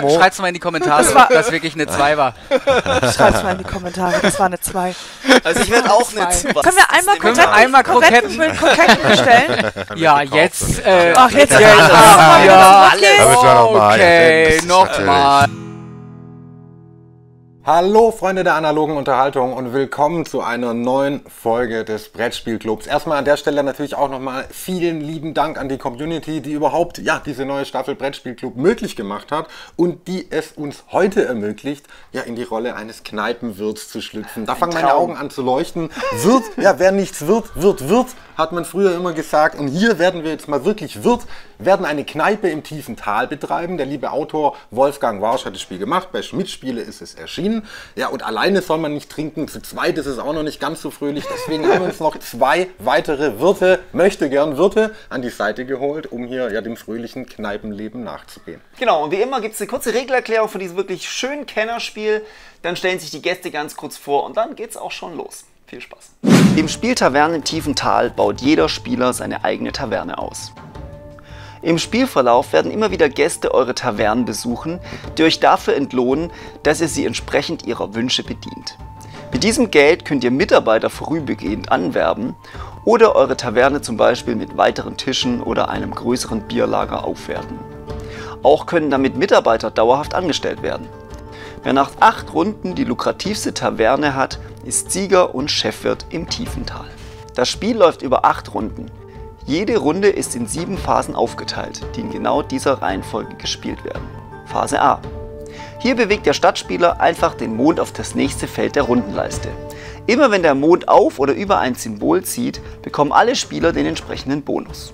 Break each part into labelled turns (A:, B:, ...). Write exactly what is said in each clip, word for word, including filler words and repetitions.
A: schreibt's mal in die Kommentare,
B: Das war-
A: dass das wirklich eine zwei war.
B: Schreibt's mal in die Kommentare, das war eine zwei.
C: Also ich werde auch eine zwei.
B: Können wir einmal
A: Können wir
B: Kroketten,
A: einmal
B: Kroketten,
A: Kroketten-
B: Kroketten bestellen?
A: Ja, jetzt. Äh,
B: Ach, jetzt.
A: ja,
B: Ach,
A: ja,
B: okay.
D: Da müssen wir noch mal.
A: okay,
D: Das ist
A: nochmal.
D: Hallo Freunde der analogen Unterhaltung und willkommen zu einer neuen Folge des Brettspielclubs. Erstmal an der Stelle natürlich auch nochmal vielen lieben Dank an die Community, die überhaupt ja diese neue Staffel Brettspielclub möglich gemacht hat und die es uns heute ermöglicht, ja in die Rolle eines Kneipenwirts zu schlüpfen. Da fangen meine Augen an zu leuchten. Wirt, ja wer nichts wird, wird Wirt, hat man früher immer gesagt. Und hier werden wir jetzt mal wirklich Wirt, werden eine Kneipe im tiefen Tal betreiben. Der liebe Autor Wolfgang Warsch hat das Spiel gemacht, bei Schmidt Spiele ist es erschienen. Ja, und alleine soll man nicht trinken, zu zweit ist es auch noch nicht ganz so fröhlich. Deswegen haben wir uns noch zwei weitere Wirte, möchte gern Wirte, an die Seite geholt, um hier ja dem fröhlichen Kneipenleben nachzugehen.
C: Genau, und wie immer gibt es eine kurze Regelerklärung von diesem wirklich schönen Kennerspiel. Dann stellen sich die Gäste ganz kurz vor und dann geht's auch schon los. Viel Spaß. Im Spiel Taverne im tiefen Tal baut jeder Spieler seine eigene Taverne aus. Im Spielverlauf werden immer wieder Gäste eure Tavernen besuchen, die euch dafür entlohnen, dass ihr sie entsprechend ihrer Wünsche bedient. Mit diesem Geld könnt ihr Mitarbeiter vorübergehend anwerben oder eure Taverne zum Beispiel mit weiteren Tischen oder einem größeren Bierlager aufwerten. Auch können damit Mitarbeiter dauerhaft angestellt werden. Wer nach acht Runden die lukrativste Taverne hat, ist Sieger und Chefwirt im tiefen Tal. Das Spiel läuft über acht Runden. Jede Runde ist in sieben Phasen aufgeteilt, die in genau dieser Reihenfolge gespielt werden. Phase A. Hier bewegt der Stadtspieler einfach den Mond auf das nächste Feld der Rundenleiste. Immer wenn der Mond auf oder über ein Symbol zieht, bekommen alle Spieler den entsprechenden Bonus.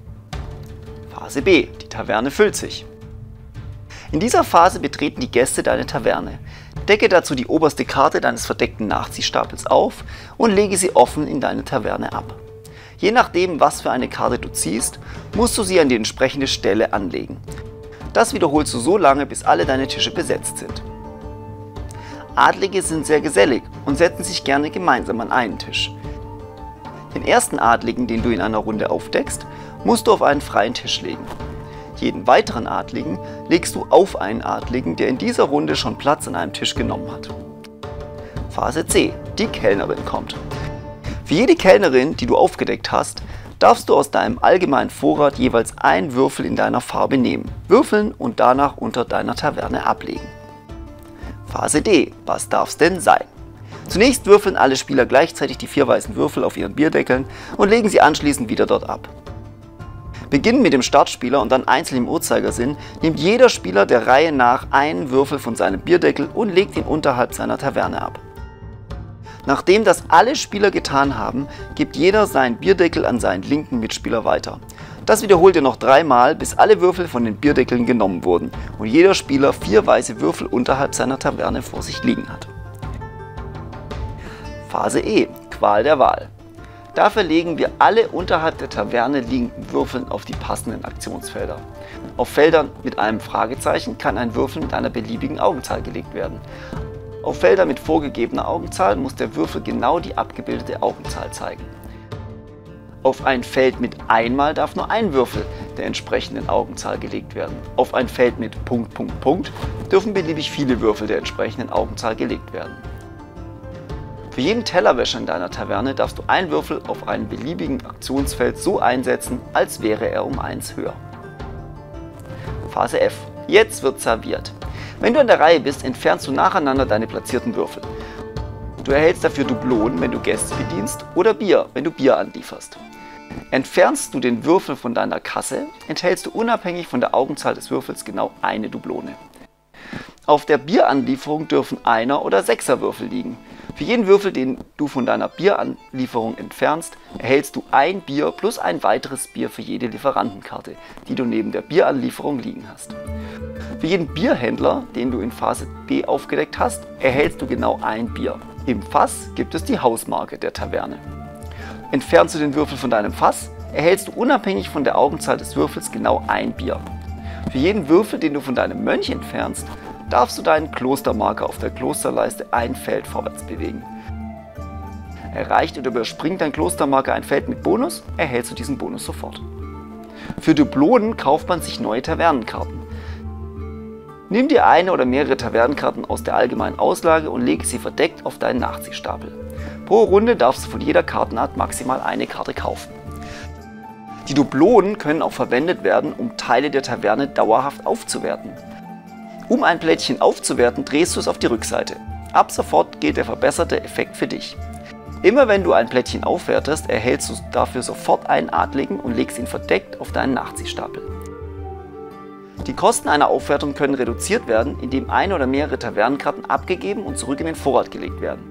C: Phase B. Die Taverne füllt sich. In dieser Phase betreten die Gäste deine Taverne. Decke dazu die oberste Karte deines verdeckten Nachziehstapels auf und lege sie offen in deine Taverne ab. Je nachdem, was für eine Karte du ziehst, musst du sie an die entsprechende Stelle anlegen. Das wiederholst du so lange, bis alle deine Tische besetzt sind. Adlige sind sehr gesellig und setzen sich gerne gemeinsam an einen Tisch. Den ersten Adligen, den du in einer Runde aufdeckst, musst du auf einen freien Tisch legen. Jeden weiteren Adligen legst du auf einen Adligen, der in dieser Runde schon Platz an einem Tisch genommen hat. Phase C. Die Kellnerin kommt. Für jede Kellnerin, die du aufgedeckt hast, darfst du aus deinem allgemeinen Vorrat jeweils einen Würfel in deiner Farbe nehmen, würfeln und danach unter deiner Taverne ablegen. Phase D. Was darf's denn sein? Zunächst würfeln alle Spieler gleichzeitig die vier weißen Würfel auf ihren Bierdeckeln und legen sie anschließend wieder dort ab. Beginnen mit dem Startspieler und dann einzeln im Uhrzeigersinn nimmt jeder Spieler der Reihe nach einen Würfel von seinem Bierdeckel und legt ihn unterhalb seiner Taverne ab. Nachdem das alle Spieler getan haben, gibt jeder seinen Bierdeckel an seinen linken Mitspieler weiter. Das wiederholt ihr noch dreimal, bis alle Würfel von den Bierdeckeln genommen wurden und jeder Spieler vier weiße Würfel unterhalb seiner Taverne vor sich liegen hat. Phase E. Qual der Wahl. Dafür legen wir alle unterhalb der Taverne liegenden Würfel auf die passenden Aktionsfelder. Auf Feldern mit einem Fragezeichen kann ein Würfel mit einer beliebigen Augenzahl gelegt werden. Auf Feldern mit vorgegebener Augenzahl muss der Würfel genau die abgebildete Augenzahl zeigen. Auf ein Feld mit einmal darf nur ein Würfel der entsprechenden Augenzahl gelegt werden. Auf ein Feld mit Punkt, Punkt, Punkt dürfen beliebig viele Würfel der entsprechenden Augenzahl gelegt werden. Für jeden Tellerwäscher in deiner Taverne darfst du einen Würfel auf einem beliebigen Aktionsfeld so einsetzen, als wäre er um eins höher. Phase F. Jetzt wird serviert. Wenn du an der Reihe bist, entfernst du nacheinander deine platzierten Würfel. Du erhältst dafür Dublonen, wenn du Gäste bedienst, oder Bier, wenn du Bier anlieferst. Entfernst du den Würfel von deiner Kasse, enthältst du unabhängig von der Augenzahl des Würfels genau eine Dublone. Auf der Bieranlieferung dürfen Einer- oder Sechserwürfel liegen. Für jeden Würfel, den du von deiner Bieranlieferung entfernst, erhältst du ein Bier plus ein weiteres Bier für jede Lieferantenkarte, die du neben der Bieranlieferung liegen hast. Für jeden Bierhändler, den du in Phase B aufgedeckt hast, erhältst du genau ein Bier. Im Fass gibt es die Hausmarke der Taverne. Entfernst du den Würfel von deinem Fass, erhältst du unabhängig von der Augenzahl des Würfels genau ein Bier. Für jeden Würfel, den du von deinem Mönch entfernst, darfst du deinen Klostermarker auf der Klosterleiste ein Feld vorwärts bewegen. Erreicht oder überspringt dein Klostermarker ein Feld mit Bonus, erhältst du diesen Bonus sofort. Für Dublonen kauft man sich neue Tavernenkarten. Nimm dir eine oder mehrere Tavernenkarten aus der allgemeinen Auslage und lege sie verdeckt auf deinen Nachziehstapel. Pro Runde darfst du von jeder Kartenart maximal eine Karte kaufen. Die Dublonen können auch verwendet werden, um Teile der Taverne dauerhaft aufzuwerten. Um ein Plättchen aufzuwerten, drehst du es auf die Rückseite. Ab sofort gilt der verbesserte Effekt für dich. Immer wenn du ein Plättchen aufwertest, erhältst du dafür sofort einen Adligen und legst ihn verdeckt auf deinen Nachziehstapel. Die Kosten einer Aufwertung können reduziert werden, indem eine oder mehrere Tavernenkarten abgegeben und zurück in den Vorrat gelegt werden.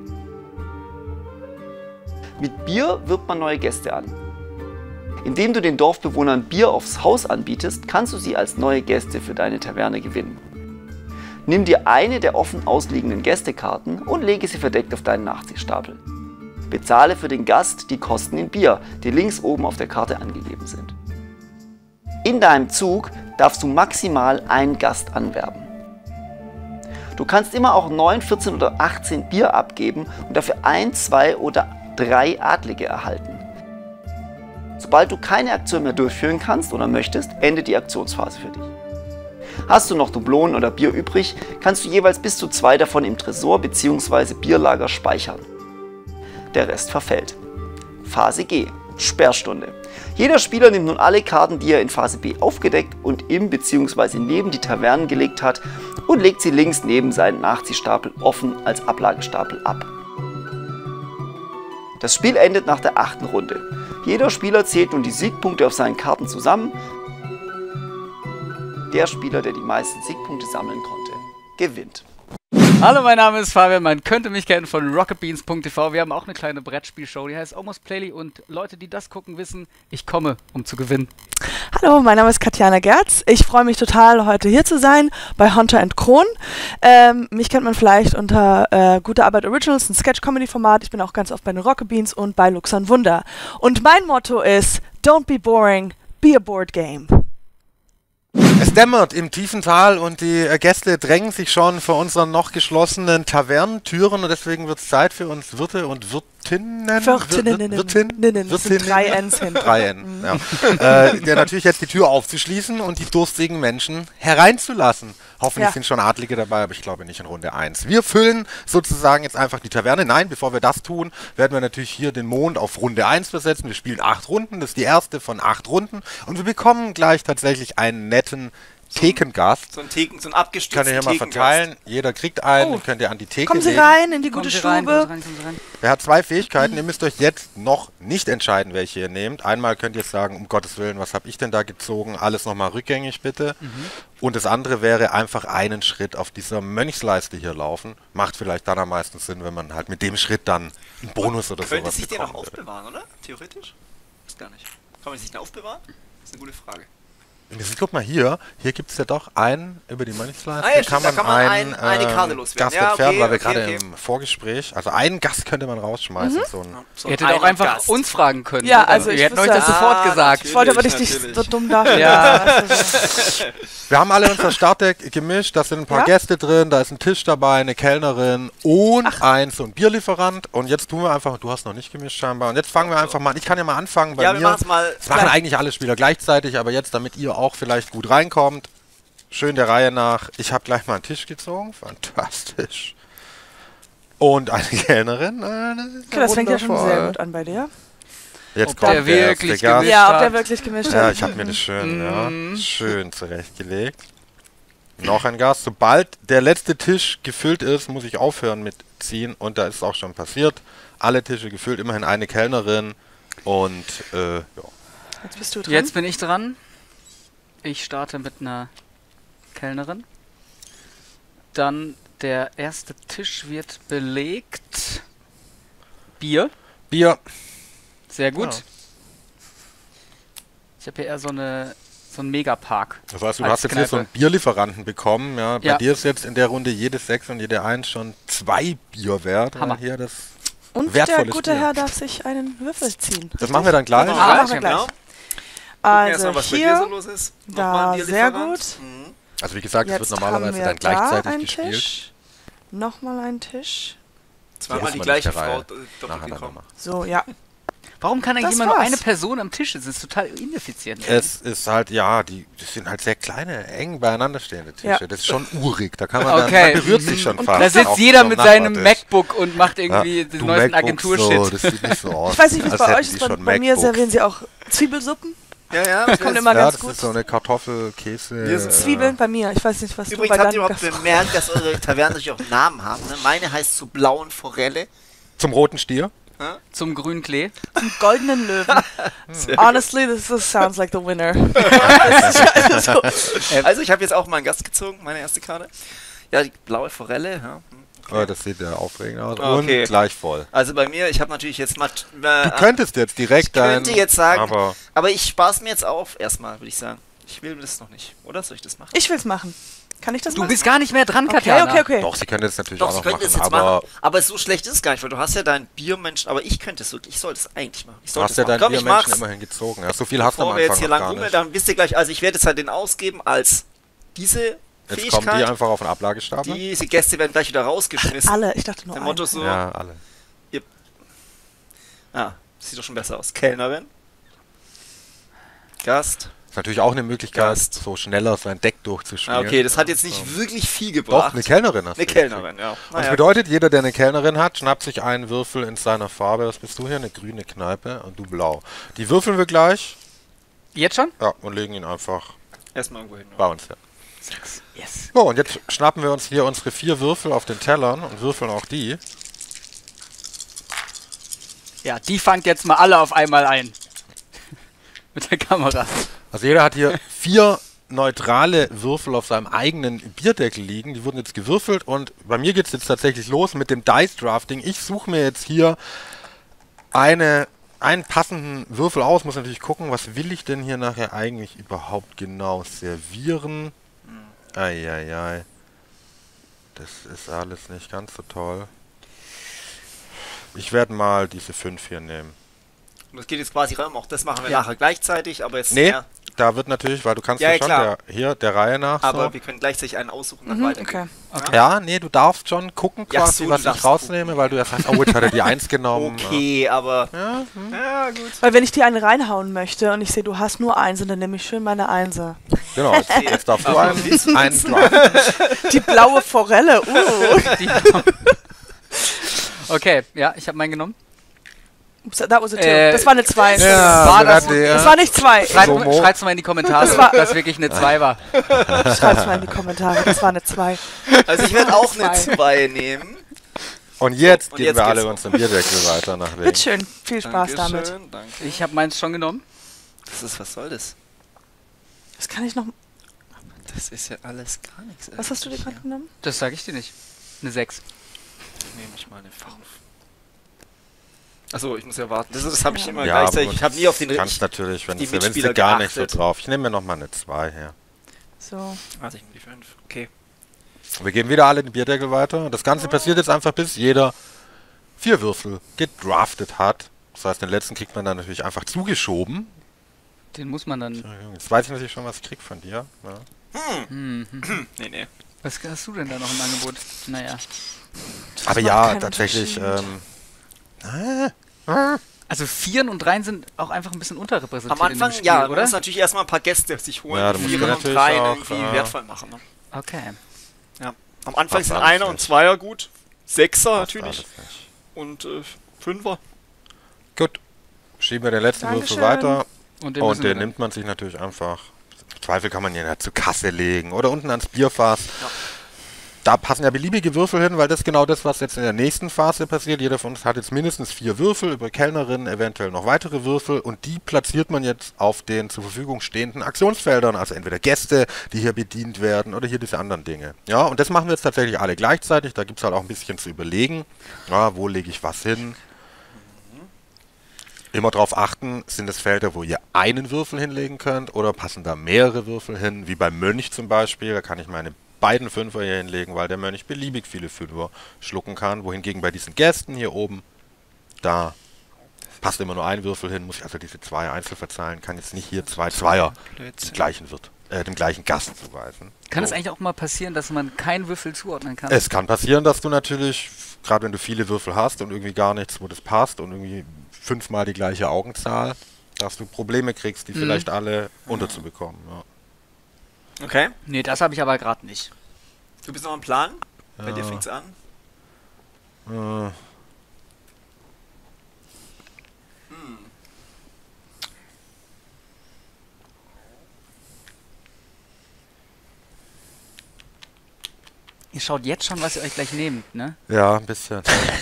C: Mit Bier wirbt man neue Gäste an. Indem du den Dorfbewohnern Bier aufs Haus anbietest, kannst du sie als neue Gäste für deine Taverne gewinnen. Nimm dir eine der offen ausliegenden Gästekarten und lege sie verdeckt auf deinen Nachziehstapel. Bezahle für den Gast die Kosten in Bier, die links oben auf der Karte angegeben sind. In deinem Zug darfst du maximal einen Gast anwerben. Du kannst immer auch neun, vierzehn oder achtzehn Bier abgeben und dafür ein, zwei oder drei Adlige erhalten. Sobald du keine Aktion mehr durchführen kannst oder möchtest, endet die Aktionsphase für dich. Hast du noch Dublonen oder Bier übrig, kannst du jeweils bis zu zwei davon im Tresor bzw. Bierlager speichern. Der Rest verfällt. Phase G. Sperrstunde. Jeder Spieler nimmt nun alle Karten, die er in Phase B aufgedeckt und im bzw. neben die Tavernen gelegt hat und legt sie links neben seinen Nachziehstapel offen als Ablagestapel ab. Das Spiel endet nach der achten Runde. Jeder Spieler zählt nun die Siegpunkte auf seinen Karten zusammen. Der Spieler, der die meisten Siegpunkte sammeln konnte, gewinnt.
A: Hallo, mein Name ist Fabian, man könnte mich kennen von rocketbeans punkt t v. Wir haben auch eine kleine Brettspielshow, die heißt Almost Playly und Leute, die das gucken, wissen, ich komme, um zu gewinnen.
B: Hallo, mein Name ist Katjana Gerz. Ich freue mich total, heute hier zu sein bei Hunter and Kron. Ähm, mich kennt man vielleicht unter äh, Gute Arbeit Originals, ein Sketch-Comedy-Format. Ich bin auch ganz oft bei den Rocketbeans und bei Luxan Wunder. Und mein Motto ist, don't be boring, be a board game.
D: Es dämmert im tiefen Tal und die äh, Gäste drängen sich schon vor unseren noch geschlossenen Tavernentüren und deswegen wird es Zeit für uns Wirte und Wirtinnen.
B: Wirtinnen.
D: Wirtinnen.
B: Das sind drei Ns hinten.
D: Drei N, ja. äh, der natürlich jetzt die Tür aufzuschließen und die durstigen Menschen hereinzulassen. Hoffentlich
B: Ja.
D: sind schon Adlige dabei, aber ich glaube nicht in Runde eins. Wir füllen sozusagen jetzt einfach die Taverne. Nein, bevor wir das tun, werden wir natürlich hier den Mond auf Runde eins versetzen. Wir spielen acht Runden, das ist die erste von acht Runden und wir bekommen gleich tatsächlich einen netten Thekengast.
C: So ein, Theken, so ein abgestützten
D: Könnt ihr hier mal verteilen. Jeder kriegt einen,
B: Oh.
D: könnt ihr an die Theke
B: Kommen Sie
D: legen.
B: rein in die
A: Kommen
B: gute
A: Sie rein, kommen
B: Stube.
A: Sie rein, kommen Sie rein.
D: Er hat zwei Fähigkeiten. Ihr müsst euch jetzt noch nicht entscheiden, welche ihr nehmt. Einmal könnt ihr sagen, um Gottes Willen, was habe ich denn da gezogen? Alles nochmal rückgängig bitte. Mhm. Und das andere wäre einfach einen Schritt auf dieser Mönchsleiste hier laufen. Macht vielleicht dann am meisten Sinn, wenn man halt mit dem Schritt dann einen Bonus oder
C: Könnte
D: sowas
C: sich den auch
D: bekommen würde.
C: aufbewahren, oder? Theoretisch? Ist gar nicht. Kann man sich den aufbewahren? Das ist eine gute Frage.
D: Jetzt guck mal hier, hier gibt es ja doch einen über die Mönchsleiste.
C: Ah ja,
D: kann
C: stimmt,
D: man,
C: da kann man
D: einen
C: ein- eine
D: ähm,
C: Karte loswerden.
D: Gast
C: Ja,
D: entfernen,
C: okay,
D: weil wir
C: okay,
D: gerade
C: okay.
D: im Vorgespräch, also einen Gast könnte man rausschmeißen. So ein
C: So
A: Ihr hättet
C: einen
A: auch einfach
C: Gast.
A: uns fragen können.
B: Ja,
A: ne?
B: also ich
A: wir hätten euch
B: wüsste-
A: das sofort
C: Ah,
A: gesagt.
B: Ich wollte aber nicht
C: Natürlich,
B: dich so
C: natürlich.
B: dumm darstellen.
A: Ja.
B: Also,
D: Wir haben alle unser Startdeck gemischt, da sind ein paar
B: Ja?
D: Gäste drin, da ist ein Tisch dabei, eine Kellnerin und ein so ein Bierlieferant. Und jetzt tun wir einfach, du hast noch nicht gemischt scheinbar, und jetzt fangen wir einfach mal an. Ich kann ja mal anfangen bei
C: Ja, wir
D: mir.
C: machen's mal
D: Das machen
C: gleich.
D: eigentlich alle Spieler gleichzeitig, aber jetzt, damit ihr auch vielleicht gut reinkommt, schön der Reihe nach. Ich habe gleich mal einen Tisch gezogen, fantastisch. Und eine Kellnerin. Äh, das ist
B: okay, das fängt ja schon
D: wundervoll.
B: sehr gut an bei dir.
D: Jetzt
A: Ob
D: kommt
A: der
D: der
A: wirklich
D: erste Gast.
A: gemischt
B: Ja, ob
A: hat.
B: der wirklich gemischt
D: Ja,
B: hat.
D: ich habe mir das schön,
A: Mhm.
D: ja, schön zurechtgelegt. Noch ein Gast. Sobald der letzte Tisch gefüllt ist, muss ich aufhören mit ziehen. Und da ist es auch schon passiert. Alle Tische gefüllt, immerhin eine Kellnerin. Und äh, ja.
B: Jetzt bist du dran.
A: Jetzt bin ich dran. Ich starte mit einer Kellnerin. Dann der erste Tisch wird belegt. Bier.
D: Bier.
A: Sehr gut.
D: Ja.
A: Ich habe hier eher so eine so einen Megapark.
D: Das heißt, du
A: als
D: hast jetzt hier so einen
A: Kneipe.
D: Bierlieferanten bekommen. Ja. Bei
A: Ja.
D: dir ist jetzt in der Runde jedes sechs und jede eins schon zwei Bier wert.
A: Hammer.
D: Weil Hier das,
B: Und
D: wertvolles
B: der gute
D: Bier.
B: Herr darf sich einen Würfel ziehen.
D: das machen wir dann gleich.
B: Ah,
A: Ah,
B: machen wir gleich.
C: Genau.
B: Also
C: Erstmal, was bei dir so
B: hier,
C: los ist.
B: da,
C: Nochmal ein
B: sehr
C: Bierlieferant.
B: gut.
C: Mhm.
D: Also wie gesagt, es wird
B: Jetzt
D: normalerweise
B: haben wir
D: dann
B: da
D: gleichzeitig
B: einen
D: gespielt.
B: Tisch. Nochmal ein Tisch.
C: Zweimal
D: Ist
C: die
D: man
C: gleiche
D: nicht der
C: Frau
D: Reihe
C: äh, doppelt
D: Nacheinander
C: gekommen.
D: machen.
B: So, ja.
A: Warum kann eigentlich
B: Das
A: immer nur
B: war's.
A: eine Person am Tisch sitzen? Das ist total ineffizient.
D: Es ist halt, ja, die, das sind halt sehr kleine, eng beieinander stehende Tische.
B: Ja.
D: Das ist schon urig. Da kann man
A: Okay.
D: dann, man berührt sich schon
B: Und
D: fast.
A: Da sitzt
D: auch
A: jeder
D: so am
A: mit seinem
D: Nachbartisch.
A: MacBook und macht irgendwie
D: Ja,
A: den
D: du
A: neuesten
D: MacBook
A: Agenturshit.
D: So, das sieht nicht so aus.
B: Ich weiß nicht, wie es
D: als
B: bei
D: hätten
B: euch
D: die
B: ist. Bei,
D: schon
B: bei mir
D: MacBooks.
B: servieren sie auch Zwiebelsuppen.
C: Ja, ja.
B: Das kommt immer
D: Ja,
B: ganz
D: das
B: gut.
D: ist so eine Kartoffel, Käse.
C: Wir sind
D: äh,
B: Zwiebeln bei mir. Ich weiß nicht, was
E: Übrigens
B: du bei
E: habt ihr
B: deinem
E: überhaupt
B: Gast-
E: bemerkt, dass eure Tavernen natürlich auch Namen haben. Ne? Meine heißt zur blauen Forelle.
D: Zum roten Stier.
A: Zum grünen Klee.
B: Einen goldenen Löwen. Honestly, this is, sounds like the winner.
E: So. Also ich habe jetzt auch mal einen Gast gezogen, meine erste Karte. Ja, die blaue Forelle. Ja.
D: Oh, das sieht ja aufregend aus.
E: Okay.
D: Und gleich voll.
E: Also bei mir, ich habe natürlich jetzt mal...
D: Du
E: Äh,
D: könntest jetzt direkt
E: ich könnte
D: dein,
E: jetzt sagen,
D: aber
E: aber ich spaß mir jetzt auf, erstmal, würde ich sagen. Ich will das noch nicht. Oder soll ich das machen?
B: Ich will's machen. Kann ich das
A: Du
B: machen?
A: bist gar nicht mehr dran,
B: okay,
A: Katjana.
B: okay, okay.
D: doch, sie könnte es natürlich
E: Doch,
D: auch
E: ich
D: noch
E: könnte
D: machen,
E: es jetzt
D: aber
E: machen. Aber so schlecht ist es gar nicht, weil du hast ja deinen Biermenschen, aber ich könnte es wirklich, ich sollte es eigentlich machen. Ich
D: du
E: sollte
D: hast ja
E: es machen.
D: deinen
E: Komm, ich
D: Biermenschen
E: mach's.
D: immerhin gezogen. Ja, so viel hast du am
E: Bevor wir jetzt
D: Anfang
E: hier
D: noch
E: lang
D: gar
E: rummeln,
D: nicht.
E: dann wisst ihr gleich, also ich werde jetzt halt den ausgeben als diese
D: Jetzt kommen die
E: Fähigkeit.
D: einfach auf den Ablagestapel.
E: Diese Gäste werden gleich wieder rausgeschmissen.
B: Alle, ich dachte nur
E: Der
B: einen.
E: Motto so,
D: Ja, alle.
E: ah, sieht doch schon besser aus. Kellnerin. Gast.
D: Ist natürlich auch eine Möglichkeit,
E: Gast.
D: so schneller sein Deck durchzuspielen.
E: Ah, okay, das hat jetzt nicht
D: Ja.
E: wirklich viel
D: Doch,
E: gebracht.
D: eine Kellnerin hast
E: Eine
D: du
E: Kellnerin, ja.
D: Und das
E: Naja.
D: bedeutet, jeder, der eine Kellnerin hat, schnappt sich einen Würfel in seiner Farbe. Was bist du hier? Eine grüne Kneipe und du blau. Die würfeln wir gleich,
A: Jetzt schon?
D: ja, und legen ihn einfach
E: Erstmal irgendwo hin.
D: bei uns her.
A: Yes.
D: So, und jetzt schnappen wir uns hier unsere vier Würfel auf den Tellern und würfeln auch die.
A: Ja, die fangt jetzt mal alle auf einmal ein. Mit der Kamera.
D: Also jeder hat hier vier neutrale Würfel auf seinem eigenen Bierdeckel liegen. Die wurden jetzt gewürfelt und bei mir geht es jetzt tatsächlich los mit dem Dice Drafting. Ich suche mir jetzt hier eine, einen passenden Würfel aus. Muss natürlich gucken, was will ich denn hier nachher eigentlich überhaupt genau servieren. Eieiei. Das ist alles nicht ganz so toll. Ich werde mal diese fünf hier nehmen.
E: Und das geht jetzt quasi rein, auch das machen wir
A: Ja.
E: nachher gleichzeitig, aber jetzt
D: Nee,
E: mehr.
D: da wird natürlich, weil du kannst
E: Ja,
D: ja,
E: ja,
D: schon
E: klar.
D: der, hier der Reihe nach
E: Aber
D: so.
E: wir können gleichzeitig einen aussuchen und dann
B: Mhm,
E: weitergehen.
B: okay.
D: Ja, nee, du darfst schon gucken
E: Ja,
D: quasi,
E: so, du
D: was ich
E: darfst
D: rausnehme, weil du ja sagst, oh, jetzt hat er die Eins genommen.
E: Okay, aber...
D: Ja, hm.
E: Ja, gut.
B: Weil wenn ich die eine reinhauen möchte und ich sehe, du hast nur Einse, dann nehme ich schön meine Einse.
D: Genau, jetzt, jetzt darfst du
E: Aber
D: einen,
E: willst du
D: einen draften.
B: Die blaue Forelle, uh.
A: Die okay, ja, ich habe meinen genommen.
B: Ups, that was a two.
A: Äh,
B: das war eine zwei.
D: Ja,
A: War
D: sogar
A: das-
D: der.
B: Das war nicht zwei.
A: Schreibt
D: So, Mo.
A: schreibt's mal in die Kommentare,
B: Das war-
A: dass wirklich eine zwei war.
B: Schreib's mal in die Kommentare. Das war eine zwei.
E: Also ich werde auch eine
B: Zwei.
E: zwei nehmen.
D: Und jetzt
E: Und
D: geben
E: jetzt
D: wir
E: geht's
D: alle
E: noch.
D: unseren Bierdeckel weiter nach links.
B: Bitteschön. Viel Spaß damit.
E: Dankeschön, danke.
A: Ich habe meins schon genommen.
E: Das ist, was soll das?
B: Was kann ich noch.
E: Das ist ja alles gar nichts.
B: Was hast du dir
E: eigentlich,
B: gerade genommen?
A: Das sage ich dir nicht. Eine sechs.
E: ja. Nehme ich mal eine fünf. Achso, ich muss ja warten. Das, das habe ich
B: Ja.
E: immer
D: Ja, aber
E: gleichzeitig. Ich habe nie auf den...
D: Kannst
E: Ich,
D: natürlich, wenn
E: die
D: es wenn
E: Mitspieler
D: es gar nicht so
E: geachtet.
D: drauf. Ich nehme mir nochmal eine zwei her.
B: So.
E: warte, ich nehme die fünf. Okay.
D: Wir geben wieder alle den Bierdeckel weiter. Das Ganze passiert jetzt einfach, bis jeder vier Würfel gedraftet hat. Das heißt, den letzten kriegt man dann natürlich einfach zugeschoben.
A: Den muss man dann.
D: Jetzt weiß ich natürlich schon, was ich krieg von dir. Ja.
A: Hm, hm.
E: Nee, nee.
A: Was hast du denn da noch im Angebot? Naja.
D: Aber
B: macht
D: ja,
B: keinen
D: tatsächlich.
B: Unterschied.
D: Ähm, äh,
A: Also Vieren und Dreien sind auch einfach ein bisschen unterrepräsentiert
E: Am Anfang,
A: in dem Spiel,
E: ja, man
A: oder?
E: muss natürlich erstmal ein paar Gäste sich holen,
D: Ja,
E: die
D: du musst
E: Vierer und
D: natürlich
E: Dreien
D: auch,
E: irgendwie
D: äh,
E: wertvoll machen. Ne?
A: Okay.
E: Ja. Am Anfang
D: Das
E: sind
D: alles
E: Einer und
D: nicht.
E: Zweier gut, Sechser
D: passt
E: natürlich
D: alles nicht.
E: und äh, Fünfer.
D: Gut. Schieben wir den letzten
B: Dankeschön.
D: Würfel weiter.
A: Und den,
D: Und
A: müssen wir
D: den
A: dann-
D: nimmt man sich natürlich einfach. Im Zweifel kann man ihn ja zur Kasse legen oder unten ans Bierfass.
E: Ja.
D: Da passen ja beliebige Würfel hin, weil das ist genau das, was jetzt in der nächsten Phase passiert. Jeder von uns hat jetzt mindestens vier Würfel, über Kellnerinnen eventuell noch weitere Würfel und die platziert man jetzt auf den zur Verfügung stehenden Aktionsfeldern, also entweder Gäste, die hier bedient werden oder hier diese anderen Dinge. Ja, und das machen wir jetzt tatsächlich alle gleichzeitig, da gibt es halt auch ein bisschen zu überlegen, ja, wo lege ich was hin. Immer darauf achten, sind es Felder, wo ihr einen Würfel hinlegen könnt oder passen da mehrere Würfel hin, wie beim Mönch zum Beispiel, da kann ich meine beiden Fünfer hier hinlegen, weil der Mönch beliebig viele Fünfer schlucken kann, wohingegen bei diesen Gästen hier oben, da passt immer nur ein Würfel hin, muss ich also diese zwei einzeln verzahlen, kann jetzt nicht hier zwei Zweier dem gleichen, Wirt, äh, dem gleichen Gast zuweisen.
A: Kann es
D: So.
A: eigentlich auch mal passieren, dass man keinen Würfel zuordnen kann?
D: Es kann passieren, dass du natürlich, gerade wenn du viele Würfel hast und irgendwie gar nichts, wo das passt und irgendwie fünfmal die gleiche Augenzahl, dass du Probleme kriegst, die
A: Mhm.
D: vielleicht alle unterzubekommen. Ja.
E: Okay.
A: Nee, das habe ich aber gerade nicht.
E: Du bist noch am Plan? Bei
D: Ja.
E: dir fängt's an.
D: Äh,
A: Ihr schaut jetzt schon, was ihr euch gleich nehmt, ne?
D: ja, ein bisschen.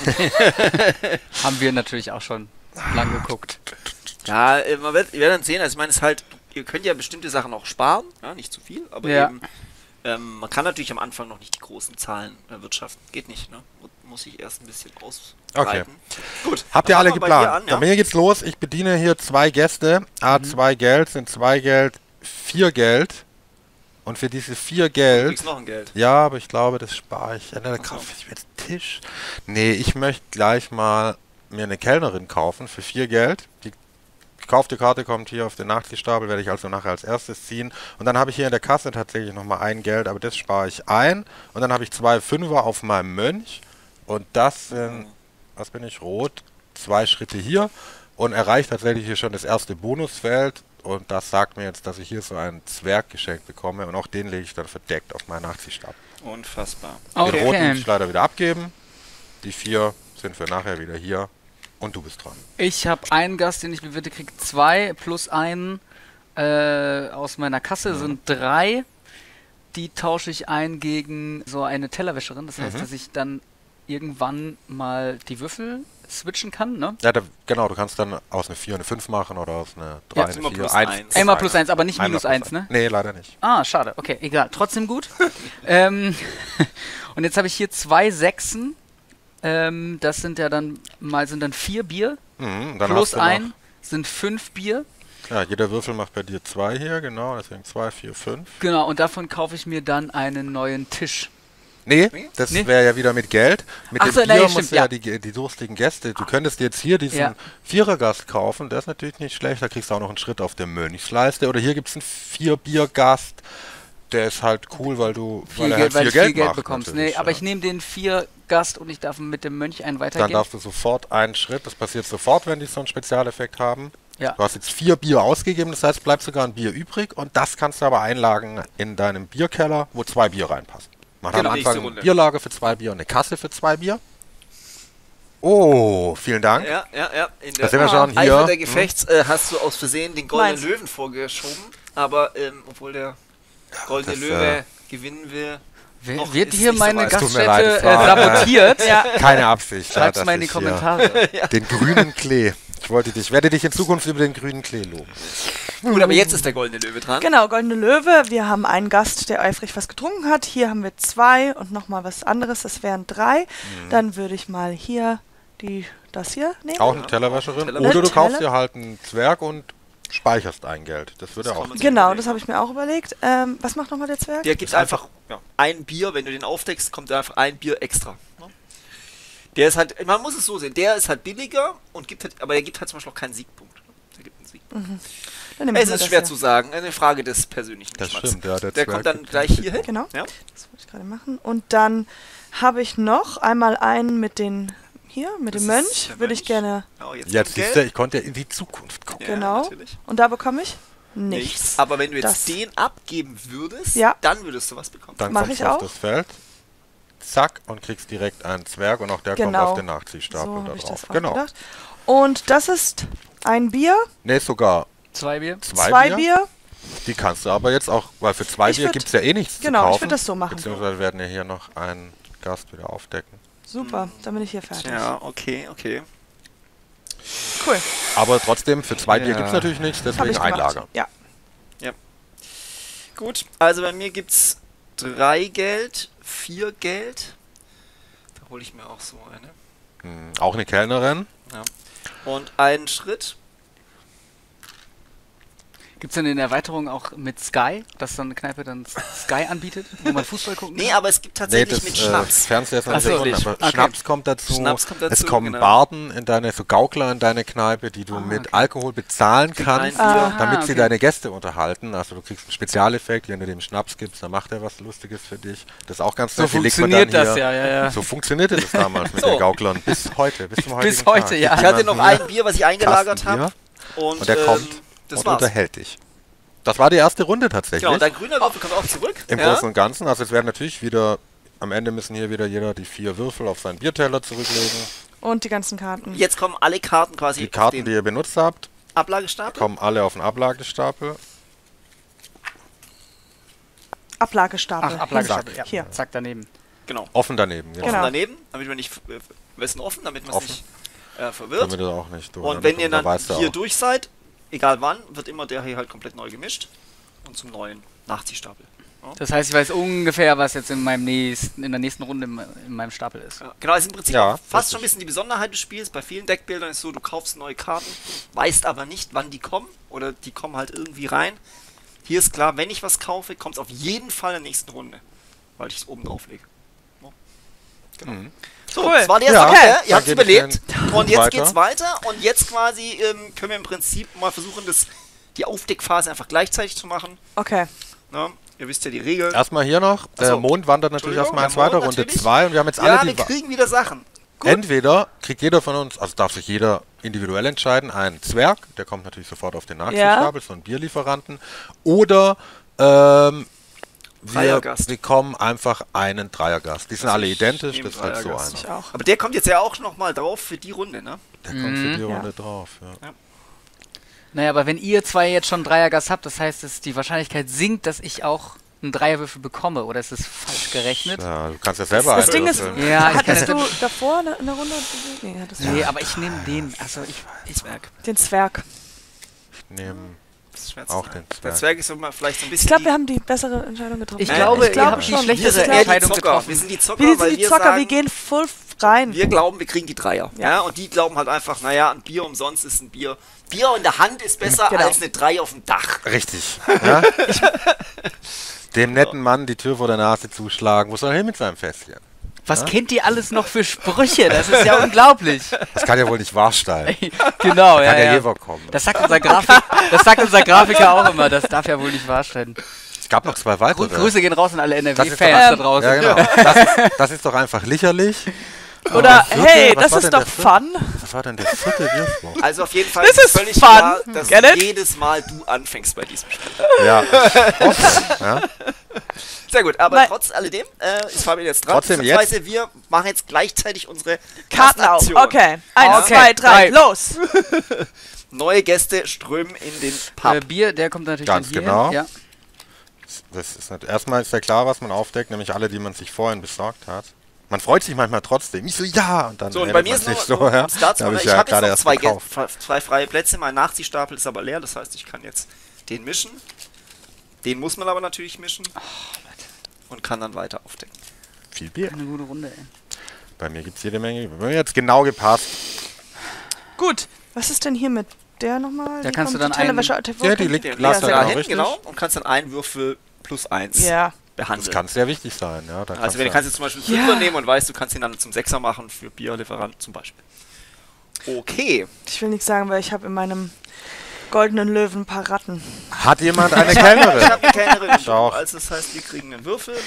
A: Haben wir natürlich auch schon lang geguckt.
E: Ja, äh, man wird, wir werden sehen. Also ich meine, es ist halt, ihr könnt ja bestimmte Sachen auch sparen, ja, nicht zu viel, aber
A: Ja.
E: eben, ähm, man kann natürlich am Anfang noch nicht die großen Zahlen erwirtschaften. Geht nicht, ne? Mu- Muss ich erst ein bisschen ausbreiten. Gut.
D: Habt ihr
E: dann
D: alle
E: fangen wir bei dir
D: geplant?
E: an, ja?
D: Bei mir geht's los. Ich bediene hier zwei Gäste. A, zwei Geld, sind zwei Geld, vier Geld. Und für diese vier
E: Du
D: Geld...
E: kriegst noch ein Geld.
D: Ja, aber ich glaube, das spare ich. Ja, da kaufe ich mir jetzt einen Tisch. Nee, ich möchte gleich mal mir eine Kellnerin kaufen für vier Geld. Die gekaufte Karte kommt hier auf den Nachziehstapel, werde ich also nachher als erstes ziehen. Und dann habe ich hier in der Kasse tatsächlich nochmal ein Geld, aber das spare ich ein. Und dann habe ich zwei Fünfer auf meinem Mönch. Und das sind, was bin ich, rot, zwei Schritte hier. Und erreicht tatsächlich hier schon das erste Bonusfeld. Und das sagt mir jetzt, dass ich hier so einen Zwerg geschenkt bekomme. Und auch den lege ich dann verdeckt auf meinen Nachziehstab.
E: Unfassbar.
D: Den
A: Okay.
D: roten muss ich leider wieder abgeben. Die vier sind für nachher wieder hier. Und du bist dran.
A: Ich habe einen Gast, den ich bewirte, krieg zwei plus einen äh, aus meiner Kasse sind drei. Die tausche ich ein gegen so eine Tellerwäscherin. Das heißt,
D: Mhm.
A: dass ich dann irgendwann mal die Würfel switchen kann, ne?
D: Ja, da, genau, du kannst dann aus einer vier eine fünf machen oder aus einer drei
A: Ja,
D: eine
E: immer
D: vier.
E: plus
D: Eins-
E: eins.
A: Einmal plus eins, aber nicht
D: Einmal
A: minus
D: plus
A: eins, ne?
D: Nee, leider nicht.
A: Ah, schade. Okay, egal. Trotzdem gut. ähm, und jetzt habe ich hier zwei Sechsen. Ähm, das sind ja dann mal sind dann vier Bier.
D: Mhm, dann
A: plus
D: hast du noch-
A: ein sind fünf Bier.
D: Ja, jeder Würfel macht bei dir zwei hier, genau, deswegen zwei, vier, fünf.
A: Genau, und davon kaufe ich mir dann einen neuen Tisch.
D: Nee, das
A: Nee.
D: wäre ja wieder mit Geld. Mit
A: Ach
D: dem
A: so,
D: Bier
A: nee,
D: musst
A: stimmt,
D: du ja,
A: ja.
D: die, die durstigen Gäste. Du könntest jetzt hier diesen
A: Ja.
D: Vierergast kaufen, der ist natürlich nicht schlecht, da kriegst du auch noch einen Schritt auf der Mönchsleiste. Oder hier gibt es einen Vier-Bier-Gast, der ist halt cool, weil du
A: Viel
D: weil er
A: Geld,
D: halt
A: weil
D: viel
A: ich
D: Geld,
A: viel Geld
D: macht,
A: bekommst. Nee,
D: natürlich,
A: aber
D: ja.
A: ich nehme den vier Gast und ich darf mit dem Mönch einen
D: Dann
A: weitergeben.
D: darfst du sofort einen Schritt, das passiert sofort, wenn die so einen Spezialeffekt haben.
A: Ja.
D: Du hast jetzt vier Bier ausgegeben, das heißt, bleibt sogar ein Bier übrig und das kannst du aber einlagen in deinem Bierkeller, wo zwei Bier reinpassen. Man
E: Genau,
D: hat am
E: nächste
D: Anfang eine
E: Runde.
D: Bierlager für zwei Bier und eine Kasse für zwei Bier. Oh, vielen Dank.
E: Ja, ja, ja. In
D: Da sind wir schon hier.
E: Eifer der
D: Hm.
E: Gefechts äh, hast du aus Versehen den goldenen
B: Meins.
E: Löwen vorgeschoben, aber ähm, obwohl der goldene
D: das,
E: Löwe
D: äh,
E: gewinnen will,
A: Wer-
E: Och,
A: Wird
E: ist
A: hier
E: nicht so
A: meine
E: weit.
D: Tut mir
A: Gaststätte
D: leid, es
A: äh,
D: war, äh,
A: sabotiert?
B: Ja.
D: Keine Absicht. ja,
A: Schreibt's
D: dass
A: mal in die
D: ich hier
A: Kommentare.
D: Den grünen Klee. Ich wollte dich, werde dich in Zukunft über den grünen Klee loben.
E: gut, aber jetzt ist der goldene Löwe dran.
B: Genau, Goldene Löwe. Wir haben einen Gast, der eifrig was getrunken hat. Hier haben wir zwei und nochmal was anderes. Das wären drei.
D: Mhm.
B: Dann würde ich mal hier die, das hier nehmen.
D: Auch eine Tellerwäscherin.
E: Tellerwäsche.
D: Oder du kaufst
B: Teller.
D: dir halt einen Zwerg und speicherst ein Geld. Das würde
E: Das
D: auch.
E: kann man
B: Genau, das habe ich mir auch überlegt. Ähm, was macht nochmal der Zwerg?
E: Der gibt einfach ein Bier, wenn du den aufdeckst, kommt da einfach ein Bier extra. Ne? Der ist halt, man muss es so sehen, der ist halt billiger und gibt halt, aber der gibt halt zum Beispiel auch keinen Siegpunkt. Der gibt einen Siegpunkt.
B: Dann nehmen wir
E: Es ist
B: das
E: schwer
B: hier.
E: zu sagen, eine Frage des persönlichen
D: Das
E: Geschmacks.
D: stimmt, ja. Der,
E: Der
D: Zwerg
E: kommt dann
D: gibt
E: gleich
D: einen
E: hier hin.
B: Genau,
E: Ja?
B: das wollte ich gerade machen. Und dann habe ich noch einmal einen mit den, hier, mit
E: Das
B: dem
E: ist
B: Mönch.
E: der
B: Würde ich
E: Mönch.
B: gerne,
E: Oh, jetzt
D: Jetzt
E: kommt
D: siehst du,
E: Geld.
D: ich konnte ja in die Zukunft gucken.
E: Ja,
B: genau.
E: natürlich.
B: Und da bekomme ich nichts.
E: Aber wenn du jetzt
B: Das-
E: den abgeben würdest,
B: Ja.
E: dann würdest du was bekommen.
D: Dann
B: Mach
D: kommst
B: ich
D: du auf
B: auch.
D: das Feld. Zack, und kriegst direkt einen Zwerg und auch der kommt
B: Genau.
D: auf den Nachziehstapel
B: So
D: da
B: habe ich
D: drauf.
B: das auch
D: Genau.
B: gedacht. Und das ist ein Bier,
D: Nee, sogar
A: Zwei Bier.
D: zwei,
B: zwei
D: Bier.
B: Bier.
D: Die kannst du aber jetzt auch, weil für zwei
B: Ich
D: Bier
B: würd-
D: gibt es ja eh nichts
B: Genau,
D: zu
B: ich
D: kaufen.
B: würde das so machen.
D: Beziehungsweise werden wir hier noch einen Gast wieder aufdecken.
B: Super, dann bin ich hier fertig.
E: Ja, okay, okay.
B: Cool.
D: Aber trotzdem, für zwei Bier
E: Ja.
D: gibt es natürlich nichts,
B: Habe
D: deswegen
B: ich gemacht.
D: Einlager.
B: Ja.
E: Gut, also bei mir gibt es drei Geld, vier Geld. Da hole ich mir auch so eine.
D: Hm, auch eine Kellnerin.
E: Und einen Schritt.
A: Gibt es denn in der Erweiterung auch mit Sky, dass dann eine Kneipe dann Sky anbietet, wo man Fußball gucken kann?
E: Nee, aber es gibt tatsächlich mit Schnaps.
D: Äh, Fernseher ist
A: Ach so.
D: natürlich, aber
A: Okay.
D: Schnaps kommt dazu.
E: Schnaps kommt dazu,
D: Es kommen
E: genau.
D: Barden in deine, so Gaukler in deine Kneipe, die du
A: Ah,
D: mit
A: okay.
D: Alkohol bezahlen kannst,
E: ein Bier.
D: damit
A: Ah,
D: sie
A: okay.
D: deine Gäste unterhalten. Also du kriegst einen Spezialeffekt, wenn du dem Schnaps gibst, dann macht er was Lustiges für dich. Das ist auch ganz
A: So
D: nett. Die legt man
A: funktioniert
D: dann
A: das,
D: hier-
A: ja, ja, ja.
D: So funktionierte das damals mit
E: So.
D: den Gauklern. Bis heute, bis zum heutigen
A: Bis heute,
D: Tag.
A: ja.
E: Ich hatte noch ein Bier, was ich eingelagert
D: Kasten
E: habe.
D: Bier.
E: Und,
D: Und der
E: ähm,
D: kommt
E: das
D: und
E: war's.
D: unterhält dich. Das war die erste Runde tatsächlich.
E: Genau, und dein grüner Würfel kommt auch zurück.
D: Im
E: ja?
D: Großen und Ganzen. Also es werden natürlich wieder, am Ende müssen hier wieder jeder die vier Würfel auf seinen Bierteller zurücklegen.
B: Und die ganzen Karten.
E: Jetzt kommen alle Karten quasi
D: Die Karten,
E: auf
D: die
E: den
D: ihr benutzt habt,
E: Ablagestapel.
D: kommen alle auf den Ablagestapel.
B: Ablagestapel.
A: Ach, Ablagestapel,
B: Hier.
A: ja.
B: Hier.
A: Zack, daneben.
E: Genau.
D: Offen daneben. Genau.
E: Offen
B: Genau.
E: daneben, damit man nicht, äh, am besten offen, damit man es
D: Offen.
E: nicht äh, verwirrt.
D: Damit ihr auch nicht.
E: Und wenn ihr dann
D: weißt du
E: hier
D: auch.
E: durch seid, egal wann, wird immer der hier halt komplett neu gemischt und zum neuen Nachziehstapel.
A: Das heißt, ich weiß ungefähr, was jetzt in meinem nächsten, in der nächsten Runde in, in meinem Stapel ist.
E: Ja, genau, also im Prinzip
D: Ja,
E: auch fast
D: richtig.
E: schon ein bisschen die Besonderheit des Spiels. Bei vielen Deckbildern ist so, du kaufst neue Karten, weißt aber nicht, wann die kommen oder die kommen halt irgendwie rein. Hier ist klar, wenn ich was kaufe, kommt es auf jeden Fall in der nächsten Runde, weil ich es oben drauf lege. Ja. Genau.
D: Mhm.
E: So,
B: Cool.
E: das war die erste
D: Ja,
E: Runde.
D: dann
E: Ihr habt
D: gebe ich
E: überlebt.
D: den
E: Und jetzt
D: weiter.
E: geht's weiter. Und jetzt quasi ähm, können wir im Prinzip mal versuchen, das, die Aufdeckphase einfach gleichzeitig zu machen.
B: Okay.
E: Na, ihr wisst ja die Regeln.
D: Erstmal hier noch. Der
E: Achso.
D: Mond wandert natürlich
E: Entschuldigung,
D: erstmal in
E: der
D: zweiter
E: Mond
D: Runde
E: natürlich.
D: zwei und wir haben jetzt
E: Ja,
D: alle
E: wir
D: die Wa-
E: kriegen wieder Sachen. Gut.
D: Entweder kriegt jeder von uns, also darf sich jeder individuell entscheiden, einen Zwerg, der kommt natürlich sofort auf den Nachziehstapel, so einen Bierlieferanten, oder ähm, wir
E: Dreiergast.
D: bekommen einfach einen Dreiergast. Die sind
E: Also
D: alle
E: ich
D: identisch,
E: nehme
D: das ist halt so
E: Dreiergast.
D: einer.
B: Ich auch.
E: Aber der kommt jetzt ja auch nochmal drauf für die Runde, ne?
D: Der kommt für die
A: Mhm.
D: Runde
B: Ja.
D: drauf. Ja.
A: Naja, aber wenn ihr zwei jetzt schon einen Dreiergast habt, das heißt, dass die Wahrscheinlichkeit sinkt, dass ich auch einen Dreierwürfel bekomme, oder ist es falsch gerechnet?
D: Ja, du kannst ja selber
B: Das Ding ist,
D: einwürfeln.
A: Ja, ich
B: hattest
A: kann
B: du davor eine, eine Runde? Nee, hattest du
A: Nee, aber ich nehme den. Also ich. ich
E: Zwerg.
B: den Zwerg.
D: Ich nehme
E: Das ist schwer zu
D: auch
E: sagen.
D: den
E: Der
D: Zwerg.
E: Zwerg ist immer vielleicht so ein bisschen.
B: Ich glaube,
E: die-
B: wir haben die bessere Entscheidung getroffen.
A: Ich
E: Äh,
A: glaube,
B: ich glaube
A: ihr habt die
B: schon.
E: wir
A: schlechtere
E: sind eher die
A: Entscheidung
E: Zocker.
A: getroffen.
E: Wir sind die Zocker,
B: Wir sind
E: weil
B: die
E: wir
B: Zocker,
E: sagen,
B: wir gehen voll rein.
E: wir glauben, wir kriegen die Dreier. Ja.
B: Ja.
E: Und die glauben halt einfach, naja, ein Bier umsonst ist ein Bier. Bier in der Hand ist besser
B: Genau.
E: als eine Drei auf dem Dach.
D: Richtig. Ja? Dem netten Mann die Tür vor der Nase zuschlagen. Wo soll er hin mit seinem Fässchen?
A: Was kennt ihr alles noch für Sprüche? Das ist ja unglaublich.
D: Das kann ja wohl nicht wahr sein.
A: Genau, ja.
D: Kann ja
A: ja.
D: jeder kommen.
A: Das sagt unser Grafik, das sagt unser Grafiker auch immer. Das darf ja wohl nicht wahr sein.
D: Es gab noch zwei weitere.
A: Grü Grüße gehen raus an alle N R
D: Das ist
A: W-Fans
B: doch-
A: da draußen.
D: Ja, genau. Das ist, das ist doch einfach lächerlich.
B: Oder,
D: Oh, vierte?
B: hey,
D: Was
B: das
D: war
B: ist
D: denn
B: doch
D: der vierte?
B: fun.
D: Was war denn der vierte Wirfwurf?
E: Also auf jeden Fall
B: This is
E: völlig
B: fun.
E: klar, dass
B: Get it?
E: jedes Mal du anfängst bei diesem Spiel.
D: Ja. ja.
E: Sehr gut, aber
B: Nein.
E: trotz alledem äh, ist Fabian jetzt dran.
D: Trotzdem
E: Beziehungsweise wir machen jetzt gleichzeitig unsere
B: Karten auf.
E: Kassenaktion.
B: Okay. Eins,
A: Okay.
B: zwei, drei,
A: Drei.
B: los.
E: Neue Gäste strömen in den Pub.
A: Äh, Bier, der kommt natürlich
D: Ganz
A: dann hier
D: genau.
A: hin. Ja.
D: Das ist nicht, erstmal ist ja klar, was man aufdeckt, nämlich alle, die man sich vorhin besorgt hat. Man freut sich manchmal trotzdem. Ich so, ja, und dann
E: So, und
D: erinnert
E: bei mir
D: man
E: ist
D: sich
E: noch,
D: so, ja.
E: um es dazu
D: Da hab
E: machen,
D: ich
E: ich
D: ja
E: habe
D: gerade
E: jetzt noch
D: erst
E: zwei, Gä-
D: gekauft.
E: fre- zwei freie Plätze. Mein Nachziehstapel ist aber leer, das heißt, ich kann jetzt den mischen. Den muss man aber natürlich mischen. Und kann dann weiter aufdecken.
D: Viel Bier.
A: Eine gute Runde, ey.
D: Bei mir gibt es jede Menge. Bei mir jetzt genau gepasst.
B: Gut. Was ist denn hier mit der nochmal?
A: Da
B: Die
A: kannst du
B: kommt-
A: dann
B: die Tellerwäsche-
D: Ja, die liegt-
E: Den
D: Lass
E: legst du
D: da
E: da
D: genau,
E: hin,
D: richtig.
E: genau, und kannst dann einen Würfel plus eins
B: Ja.
D: Das
E: behandeln.
D: kann sehr wichtig sein. Ja, da
E: Also wenn du
D: du-
E: kannst jetzt zum Beispiel einen
B: Ja.
E: Fünfer nehmen und weißt, du kannst ihn dann zum Sechser machen für Bierlieferant zum Beispiel. Okay.
B: Ich will nichts sagen, weil ich habe in meinem goldenen Löwen ein paar Ratten.
D: Hat jemand eine
E: Ich
D: Kellnerin?
E: habe eine Kellnerin.
D: Ich auch.
E: Also das heißt, wir kriegen einen Würfel.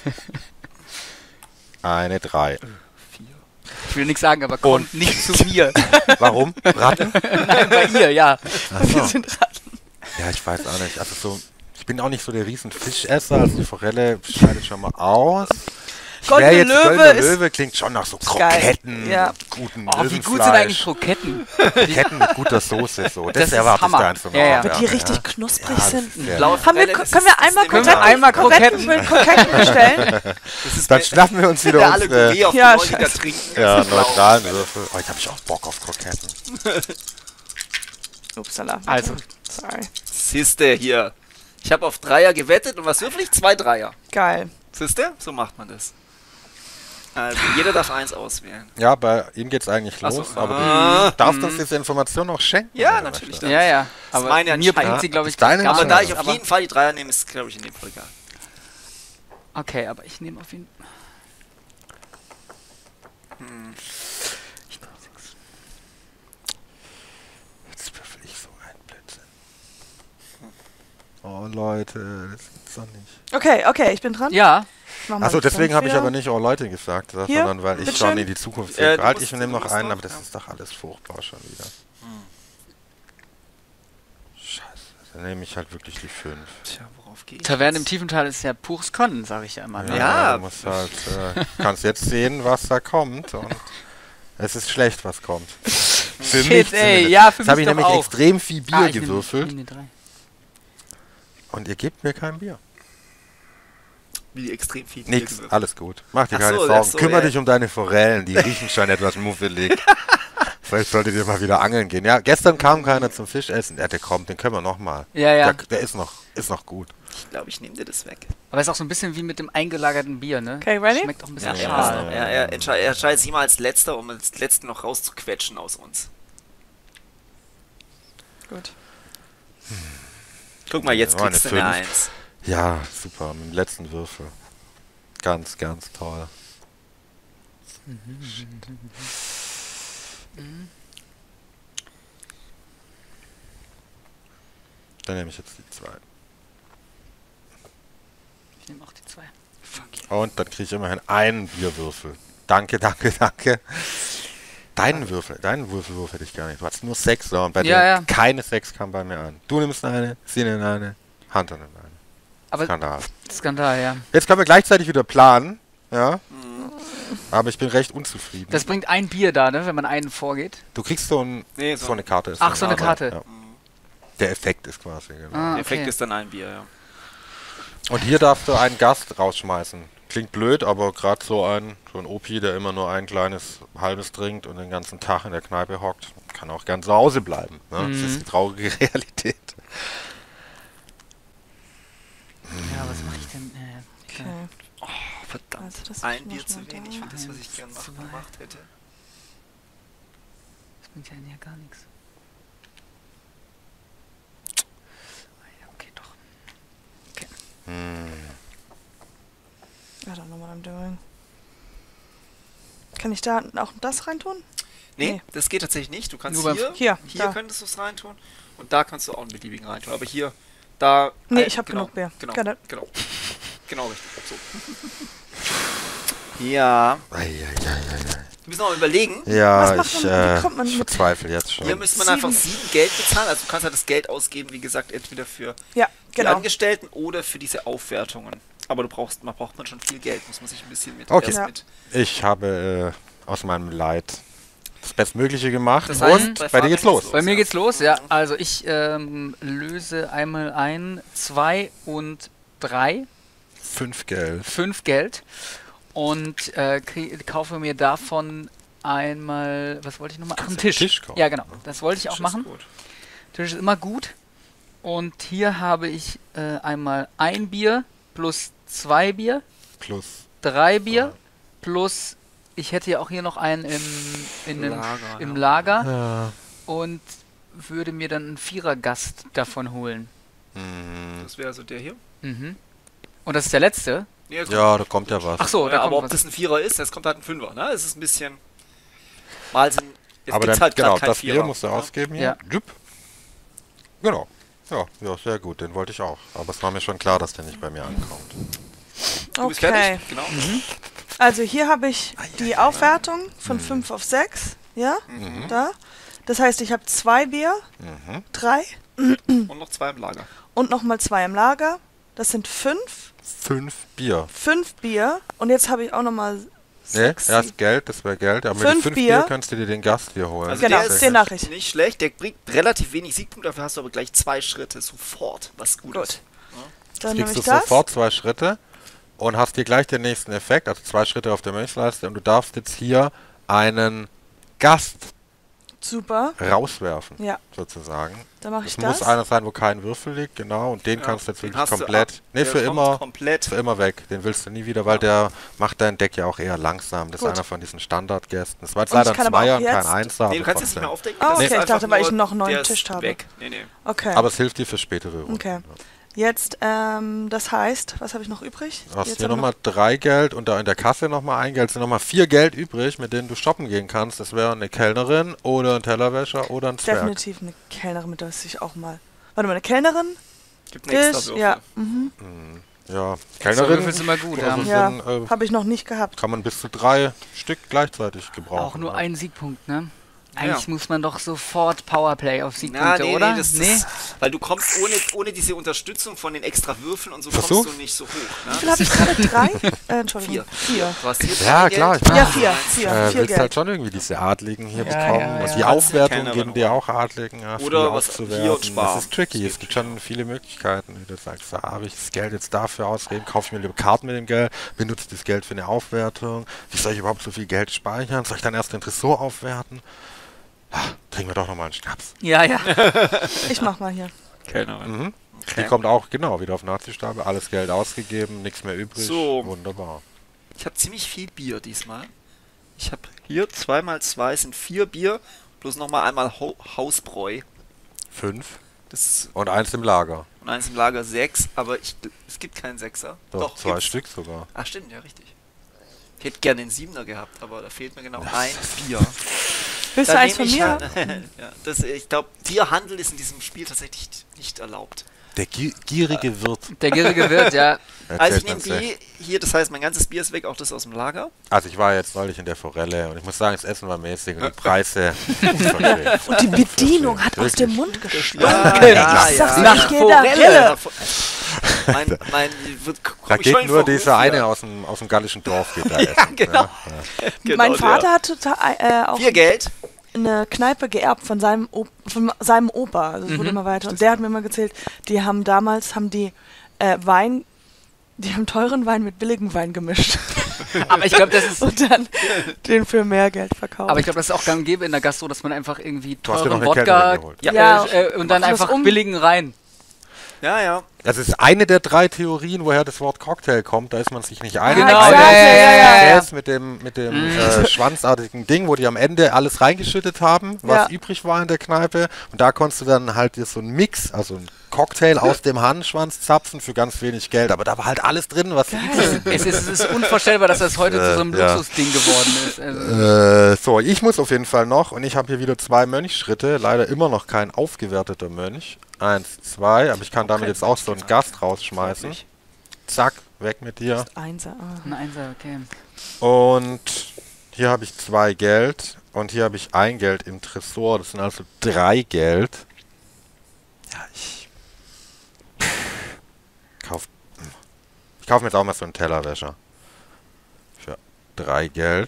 D: Eine drei.
A: Ich will nichts sagen, aber kommt nicht zu mir.
D: Warum? Ratten?
A: Nein, bei ihr, ja.
D: Ach so.
B: Wir sind Ratten.
D: Ja, ich weiß auch nicht. Also so, ich bin auch nicht so der riesen Fischesser. Also die Forelle scheidet schon mal aus.
B: Goldene
D: Schwer jetzt,
B: Löwe
D: Goldene
B: ist-
D: Löwe klingt schon nach so
B: ist geil.
D: Kroketten,
B: Ja.
D: und guten
A: Oh, wie gut sind
D: Löwenfleisch.
A: eigentlich Kroketten?
D: Kroketten mit guter Soße. So. Das,
A: Das ist
D: erwartest
A: Hammer.
D: du einfach
A: Ja, ja.
B: Wird die richtig knusprig
D: Ja,
B: sind.
D: das wär-
E: Blaue
B: Haben wir,
E: Forelle, das
B: können
E: ist-
B: wir einmal
E: das
A: Können
E: ist
A: wir einmal
B: Kroketten,
A: Kroketten?
B: Kroketten bestellen?
E: Das ist
D: Dann
E: der-
D: schnappen wir uns
E: der
D: wieder unsere
E: Allegorie auf
B: Ja,
E: die Leute, die da
B: scheiße.
E: trinken.
D: ja,
E: Das ist blau.
D: neutralen Würfel. Oh, ich habe ich auch Bock auf Kroketten.
B: Upsala.
A: Also.
B: Sorry.
E: Siehste hier. Ich habe auf Dreier gewettet und was würfel ich? Zwei Dreier.
B: Geil.
E: Siehste? So macht man das. Also, jeder darf eins auswählen.
D: Ja, bei ihm geht's eigentlich
E: Ach so.
D: los, aber
E: Ah.
D: du darfst uns diese Information noch schenken.
E: Ja,
D: oder
E: natürlich.
D: was?
A: Ja, ja.
E: Das
A: Aber
E: meine ja
A: mir
E: nicht.
A: bringt
D: Ja,
A: sie, glaube ich,
D: ist deine
A: gar
E: Aber
D: Entscheidung.
E: da
A: nichts.
E: ich auf
A: Aber-
E: jeden Fall die Dreier nehme, ist, glaube ich, in dem Fall egal.
A: Okay, aber ich nehme auf jeden Fall...
D: Jetzt würfel ich so ein Blödsinn. Oh Leute, das gibt's doch nicht.
B: Okay, okay, ich bin dran.
A: Ja,
B: Ich mach mal
D: Achso,
B: den
D: deswegen habe ich
B: wieder.
D: aber nicht oh Leute gesagt, sondern
B: Hier,
D: weil ich
B: bitteschön.
D: schon in die Zukunft
E: Äh,
D: sehe.
E: du
D: halt,
E: musst-
D: ich nehme
E: du
D: noch
E: musst
D: einen,
E: noch,
D: aber das
E: ja.
D: ist doch alles furchtbar schon wieder. Scheiße, dann nehme ich halt wirklich die fünf.
E: Tja, worauf gehe ich?
A: Taverne im
E: jetzt?
A: Tiefental ist ja pures Können, sage ich ja immer. ne?
E: Ja.
D: Du musst halt, äh, kannst jetzt sehen, was da kommt und es ist schlecht, was kommt. Für
A: Shit,
D: mich
A: ey,
D: zumindest.
A: ja, für
D: Jetzt habe
A: mich
D: ich
A: doch
D: nämlich
A: auch.
D: extrem viel Bier
A: Ah, ich nehm-
D: gewürfelt
A: ich nehm die drei.
D: und ihr gebt mir kein Bier.
E: Wie extrem viel
D: Nix,
E: gewürfelt.
D: alles gut. Mach dir
E: Ach
D: keine
E: so,
D: Sorgen.
E: ach so,
D: Kümmer
E: ja.
D: dich um deine Forellen, die riechen schon etwas muffelig. Vielleicht solltet ihr mal wieder angeln gehen. Ja, gestern kam keiner zum Fischessen. Ja, der kommt, den können wir noch mal.
A: Ja, ja.
D: Der, der ist noch, ist noch gut.
E: Ich glaube, ich nehme dir das weg.
A: Aber ist auch so ein bisschen wie mit dem eingelagerten Bier, ne?
B: Okay, ready?
A: Schmeckt auch ein bisschen
E: Ja,
D: Ja.
E: er,
A: schal.
E: er, er, entschei- er entscheidet sich immer als Letzter, um als Letzten noch rauszuquetschen aus uns.
B: Gut.
E: Guck mal, jetzt
D: Ja, eine
E: kriegst du eine
D: fünf.
E: Eins.
D: Ja, super, mit dem letzten Würfel. Ganz, ganz toll. Dann nehme ich jetzt die zwei.
A: Ich nehme auch die zwei. Fuck yeah.
D: Und dann kriege ich immerhin einen Bierwürfel. Danke, danke, danke. Deinen Würfel, deinen Würfelwurf hätte ich gar nicht. Du hast nur Sechser und bei
A: Ja,
D: dir
A: ja.
D: keine Sechs kam bei mir an. Du nimmst eine, sie nimmt eine, Hunter nimmt eine.
A: Aber
D: Skandal.
A: Skandal, ja.
D: Jetzt können wir gleichzeitig wieder planen, ja. Aber ich bin recht unzufrieden.
A: Das bringt ein Bier da, ne? Wenn man einen vorgeht.
D: du kriegst so, ein,
E: Nee,
D: so,
E: so
D: eine Karte. Ist
A: Ach,
D: das
A: so eine
D: aber,
A: Karte.
D: Ja. Der Effekt ist quasi, genau.
A: Ah,
E: Der Effekt
A: okay.
E: ist dann ein Bier, ja.
D: Und hier darfst du einen Gast rausschmeißen. Klingt blöd, aber gerade so ein, so ein O P, der immer nur ein kleines halbes trinkt und den ganzen Tag in der Kneipe hockt, kann auch gern zu Hause bleiben. Ne? Das
A: Mhm.
D: ist die traurige Realität.
A: Ja, was mache ich denn? Äh,
B: Okay.
E: Oh, verdammt.
B: Also das
E: ein
B: ist
E: Bier
B: noch
E: zu
B: mal
E: wenig
B: da.
E: für das, was ich gern
A: Eins,
E: machen,
A: zwei.
E: gemacht hätte.
A: Das bringt ja ja gar nichts. Ah ja, okay, doch.
D: Hm.
B: I don't know what I'm doing. Kann ich da auch das reintun?
E: Nee,
B: Nee.
E: das geht tatsächlich nicht. Du kannst
A: Nur beim-
E: hier,
B: Hier,
E: hier
B: da.
E: könntest du es reintun und da kannst du auch einen beliebigen reintun. Aber hier, da...
B: Nee,
E: äh,
B: ich hab
E: genau,
B: genug Bier.
E: Genau,
B: Got it.
E: genau. Genau richtig. So. Ja,
D: Eieieiei.
E: wir müssen noch mal überlegen.
D: Ja,
B: Was macht
D: ich,
B: man- wie
D: äh,
B: kommt man
D: ich
B: mit-
D: verzweifle jetzt schon.
E: Hier müsste man
B: Sieben.
E: einfach sieben Geld bezahlen. Also du kannst halt das Geld ausgeben, wie gesagt, entweder für
B: Ja,
E: die
B: genau.
E: Angestellten oder für diese Aufwertungen. Aber du brauchst, man braucht man schon viel Geld, muss man sich ein bisschen mit,
D: Okay.
E: erst
B: Ja.
E: mit.
D: Ich habe äh, aus meinem Leid das Bestmögliche gemacht
E: Das heißt,
D: und
E: bei
D: bei dir geht's
E: Fabian
D: los.
E: geht's
A: Bei mir
E: ja.
A: geht's los, ja. Also ich ähm, löse einmal ein, zwei und drei,
D: Fünf Geld.
A: fünf Geld und äh, krieg, kaufe mir davon einmal, was wollte ich nochmal? Ach, einen Tisch.
D: Tisch kaufen,
A: Ja, genau. Das wollte ich auch
E: Ist
A: machen.
E: gut.
A: Tisch ist immer gut. Und hier habe ich äh, einmal ein Bier plus zwei Bier,
D: Plus.
A: drei Bier plus, ich hätte ja auch hier noch einen im, in dem,
E: Lager,
A: im
E: ja.
A: Lager
D: Ja.
A: und würde mir dann einen Vierergast davon holen.
D: Hm.
E: Das wäre also der hier.
A: Mhm. Und das ist der letzte?
E: Nee, jetzt
D: Ja, da kommt ja was.
A: Ach so,
E: ja,
A: da
E: aber
A: kommt
E: ob
A: was.
E: das ein Vierer ist, das kommt halt ein Fünfer, ne? Es ist ein bisschen. Mal sind. Jetzt
D: Aber
E: gibt's
D: dann,
E: halt grad
D: genau,
E: kein
D: das
E: Vierer,
D: Bier musst du
E: ne?
D: ausgeben hier.
A: Ja.
D: Jupp. Genau. Ja, ja, sehr gut, den wollte ich auch. Aber es war mir schon klar, dass der nicht bei mir ankommt.
E: Du bist
B: Okay.
E: fertig? Genau.
B: Also hier habe ich die Aufwertung von fünf auf sechs. Ja,
D: Mhm.
B: da. Das heißt, ich habe zwei Bier,
D: Mhm.
B: drei
E: Und noch zwei im Lager.
B: und nochmal zwei im Lager. Das sind fünf.
D: Fünf Bier.
B: Fünf Bier. Und jetzt habe ich auch nochmal
D: Ne,
B: sechs.
D: erst
B: sieben-
D: Geld, das wäre Geld. Aber mit
B: Fünf
D: den fünf
B: Bier.
D: Bier kannst du dir den Gast hier holen.
E: Also
B: Genau,
E: der ist
B: den mache ich.
E: nicht schlecht, der bringt relativ wenig Siegpunkte, dafür hast du aber gleich zwei Schritte sofort, was gut,
B: Gut.
E: ist.
B: Dann nehme
D: kriegst du
B: ich das.
D: sofort zwei Schritte und hast dir gleich den nächsten Effekt, also zwei Schritte auf der Mönchsleiste und du darfst jetzt hier einen Gast
B: Super.
D: rauswerfen,
B: Ja.
D: sozusagen.
B: Dann mache ich
D: Es
B: das.
D: muss einer sein, wo kein Würfel liegt, genau, und den
E: Ja,
D: kannst du jetzt
E: den
D: wirklich
E: hast du
D: komplett,
E: ab.
D: nee,
E: Der
D: für
E: kommt
D: immer,
E: komplett.
D: für immer weg. Den willst du nie wieder, weil der macht dein Deck ja auch eher langsam. Das
B: Gut.
D: ist einer von diesen Standardgästen. Das war jetzt
B: Und ich
D: leider
B: kann
D: ein
B: aber auch
D: Zweier und kein
B: jetzt-
D: Einser.
E: Nee, du
D: aber
E: kannst jetzt nicht mehr
D: trotzdem.
E: aufdecken.
B: Ah,
E: das
B: okay,
E: ist
B: ich
E: einfach
B: dachte, weil ich
E: nur-
B: noch einen neuen
E: der ist
B: Tisch habe.
E: Weg. Nee, nee.
B: Okay.
D: Aber es hilft dir für spätere Runden.
B: Okay. Jetzt, ähm, das heißt, was habe ich noch übrig?
D: Du hast
B: Jetzt
D: hier
B: haben wir
D: nochmal drei Geld und da in der Kasse nochmal ein Geld. Es sind nochmal vier Geld übrig, mit denen du shoppen gehen kannst. Das wäre eine Kellnerin oder ein Tellerwäscher oder ein Zwerg.
B: definitiv eine Kellnerin, mit der ich auch mal. Warte mal, eine Kellnerin?
E: Gibt einen extra
B: Ist,
E: Würfel.
B: ja. Mhm.
D: Ja,
A: So
D: Kellnerin
A: Würfel sind immer gut,
D: also
A: ja.
B: Ja,
D: sind, äh,
B: habe ich noch nicht gehabt.
D: kann man bis zu drei Stück gleichzeitig gebrauchen.
A: Auch nur
D: ja.
A: ein Siegpunkt, ne? Eigentlich
E: Ja.
A: muss man doch sofort Powerplay auf
E: Na,
A: Siegpunkte,
E: nee,
A: oder?
E: nee, das ist, weil du kommst ohne, ohne diese Unterstützung von den extra Würfeln und so
D: Versuch.
E: kommst du nicht so hoch.
B: Wie
E: Ne?
B: viel habe ich gerade? Drei? Äh, Entschuldigung.
E: Vier.
B: Vier.
E: Du hast hier
D: Ja,
E: drei
D: klar,
E: Geld.
D: ich meine,
B: Ja, vier. Vier.
D: Äh,
B: vier
D: willst
B: Geld.
D: halt schon irgendwie diese Adligen hier
A: Ja,
D: bekommen.
A: ja,
D: Und
A: ja.
D: die
E: Kannst
D: Aufwertung
E: keine
D: geben dir auch Adligen. Ja, viel
E: Oder was-
D: aufzuwerten.
E: hier und sparen.
D: Das ist tricky. Es gibt schon viele Möglichkeiten, wie du sagst. Da habe ich das Geld jetzt dafür ausgeben, kaufe ich mir lieber Karten mit dem Geld, benutze das Geld für eine Aufwertung. Wie soll ich überhaupt so viel Geld speichern? Soll ich dann erst den Tresor aufwerten? Ah, trinken wir doch nochmal einen Schnaps.
A: Ja, ja.
B: Ich mach mal hier.
E: Kellnerin.
D: Mhm.
E: Okay.
D: Die kommt auch, genau, wieder auf Nazi-Stabe. Alles Geld ausgegeben, nichts mehr übrig.
E: So.
D: Wunderbar.
E: Ich habe ziemlich viel Bier diesmal. Ich habe hier zwei mal zwei sind vier Bier, plus nochmal einmal Ho Hausbräu.
D: Fünf.
E: Das
D: Und eins im Lager.
E: und eins im Lager sechs, aber ich, es gibt keinen Sechser.
D: Doch, zwei
E: gibt's.
D: Stück sogar.
E: Ach stimmt, ja richtig. Ich hätte gerne den Siebener gehabt, aber da fehlt mir genau ein Bier.
B: Willst du
E: Dann
B: eins von
E: nehme ich
B: mir?
E: halt- ja, das, ich glaube, Bierhandel ist in diesem Spiel tatsächlich nicht erlaubt.
D: Der gi gierige Wirt.
A: Der gierige Wirt, ja.
E: Also ich
D: erzählt
E: nehme
D: man sich.
E: die hier, das heißt, mein ganzes Bier ist weg, auch das aus dem Lager.
D: Also ich war jetzt neulich in der Forelle und ich muss sagen, das Essen war mäßig und die Preise. Verstehe.
B: Und die Bedienung hat aus
D: Wirklich.
B: dem Mund gestunken.
E: Ja,
B: ich
E: ja,
B: sag's
E: ja.
B: nicht, ich gehe da Rille.
E: Mein, mein, wird,
D: Da geht nur dieser eine aus dem, aus dem gallischen Dorf geht da essen.
E: Ja, genau. genau.
B: Mein
E: der.
B: Vater hat total, äh, auch
E: Vier Geld.
B: eine Kneipe geerbt von seinem, Op von seinem Opa. Also es wurde immer weiter. Und der hat mir immer gezählt, die haben damals, haben die äh, Wein, die haben teuren Wein mit billigem Wein gemischt.
A: Aber ich glaube, das ist.
B: Und dann den für mehr Geld verkauft.
A: Aber ich glaube, das ist auch gang und gäbe in der Gastro, dass man einfach irgendwie
D: Du hast dir noch
A: teuren
D: eine
A: Wodka
D: Kellnerin geholt.
A: ja,
B: Ja,
A: äh, äh, und dann
B: mach das
A: einfach
B: um.
A: billigen rein.
E: Ja, ja.
D: Das ist eine der drei Theorien, woher das Wort Cocktail kommt. Da ist man sich nicht einig.
A: Genau,
D: Eine
A: ja,
D: ist
A: ja, ja, ja, ja.
D: das mit dem, mit dem äh, schwanzartigen Ding, wo die am Ende alles reingeschüttet haben, was
B: Ja.
D: übrig war in der Kneipe. Und da konntest du dann halt dir so einen Mix, also ein Cocktail aus dem Hahnenschwanz zapfen für ganz wenig Geld. Aber da war halt alles drin, was
A: Es ist, es ist unvorstellbar, dass das heute
D: Äh,
A: zu so einem
D: ja.
A: Luxusding geworden ist. Also,
D: Äh, so, ich muss auf jeden Fall noch, und ich habe hier wieder zwei Mönchschritte, leider immer noch kein aufgewerteter Mönch. Eins, zwei, aber ich kann damit jetzt auch so einen Gast rausschmeißen.
E: Wirklich.
D: Zack, weg mit dir.
B: Einser. Ah.
A: ein Einser, okay.
D: Und hier habe ich zwei Geld und hier habe ich ein Geld im Tresor, das sind also drei Geld. Ja, ich kauf, ich kaufe mir jetzt auch mal so einen Tellerwäscher. Für drei Geld.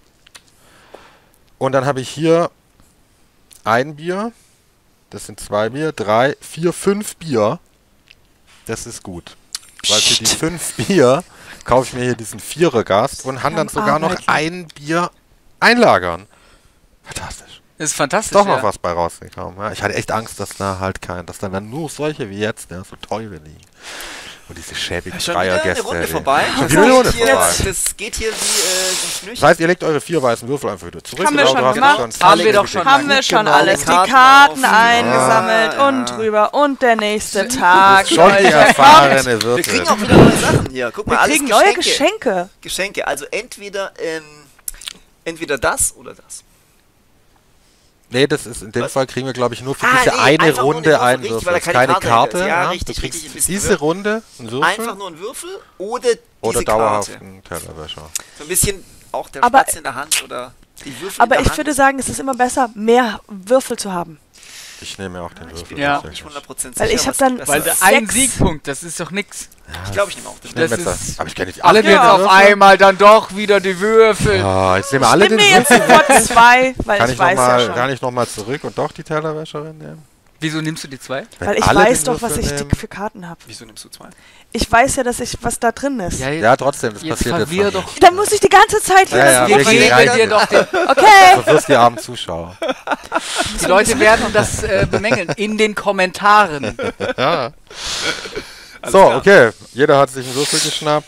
D: Und dann habe ich hier ein Bier. Das sind zwei Bier, drei, vier, fünf Bier. Das ist gut. Weil für die fünf Bier kaufe ich mir hier diesen Vierergast und kann dann
B: Am
D: sogar noch
B: Arbeiten.
D: ein Bier einlagern. Fantastisch.
A: Das ist fantastisch.
D: Doch noch
A: ja.
D: was bei rausgekommen. Ja. Ich hatte echt Angst, dass da halt kein, dass dann, dann nur solche wie jetzt, ja, so teure liegen. Und diese schäbigen
E: Schon wieder eine
D: Dreiergäste.
E: Runde
D: die-
E: vorbei.
D: Schon wieder eine Runde
E: Hier,
D: vorbei.
E: das geht hier wie äh, ein Schnürchen.
D: Das heißt, ihr legt eure vier weißen Würfel einfach wieder zurück.
B: Haben wir
D: oder
B: schon
D: du hast
B: gemacht.
D: schon
A: Haben
D: zwei
A: wir doch
D: gelegt.
A: schon.
B: Haben wir schon
E: Genau,
B: alles. Die
E: Karten
B: Karten
E: auf.
B: eingesammelt
E: Ah,
B: und
E: ja.
B: drüber. Und der nächste Tag.
D: Schon die
B: Leute,
D: erfahrene
E: Wir
D: Wirte.
E: kriegen auch wieder neue Sachen hier. Guck mal,
B: Wir
E: alles
B: kriegen neue
E: Geschenke.
B: Geschenke.
E: Geschenke. Also entweder, ähm, entweder das oder das.
D: Nee, das ist in dem
E: Was?
D: Fall kriegen wir, glaube ich, nur für
E: Ah,
D: diese
E: nee,
D: eine
E: einfach nur
D: Runde
E: eine Würfel,
D: einen
E: richtig,
D: Würfel.
E: weil da
D: Das ist
E: keine
D: keine
E: Karte
D: Karte.
E: ist. Ja,
D: ja.
E: richtig,
D: du
E: richtig,
D: kriegst
E: ein bisschen
D: diese
E: Würfel.
D: Runde einen Würfel
E: Einfach nur ein Würfel oder diese
D: oder
E: Karte.
D: dauerhaften Tellerwäscher.
E: So ein bisschen auch der
B: Aber-
E: Spatz in der Hand oder die Würfel
B: Aber
E: in
B: ich
E: der Hand.
B: würde sagen, es ist immer besser, mehr Würfel zu haben.
D: Ich nehme auch den Würfel.
A: Ja.
E: Ich bin
D: tatsächlich.
E: nicht hundert Prozent
B: Weil
E: sicher,
B: ich hab
E: was
B: dann-
E: besser
A: Weil
E: ist.
A: ein
B: Sechs.
A: Siegpunkt, das ist doch nix.
E: Ich glaube, ich nehme auch den
D: Ich nehme
A: Das
D: jetzt
A: ist-
D: aber ich kenne nicht
A: Alle
D: alle
A: nehmen auf
D: Würfel.
A: einmal dann doch wieder die Würfel.
D: Ah, jetzt nehmen alle
B: Ich
D: den
B: nehme mir jetzt
D: Würfel.
B: sofort zwei, weil
D: Kann
B: ich
D: ich, noch
B: weiß ja
D: mal,
B: schon.
D: kann ich nochmal zurück und doch die Tellerwäscherin nehmen?
A: Wieso nimmst du die zwei?
B: Weil ich
D: alle
B: weiß
D: den
B: doch, was
D: Würfel
B: ich
D: nehmen.
B: die für Karten habe.
E: Wieso nimmst du zwei?
B: Ich weiß ja, dass ich was da drin ist.
D: Ja, trotzdem, das
A: jetzt
D: passiert jetzt
A: verwirr
D: noch
A: doch.
D: nicht.
B: Dann muss ich die ganze Zeit hier
D: Ja, ja,
B: das
A: Wir
D: richtig
B: Würfel.
A: regeln
D: rein.
A: dir doch den,
B: Okay.
D: Du wirst die armen Zuschauer.
A: die Leute werden das äh, bemängeln in den Kommentaren.
D: Ja.
E: Alles
D: So,
E: klar.
D: okay. Jeder hat sich einen Würfel geschnappt.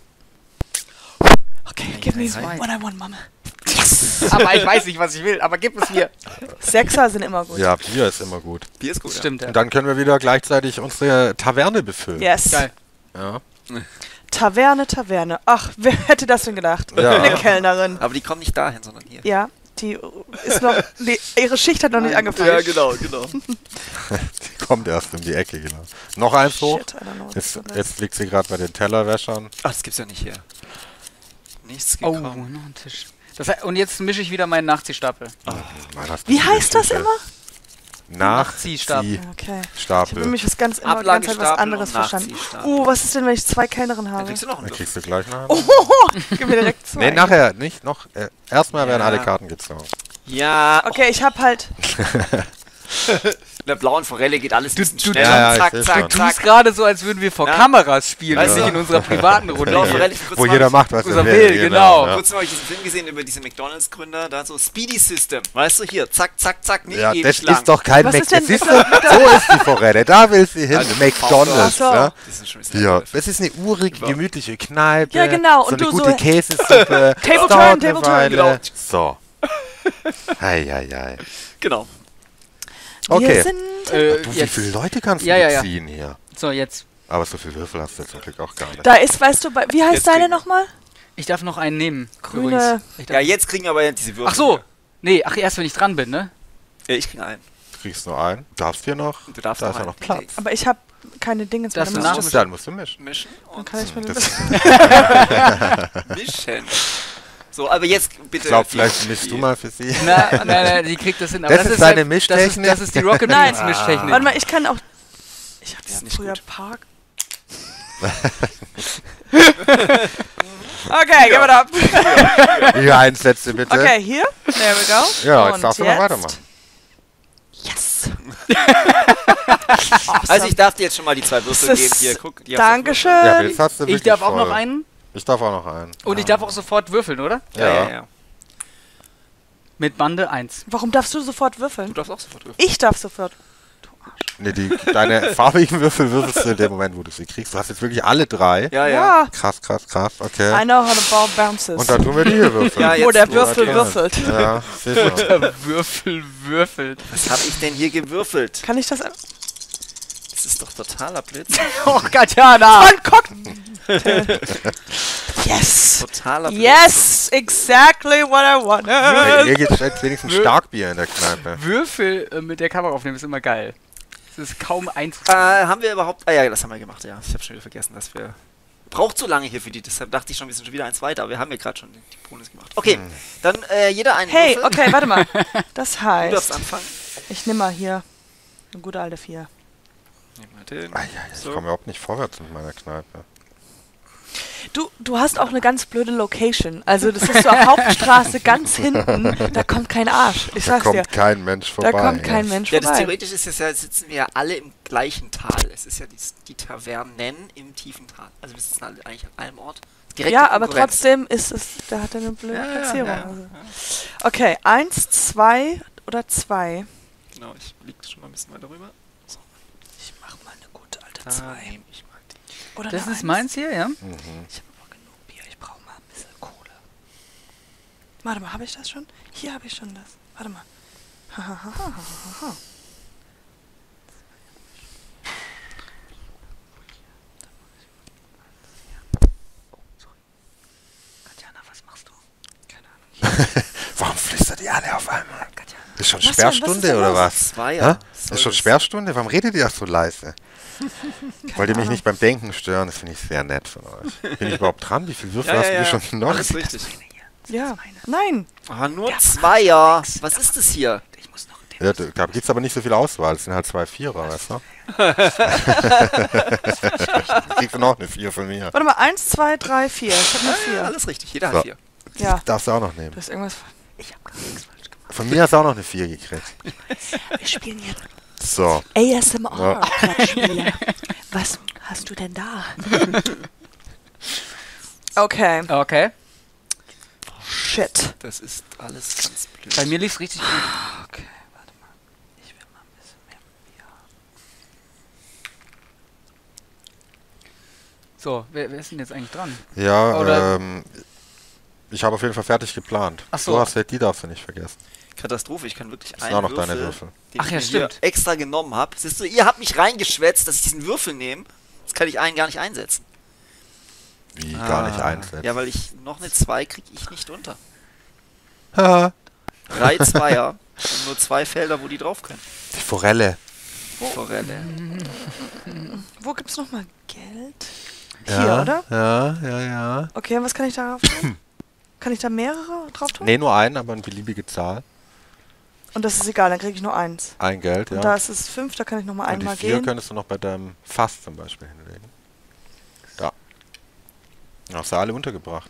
B: Okay, give me
E: Nein, nein.
B: one I want, Mama.
A: Aber ich weiß nicht, was ich will, aber gib es mir.
B: Sechser sind immer gut.
D: Ja, Bier ist immer gut.
E: Bier ist gut.
A: Stimmt, ja.
D: Und dann können wir wieder gleichzeitig unsere Taverne befüllen.
B: Yes.
A: Geil.
D: Ja.
B: Taverne, Taverne. Ach, wer hätte das denn gedacht?
D: Ja.
B: Eine Kellnerin.
E: Ja. Aber die kommen nicht dahin, sondern hier.
B: Ja, die ist noch. Die, ihre Schicht hat noch nicht angefangen.
E: Ja, genau, genau.
D: Die kommt erst um die Ecke, genau. Noch eins hoch.
B: Shit, I don't know what's
D: Jetzt,
B: so nice.
D: jetzt liegt sie gerade bei den Tellerwäschern.
E: Ach, das gibt's ja nicht hier. Nichts
A: Oh,
E: gekommen.
A: noch ein Tisch. Das heißt, und jetzt mische ich wieder meinen Nachziehstapel.
D: Mann, hast du
B: Wie
D: viele
B: heißt das
D: Tische.
B: immer?
A: Nachziehstapel.
B: Okay. Ich
D: Stapel.
B: habe mich was ganz immer die ganze Zeit was
E: Ablagestapel
B: anderes
E: und
B: verstanden.
E: Nachziehstapel.
B: Uh, was ist denn, wenn ich zwei Kellnerinnen
E: Dann
B: habe?
E: kriegst du noch einen
D: Dann
E: Würfel.
D: kriegst du gleich noch einen.
B: Oh, gib mir direkt zwei.
D: Nee, nachher nicht. Noch. Äh, erstmal werden
E: Ja.
D: alle Karten gezogen.
E: Ja,
B: Okay, ich habe halt.
E: in der blauen Forelle geht alles ein bisschen schneller.
D: ja, ja, ich
E: zack,
D: seh
E: zack,
D: schon.
A: Du
E: zack.
A: bist gerade so, als würden wir vor
E: Ja.
A: Kameras spielen,
E: Weiß
A: und
E: ich.
A: nicht in unserer privaten Runde.
E: Blaue
A: hier.
E: Forelle, ich kurz
D: Wo
E: mal-
D: jeder macht, was
A: unser
D: er
A: Will,
D: will.
A: genau.
D: Ja.
E: Kurz mal, ich diesen Film gesehen über diese McDonalds-Gründer, da so Speedy System. Weißt du, hier, zack, zack, zack, nicht
D: Ja,
E: ewig
D: das
E: lang.
D: ist doch kein
B: Was
D: Mac.
B: ist denn
D: Das ist
B: mit
D: doch,
B: der-
D: so ist die Forelle. Da will sie hin.
E: Also,
D: McDonalds.
B: Ach so.
D: Ja.
E: Die sind schon ein bisschen
D: Ja,
E: älter.
D: das ist eine urige, gemütliche Kneipe.
B: Ja, genau.
D: So
B: Und
D: eine
B: du
D: gute
B: so-
D: Käsesuppe.
B: Table
D: dauert
B: turn,
D: eine
B: Table turn,
D: Weile.
E: genau.
D: So. Hei, hei, hei.
E: Genau.
B: Wir
D: Okay.
B: sind.
A: Äh,
D: Du, wie
A: jetzt.
D: viele Leute kannst du
A: Ja, ja, ja.
D: ziehen hier?
A: So, jetzt.
D: Aber so viele Würfel hast du zum Glück auch gar nicht.
B: Da ist, weißt du, bei, wie heißt
E: Jetzt
B: deine
E: kriegen wir-
B: nochmal?
A: Ich darf noch einen nehmen.
B: Grüne-
A: Übrigens. Ich darf
E: Ja, jetzt kriegen wir aber diese Würfel.
A: Ach so. Nee, ach, erst wenn ich dran bin, ne?
E: Ja, ich krieg einen.
D: Du kriegst nur einen. Darfst hier noch?
E: Du darfst
D: Da
E: noch
D: ist ja
E: einen.
D: noch Platz.
B: Aber ich habe keine Dinge
A: Das
B: mehr.
A: ist
B: Dann
A: ein
B: muss ich-
D: Dann musst du mischen.
E: Mischen
B: Dann
E: und
B: kann ich mir
D: Das,
B: das.
E: mischen. So, aber jetzt bitte.
D: ich glaube,
E: die-
D: vielleicht mischst
E: die-
D: du mal für sie.
A: Na, nein, nein, die kriegt das hin. Aber
D: Das ist deine
A: halt,
D: Mischtechnik?
A: Das ist, das ist die Rocket
B: Nein.
A: Beans Mischtechnik.
B: Warte mal, ich kann auch. Ich habe
E: ist
B: ja
E: nicht
B: früher
E: gut.
B: Park. Okay, give it up.
D: Hier Einsätze bitte.
B: Okay, hier. There we go.
D: Ja, jetzt
B: Und
D: darfst du noch weitermachen.
B: Yes.
E: Also ich darf dir jetzt schon mal die zwei Würfel
B: Das
E: geben.
B: ist-
E: Hier, guck. Die hast du
B: Dankeschön.
D: Ja, aber jetzt hast du
A: Ich
D: wirklich
A: darf auch
D: voll.
A: noch einen.
D: Ich darf auch noch einen.
A: Und ich darf auch sofort würfeln, oder?
E: Würfel. Ja, ja, ja.
A: Mit Bande eins.
B: Warum darfst du sofort
E: Du
B: würfeln?
E: darfst auch sofort würfeln.
B: Ich darf sofort.
D: Nee, die, deine farbigen Würfel würfelst du in dem Moment, wo du sie kriegst. Du hast jetzt wirklich alle drei.
E: Ja, ja.
B: Ja.
D: Krass, krass, krass. Okay.
B: I know how the ball bounces.
D: Und dann tun wir die hier würfeln.
E: Ja, jetzt
B: Wo der
E: du,
B: Würfel
E: okay.
B: würfelt.
D: Ja, sicher.
A: Würfel, würfelt.
E: Was habe ich denn hier gewürfelt?
B: Kann ich das?
E: Das ist doch totaler Blitz.
A: Oh, Katjana!
B: Ein Cocktail. Yes.
E: Totaler Blitz.
B: Yes, exactly what I
D: Hey,
B: wanted.
D: Hier gibt es wenigstens Starkbier in der Kneipe.
A: Würfel äh, mit der Kamera aufnehmen ist immer geil. Das ist kaum eins.
E: Äh, haben wir überhaupt... Ah ja, das haben wir gemacht, ja. Ich habe schon wieder vergessen, dass wir... Braucht so lange hier für die, deshalb dachte ich schon, wir sind schon wieder eins weiter, aber wir haben ja gerade schon die, die Bonus gemacht. Okay, dann äh, jeder einen
B: Hey,
E: Würfel.
B: okay, warte mal. Das
E: Du darfst
B: heißt,
E: anfangen.
B: ich nehme mal hier eine gute alte vier.
E: Nehmen wir den.
D: Ah, ja, ich
E: So.
D: komme überhaupt nicht vorwärts mit meiner Kneipe.
B: Du, du hast auch eine ganz blöde Location. Also das ist so eine Hauptstraße ganz hinten. Da kommt kein Arsch. Ich
D: Da
B: sag's
D: kommt
B: dir.
D: kein Mensch vorbei.
B: Da kommt kein
D: ja.
B: Mensch
E: Ja, das
B: vorbei.
E: theoretisch ist es ja, sitzen wir ja alle im gleichen Tal. Es ist ja die, die Tavernen im tiefen Tal. Also wir sitzen alle eigentlich an einem Ort. Direkte
B: Ja, aber
E: Konkurrenz.
B: trotzdem ist es, da hat er eine blöde
E: Ja, ja,
B: Platzierung.
E: ja, ja.
B: Also. Okay, eins, zwei oder zwei.
E: Genau, ich liege schon mal ein bisschen weiter rüber.
B: Ich mach mal eine gute alte
E: Da
B: zwei.
E: nehme ich mal die.
B: Oder
A: Das
B: eine
A: ist
B: Eins.
A: meins hier, ja?
D: Mhm.
B: Ich habe aber genug Bier. Ich brauche mal ein bisschen Kohle. Warte mal, habe ich das schon? Hier habe ich schon das. Warte mal. Hahaha. Katjana, was machst du? Keine Ahnung.
D: Warum flüstert ihr alle auf einmal?
B: Katjana.
D: Ist schon
B: Was denn? Was ist
D: Sperrstunde
B: denn
D: oder
B: los?
D: was?
E: Zweier.
D: Hä?
E: Soll
D: Ist schon
E: das-
D: Sperrstunde? Warum redet ihr auch so leise? Wollt ihr mich
B: Ahnung.
D: nicht beim Denken stören? Das finde ich sehr nett von euch. Bin ich überhaupt dran? Wie viele Würfel
E: Ja,
D: hast
E: ja,
D: du
E: ja.
D: dir schon genommen?
E: Alles richtig.
B: Ja. Nein.
E: Ah, nur Zweier. Was ist das hier?
A: Ich muss noch
D: Ja, da da gibt es aber nicht so viel Auswahl. Es sind halt zwei Vierer, weißt du? Kriegst du noch eine Vier von mir.
B: Warte mal, eins, zwei, drei, vier. Ich habe eine
E: Ja,
B: vier.
E: alles richtig. Jeder
D: So.
E: hat vier.
B: Ja.
D: Darfst du auch noch nehmen.
B: Du hast irgendwas.
A: Ich hab gar nichts falsch gemacht.
D: Von mir hast du auch noch eine Vier gekriegt.
B: Wir spielen jetzt
D: So.
B: A S M R,
D: Ja.
B: Brettspiele. Was hast du denn da? Okay.
A: Okay.
B: Shit.
E: Das ist alles ganz blöd.
A: Bei mir lief's richtig gut.
B: Okay, warte mal. Ich will mal ein bisschen mehr Bier.
A: So, wer, wer ist denn jetzt eigentlich dran?
D: Ja,
A: Oder-
D: ähm, ich habe auf jeden Fall fertig geplant.
A: Ach so.
D: Du hast die darfst du nicht vergessen.
E: Katastrophe, ich kann wirklich
D: Das
E: einen
D: sind auch noch
E: Würfel,
D: deine Würfel.
E: den
A: Ach
E: ich
A: ja,
E: mir hier
A: stimmt.
E: extra genommen habe. Siehst du, ihr habt mich reingeschwätzt, dass ich diesen Würfel nehme. Jetzt kann ich einen gar nicht einsetzen.
D: Wie gar nicht einsetzen.
E: Ja, weil ich noch eine zwei kriege ich nicht unter.
D: Haha.
E: Drei Zweier und nur zwei Felder, wo die drauf können.
D: Die Forelle.
E: Forelle.
B: Wo gibt's nochmal Geld?
D: Ja,
B: Hier, oder?
D: Ja, ja, ja.
B: Okay, und was kann ich darauf tun? Kann ich da mehrere drauf tun?
D: Nee, nur einen, aber eine beliebige Zahl.
B: Und das ist egal, dann kriege ich nur eins.
D: Ein Geld, ja.
B: Und da ist es fünf, da kann ich nochmal
D: Und die
B: einmal
D: vier
B: gehen.
D: könntest du noch bei deinem Fass zum Beispiel hinlegen. Da. Hast du alle untergebracht.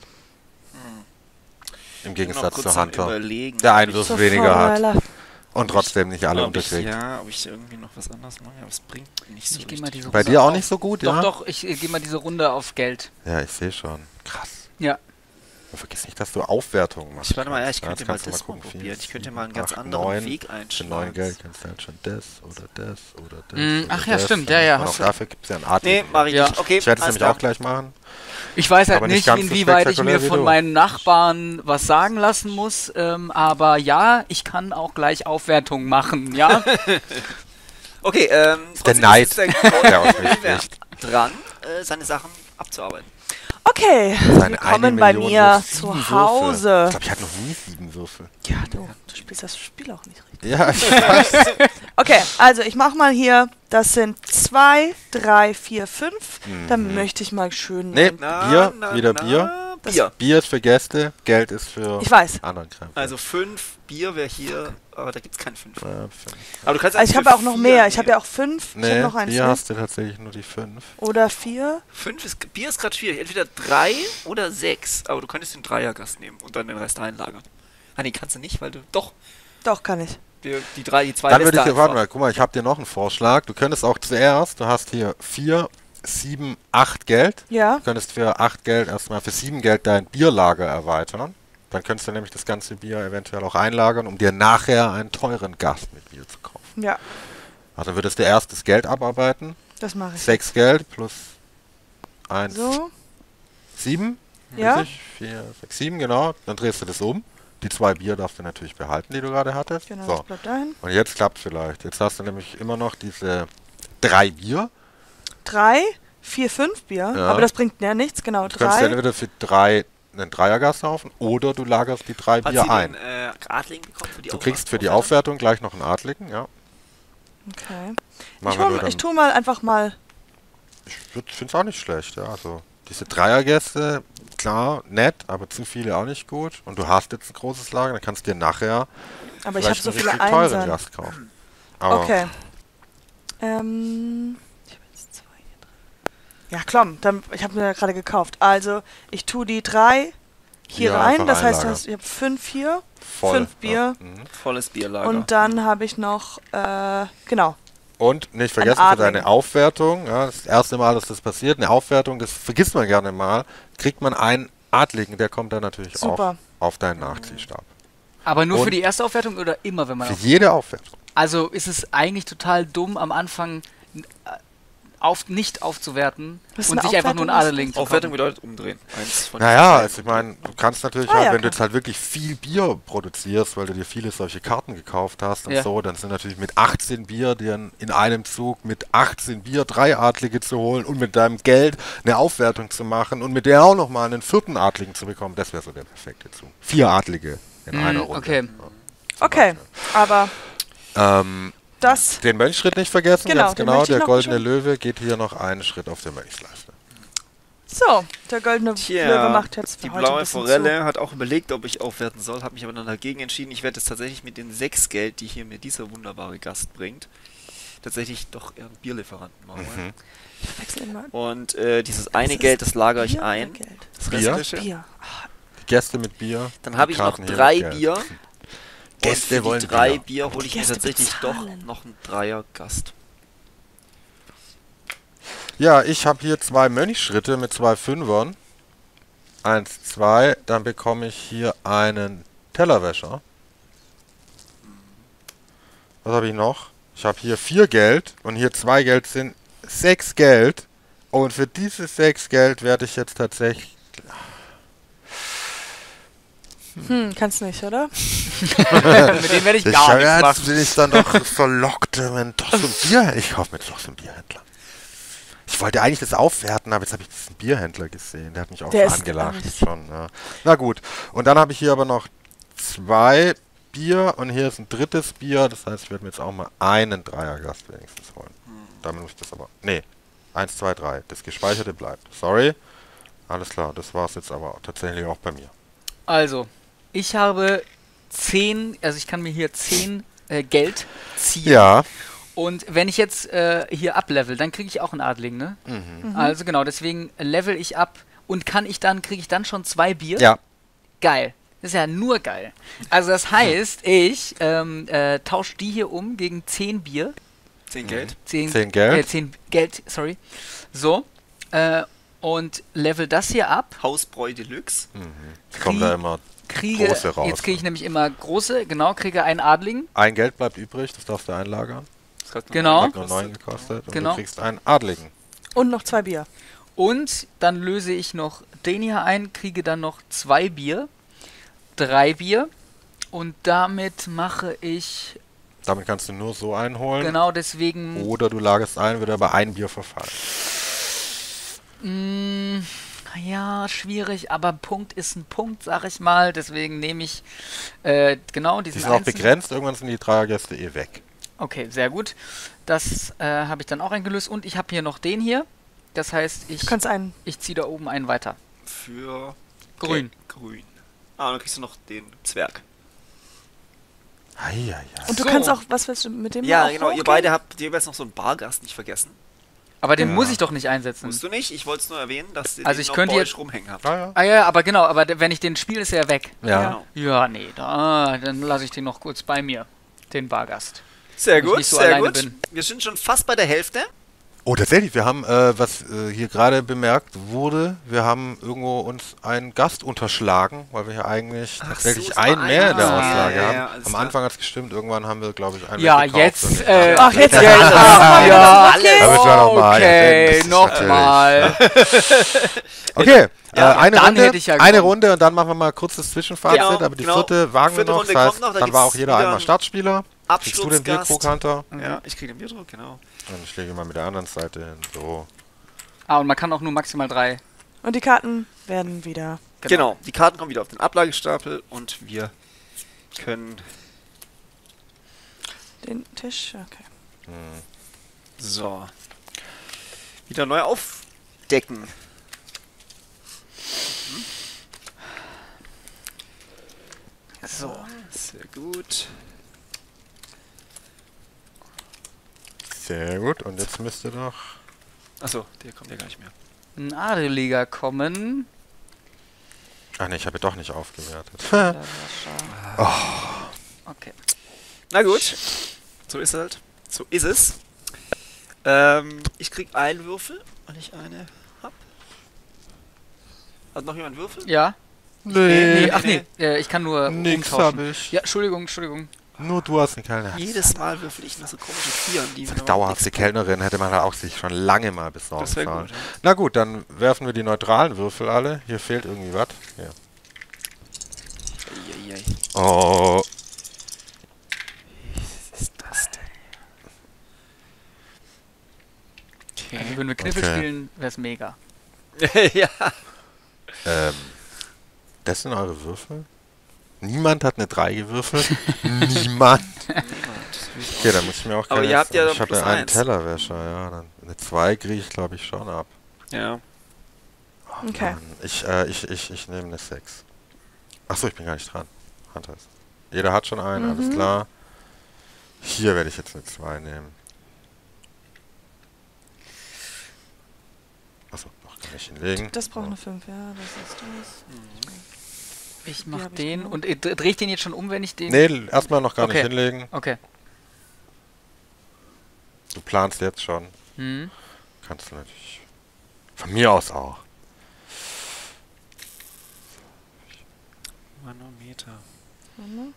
D: Im
E: Noch
D: Gegensatz
E: kurz
D: zu
E: am
D: Hunter.
E: Überlegen,
D: Der
E: ob
D: einen
E: ich-
D: Würfel
B: Zur
D: weniger hat.
B: Forelle.
D: Und trotzdem nicht alle
E: ob ich,
D: unterkriegt.
E: ja, ob ich irgendwie noch was anderes mache, aber es bringt nicht so
A: Ich geh mal
E: richtig.
A: diese
D: Bei
A: Runde
D: dir auch
A: auf-
D: nicht so gut,
A: Doch,
D: ja?
A: doch, ich äh, gehe mal diese Runde auf Geld.
D: Ja, ich sehe schon. Krass.
A: Ja.
D: Und vergiss nicht, dass du Aufwertungen machst.
E: Ich warte mal, ja, ich könnte
D: jetzt
E: mal
D: kannst du
E: das mal
D: gucken.
E: probieren.
D: Vier,
E: Ich könnte
D: sieben,
E: mal einen ganz
D: acht,
E: anderen
D: neun.
E: Weg
D: Für
E: einschlagen.
D: neun Geld kannst du halt schon das oder das oder das.
A: Mm,
D: oder
A: ach ja,
D: das.
A: stimmt, ja, ja,
D: Und auch
A: hast du-
D: dafür gibt es ja einen
E: Nee,
D: Adligen.
E: mach ich
A: Ja.
E: nicht. Okay,
D: Ich werde es
E: alles
D: nämlich
E: klar.
D: auch gleich machen.
A: Ich weiß halt
D: Aber nicht
A: nicht,
D: ganz so
A: inwieweit ich mir
D: spektakulär wie
A: von
D: du.
A: meinen Nachbarn was sagen lassen muss, ähm, aber ja, ich kann auch gleich Aufwertung machen, ja?
E: Okay, ähm, trotzdem
D: Neid,
E: ist der
D: der aus mich
E: Goldene
D: spricht.
E: dran, äh, seine Sachen abzuarbeiten.
B: Okay,
D: Seine
B: willkommen
D: eine
B: bei
D: Million
B: mir
D: plus sieben
B: zu
D: Würfel.
B: Hause.
D: Ich glaube, ich hatte noch nie sieben Würfel.
B: Ja, du, du spielst das Spiel auch nicht richtig.
D: Ja, ich weiß.
B: Okay, also ich mach mal hier, das sind zwei, drei, vier, fünf. Dann möchte ich mal schön...
D: Mhm. Nee,
B: ein-
D: Bier, wieder Bier.
E: Bier.
D: Bier ist für Gäste, Geld ist für
B: Ich weiß.
D: anderen Kram.
E: Also fünf Bier wäre hier, aber da gibt's keine fünf.
D: Ja, fünf.
E: Aber du kannst
B: Also ich
E: für
B: habe ja auch noch
E: vier
B: mehr. Ich habe ja
E: nehmen.
B: auch fünf. Ich
D: Nee,
B: habe noch eins.
D: Bier
B: Ne?
D: hast du tatsächlich nur die fünf.
B: Oder vier.
E: Fünf ist, Bier ist gerade schwierig. Entweder drei oder sechs. Aber du könntest den Dreiergast nehmen und dann den Rest einlagern. Ah, nee, kannst du nicht, weil du. Doch,
B: Doch, kann ich.
E: die, die drei, die zwei
D: Dann würde
E: lässt
D: ich
E: du
D: dir, warte
E: einfach.
D: mal, guck mal, ich habe dir noch einen Vorschlag. Du könntest auch zuerst, du hast hier vier, sieben, acht Geld.
B: Ja.
D: Du könntest für acht Geld erstmal für sieben Geld dein Bierlager erweitern. Dann könntest du nämlich das ganze Bier eventuell auch einlagern, um dir nachher einen teuren Gast mit Bier zu kaufen.
B: Ja,
D: Also dann würdest du erst das Geld abarbeiten.
B: das mache ich.
D: Sechs Geld plus eins,
B: So.
D: sieben.
B: Ja.
D: Richtig? Vier, sechs, sieben, genau. Dann drehst du das um. Die zwei Bier darfst du natürlich behalten, die du gerade hattest.
B: Genau,
D: So.
B: das bleibt dahin.
D: Und jetzt klappt vielleicht. Jetzt hast du nämlich immer noch diese drei Bier.
B: Drei, vier, fünf Bier.
D: Ja.
B: Aber das bringt ja nichts. Genau,
D: Du kannst
B: drei.
D: entweder für drei einen Dreiergast kaufen oder du lagerst die drei
E: Hat
D: Bier
E: sie
D: ein.
E: den äh, Adligen bekommen für die
D: Du
E: Aufwärts-
D: kriegst für die
E: Aufwertung?
D: Aufwertung gleich noch einen Adligen, ja.
B: Okay.
D: Machen
B: Ich,
D: wir
B: hol,
D: nur dann-
B: ich tue mal einfach mal.
D: Ich finde es auch nicht schlecht, ja. Also diese Dreiergäste, klar, nett, aber zu viele auch nicht gut. Und du hast jetzt ein großes Lager, dann kannst du dir nachher
B: Aber ich habe
D: vielleicht
B: so
D: einen
B: viele
D: richtig teuren
B: Einsen.
D: Gast kaufen. Aber
B: Okay. Ähm. Ich habe jetzt zwei hier drin. Ja, komm, dann, ich habe mir ja gerade gekauft. Also, ich tue die drei hier
D: Ja,
B: rein.
D: einfach
B: Das heißt, du
D: einlagern.
B: hast, ich habe fünf hier.
D: voll.
B: fünf Bier.
D: Ja. Mhm.
E: Volles Bierlager.
B: Und dann habe ich noch, äh, genau.
D: Und nicht vergessen
B: Ein
D: für deine
B: Adligen.
D: Aufwertung, ja, das erste Mal, dass das passiert, eine Aufwertung, das vergisst man gerne mal, kriegt man einen Adligen, der kommt dann natürlich
B: Super.
D: auch auf deinen Nachziehstab.
A: Aber nur
D: Und-
A: für die erste Aufwertung oder immer, wenn man
D: Für
A: auf
D: jede Aufwertung.
A: Also ist es eigentlich total dumm, am Anfang äh, auf, nicht aufzuwerten
B: Was ist
A: und
B: eine
A: sich einfach nur einen
B: Aufwertung?
A: Adelig zu
E: Aufwertung
A: kaufen.
E: bedeutet umdrehen. Eins von
D: Naja,
E: den
D: also ich meine, du kannst natürlich
B: Ah,
D: halt,
B: ja,
D: wenn du
B: klar.
D: jetzt halt wirklich viel Bier produzierst, weil du dir viele solche Karten gekauft hast und
A: Ja.
D: so, dann sind natürlich mit achtzehn Bier dir in, in einem Zug mit achtzehn Bier drei Adlige zu holen und mit deinem Geld eine Aufwertung zu machen und mit der auch nochmal einen vierten Adligen zu bekommen, das wäre so der perfekte Zug. Vier Adlige in
A: Mhm,
D: einer Runde.
A: okay.
D: Ja.
B: Okay, aber
D: Ähm,
B: das.
D: den Mönchschritt nicht vergessen,
B: Genau,
D: ganz
B: den
D: genau.
B: möchte ich
D: Der
B: noch
D: goldene
B: schon-
D: Löwe geht hier noch einen Schritt auf der Mönchsleiste.
B: So, der goldene
E: Tja,
B: Löwe macht jetzt
E: die
B: für heute ein
E: blaue
B: bisschen
E: Forelle hat auch überlegt, ob ich aufwerten soll, habe mich aber dann dagegen entschieden. Ich werde jetzt tatsächlich mit den sechs Geld, die hier mir dieser wunderbare Gast bringt, tatsächlich doch eher einen Bierlieferanten machen.
D: Mhm.
B: zu. Ich verwechsel immer.
E: Und äh, dieses eine
B: ist
E: Geld, das lagere ich
B: Bier oder
E: ein.
B: Geld?
E: Das
D: Bier?
E: restliche.
B: Bier.
D: Die Gäste mit Bier.
E: Dann
D: die
E: habe ich noch
D: Karten hier
E: drei
D: mit Geld.
E: Bier.
D: Gäste
E: und für
D: wollen
E: die drei
D: Bier.
E: Bier hole ich mir
B: Gäste
E: tatsächlich
B: bezahlen.
E: doch noch einen Dreier-Gast.
D: Ja, ich habe hier zwei Mönchschritte mit zwei Fünfern. Eins, zwei. Dann bekomme ich hier einen Tellerwäscher. Was habe ich noch? Ich habe hier vier Geld und hier zwei Geld sind sechs Geld. Und für dieses sechs Geld werde ich jetzt tatsächlich...
B: Hm, kannst nicht, oder?
A: Mit dem werde ich gar nichts
D: jetzt
A: machen.
D: bin ich dann doch verlockt, wenn doch so ein Bier... Ich kaufe mir doch so einen Bierhändler. Ich wollte eigentlich das aufwerten, aber jetzt habe ich diesen Bierhändler gesehen. Der hat mich auch
B: Der ist
D: angelacht.
B: nicht.
D: Schon, ja. Na gut. Und dann habe ich hier aber noch zwei Bier und hier ist ein drittes Bier. Das heißt, ich werde mir jetzt auch mal einen Dreiergast wenigstens holen. Damit muss ich das aber... Nee. Eins, zwei, drei. Das Gespeicherte bleibt. Sorry. Alles klar. Das war es jetzt aber tatsächlich auch bei mir.
A: Also, ich habe zehn, also ich kann mir hier zehn äh, Geld ziehen.
D: Ja.
A: Und wenn ich jetzt äh, hier ablevel, dann kriege ich auch einen Adligen, ne?
D: Mhm.
A: Also genau, deswegen level ich ab und kann ich dann, kriege ich dann schon zwei Bier?
D: Ja.
A: Geil. Das ist ja nur geil. Also das heißt, ich ähm, äh, tausche die hier um gegen zehn Bier.
E: Zehn Geld.
A: zehn,
D: Zehn Geld.
A: Äh, zehn Geld, sorry. So. Äh, und level das hier ab.
E: Hausbräu Deluxe.
D: Kommt da immer
A: Kriege,
D: große raus.
A: jetzt kriege ich nämlich immer große, genau, kriege einen Adligen.
D: Ein Geld bleibt übrig, das darfst du einlagern.
E: Das kostet
A: Genau.
E: noch
D: Hat nur neun gekostet und
A: Genau.
D: du kriegst einen Adligen.
B: Und noch zwei Bier.
A: Und dann löse ich noch den hier ein, kriege dann noch zwei Bier, drei Bier. Und damit mache ich,
D: Damit kannst du nur so einholen.
A: genau deswegen,
D: Oder du lagerst ein, würde aber ein Bier verfallen.
A: mh, ja, schwierig, aber ein Punkt ist ein Punkt, sag ich mal. Deswegen nehme ich äh, genau
D: Die
A: diesen
D: sind auch
A: einzelnen-
D: begrenzt, irgendwann sind die Dreiergäste eh weg.
A: Okay, sehr gut. Das äh, habe ich dann auch eingelöst. Und ich habe hier noch den hier. Das heißt, ich,
B: Du kannst einen.
A: ich ziehe da oben einen weiter.
E: Für
A: Grün.
E: Grün. Ah, und dann kriegst du noch den Zwerg.
D: Eieiei.
B: Und du
A: So.
B: kannst auch, was willst du mit dem
E: Ja,
B: auch
E: genau.
B: hochgehen?
E: Ihr beide habt jeweils noch so einen Bargast nicht vergessen.
A: Aber den
D: Ja.
A: muss ich doch nicht einsetzen.
E: Musst du nicht? Ich wollte es nur erwähnen, dass ihr
A: Also
E: den
A: ich
E: noch
A: könnte
E: bei
A: jetzt-
E: euch rumhängen habt.
D: Ah, ja.
A: Ah ja, aber genau, aber d- wenn ich den spiele, ist er weg.
D: Ja.
E: Genau.
A: Ja, nee, da, dann lasse ich den noch kurz bei mir, den Bargast.
E: Sehr
A: Wenn ich
E: gut,
A: nicht so
E: sehr
A: alleine
E: gut.
A: bin.
E: Wir sind schon fast bei der Hälfte.
D: Oh, tatsächlich, wir haben, äh, was äh, hier gerade bemerkt wurde, wir haben irgendwo uns einen Gast unterschlagen, weil wir hier eigentlich
E: Ach
D: tatsächlich
E: so, es
D: einen
E: war
D: mehr in der
E: einer.
D: Auslage
E: Ja, ja,
D: haben.
E: ja, alles
D: Am
E: klar.
D: Anfang hat es gestimmt, irgendwann haben wir, glaube ich, einen
A: Ja,
D: weggekauft
A: jetzt,
D: und-
A: äh,
B: Ach, jetzt
A: ja,
B: jetzt.
A: ah, ja,
B: okay.
D: Aber es war noch mal, ja,
A: okay,
D: das ist
A: nochmal.
D: Okay,
A: Ja,
D: äh, eine,
A: dann
D: Runde,
A: hätte ich ja
D: eine
A: gewonnen.
D: Runde und dann machen wir mal kurz das Zwischenfazit,
E: Genau,
D: aber die
E: genau.
D: vierte wagen
E: Vierte
D: wir noch,
E: Runde
D: das heißt,
E: kommt noch, da
D: dann war auch
E: gibt's
D: jeder
E: wieder
D: einmal
E: einen
D: Startspieler. Kriegst du den
E: Absturzgast.
D: Bierkrug-Hunter?
E: Ja, ich kriege den Bierdruck, genau.
D: Und ich lege mal mit der anderen Seite hin. So.
A: Ah, und man kann auch nur maximal drei.
B: Und die Karten werden wieder.
E: Genau. Die Karten kommen wieder auf den Ablagestapel und wir können
B: Den Tisch, okay.
E: so wieder neu aufdecken.
A: So.
E: Sehr gut.
D: Sehr gut, und jetzt müsste doch...
E: Achso, der kommt ja gar nicht mehr.
A: Ein Adeliger kommen.
D: Ach ne, ich habe doch nicht aufgewertet.
A: Okay.
E: Na gut. So ist halt. So ist es. Ähm, ich krieg einen Würfel, weil ich eine hab. Hat noch jemand Würfel?
A: Ja?
D: Nee,
A: Nee, ach nee, äh, ich kann nur
D: nix
A: umtauschen.
D: hab ich.
A: Ja, Entschuldigung, Entschuldigung.
D: Nur du hast eine kleine...
E: Jedes Mal würfel ich nach so komische Vieren, die
D: So
E: mir
D: eine dauerhafte Kellnerin hätte man halt auch sich schon lange mal besorgen
E: Das wär
D: sollen.
E: gut, ja.
D: Na gut, dann werfen wir die neutralen Würfel alle. Hier fehlt irgendwie was. Hier.
E: Eieiei.
D: Oh,
E: Was ist das denn?
A: Also, wenn wir Kniffel
D: Okay.
A: spielen, wäre es mega.
E: ja.
D: ähm, das sind eure Würfel? Niemand hat eine drei gewürfelt? Niemand? Okay, dann muss ich mir auch
E: Aber
D: keine-
E: ihr habt ja
D: Ich habe
E: plus
D: ja einen
E: eins.
D: Tellerwäscher, ja. Dann eine zwei kriege ich, glaube ich, schon ab.
E: Ja.
B: Okay.
D: Mann, Ich, äh, ich, ich, ich nehme eine sechs. Achso, ich bin gar nicht dran. Hunter ist. Jeder hat schon einen, alles klar. Hier werde ich jetzt eine zwei nehmen. Achso, noch kann ich hinlegen.
B: Das braucht
D: So.
B: eine fünf, ja, das ist das.
A: Ich
B: Die
A: mach
B: hab ich
A: den
B: gemacht.
A: und äh, drehe ich den jetzt schon um, wenn ich den...
D: Nee, erstmal noch gar
A: Okay.
D: nicht hinlegen.
A: Okay.
D: Du planst jetzt schon.
A: Hm.
D: Kannst du natürlich. Von mir aus auch.
E: Manometer.
B: Warte.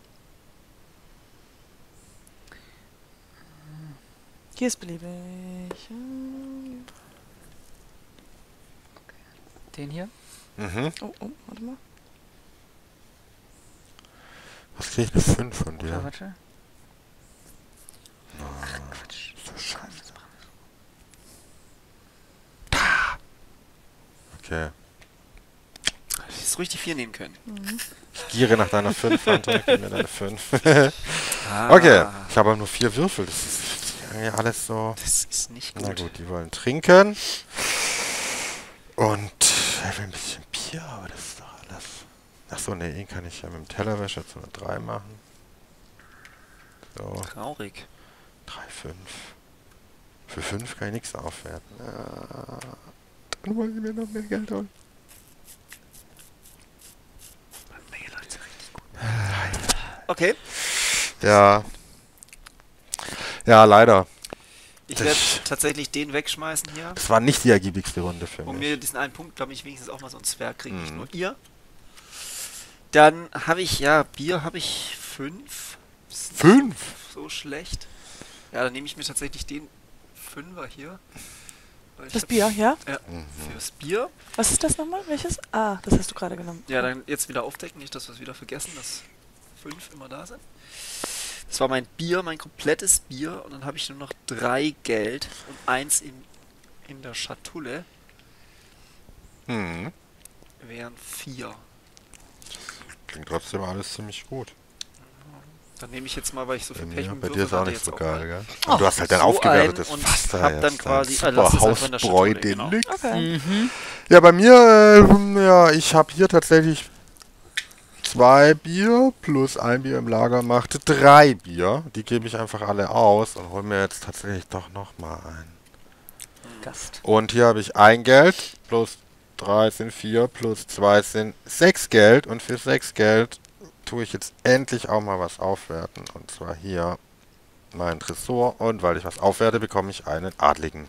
B: Hier ist beliebig.
A: Den hier.
D: Mhm.
B: Oh, oh, warte mal.
D: Was krieg ich eine fünf von
A: Ja.
D: dir?
A: Warte.
D: Quatsch. So scheiße. Okay.
E: Hättest ruhig die vier nehmen können.
D: Ich giere nach deiner fünf, Hunter. Gib mir deine fünf.
E: Ah,
D: Okay. Ich habe aber nur vier Würfel. Das ist ja alles so.
E: Das ist nicht gut.
D: Na gut, die wollen trinken. Und er will ein bisschen Bier, aber das ist doch alles. Achso, ne, ihn kann ich ja mit dem Tellerwäscher zu einer drei machen. So,
E: Traurig.
D: drei, fünf. Für fünf kann ich nichts aufwerten. Ja, dann wollen sie mir noch mehr Geld holen.
E: Okay.
D: Ja. Ja, leider.
E: Ich
D: Das-
E: werde tatsächlich den wegschmeißen hier.
D: Das war nicht die ergiebigste Runde für
E: Um
D: mich.
E: mir diesen einen Punkt, damit ich wenigstens auch mal so einen Zwerg kriege, nicht
D: Mhm.
E: nur ihr. Dann habe ich, ja, Bier habe ich fünf. Ist nicht
D: Fünf?
E: So schlecht. Ja, dann nehme ich mir tatsächlich den Fünfer hier. Weil ich
B: Das
E: hab-
B: Bier, ja?
E: Ja,
D: Mhm.
E: fürs Bier.
B: Was ist das nochmal? Welches? Ah, das hast du gerade genommen.
E: Ja, dann jetzt wieder aufdecken, nicht, dass wir es wieder vergessen, dass fünf immer da sind. Das war mein Bier, mein komplettes Bier. Und dann habe ich nur noch drei Geld und eins in, in der Schatulle.
D: Hm.
E: Wären vier.
D: Klingt trotzdem alles ziemlich gut.
E: Dann nehme ich jetzt mal, weil ich so viel
D: Bei,
E: Pech
D: mir,
E: mit
D: bei
E: dem
D: dir ist
E: Würfel
D: auch
E: hatte,
D: nicht so
E: jetzt
D: geil,
E: mal
D: gell?
A: Ach,
D: Und du hast halt dein
E: so
D: aufgewertetes
E: ein und
D: Fass
E: hab dann
D: jetzt,
E: quasi-
D: dein
E: äh, lass es
D: super
E: einfach in der
D: Hausbräu
E: Schatulle, genau.
D: Deluxe.
B: Okay.
A: Mhm.
D: Ja, bei mir, ähm, ja, ich habe hier tatsächlich zwei Bier plus ein Bier im Lager macht drei Bier. Die gebe ich einfach alle aus und hole mir jetzt tatsächlich doch nochmal ein.
A: Gast.
D: Und hier habe ich ein Geld, plus drei sind vier, plus zwei sind sechs Geld. Und für sechs Geld tue ich jetzt endlich auch mal was aufwerten. Und zwar hier mein Tresor. Und weil ich was aufwerte, bekomme ich einen Adligen.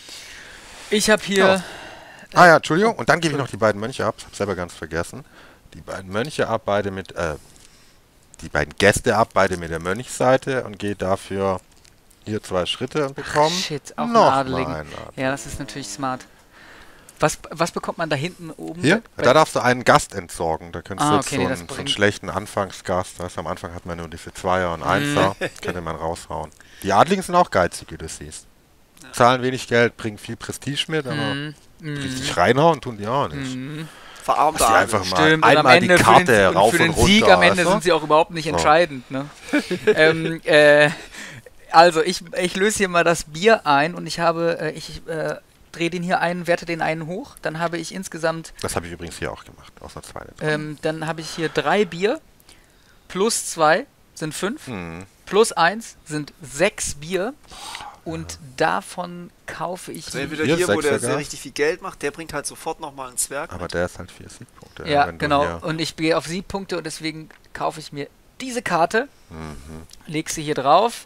A: Ich habe hier...
D: Ah ja, Entschuldigung. Und dann gebe ich noch die beiden Mönche ab. Ich habe selber ganz vergessen. Die beiden Mönche ab, beide mit, äh, die beiden Gäste ab, beide mit der Mönchseite und gehe dafür hier zwei Schritte und bekomme
A: Shit, auch
D: noch
A: einen Adeligen.
D: mal einen Adligen.
A: Ja, das ist natürlich smart. Was, was bekommt man da hinten oben?
D: Hier,
A: Bei-
D: da darfst du einen Gast entsorgen. Da kannst
A: Ah,
D: du jetzt
A: okay,
D: so,
A: nee,
D: einen,
A: das
D: so einen
A: bringt-
D: schlechten Anfangsgast, weißt, du, am Anfang hat man nur diese Zweier und Einser,
A: Mhm.
D: könnte man raushauen. Die Adligen sind auch geizig, wie du siehst. Zahlen wenig Geld, bringen viel Prestige mit, aber
A: Mhm. Mhm.
D: richtig reinhauen tun die auch nicht.
A: Mhm.
E: Verarmter
D: Lass die
E: Adel.
D: einfach mal
A: Stimmt, und am
D: einmal
A: Ende
D: die
A: für
D: Karte
A: den, und
D: rauf
A: für
D: und
A: den
D: runter.
A: Sieg am Ende
D: weißt du?
A: sind sie auch überhaupt nicht
D: So.
A: entscheidend. Ne? ähm, äh, also, ich, ich löse hier mal das Bier ein und ich habe, äh, ich äh, drehe den hier ein, werte den einen hoch. Dann habe ich insgesamt,
D: Das habe ich übrigens hier auch gemacht, aus einer zweiten.
A: ähm, dann habe ich hier drei Bier, plus zwei sind fünf,
D: Hm.
A: plus eins sind sechs Bier. Und davon kaufe ich...
E: Also entweder
D: Hier
E: hier, wo
D: sechs
E: der
D: sogar.
E: sehr richtig viel Geld macht, der bringt halt sofort nochmal einen Zwerg.
D: Aber der ist halt vier Siegpunkte.
A: Ja,
D: wenn du
A: genau.
D: hier-
A: Und ich gehe auf Siegpunkte und deswegen kaufe ich mir diese Karte,
D: Mhm.
A: leg sie hier drauf.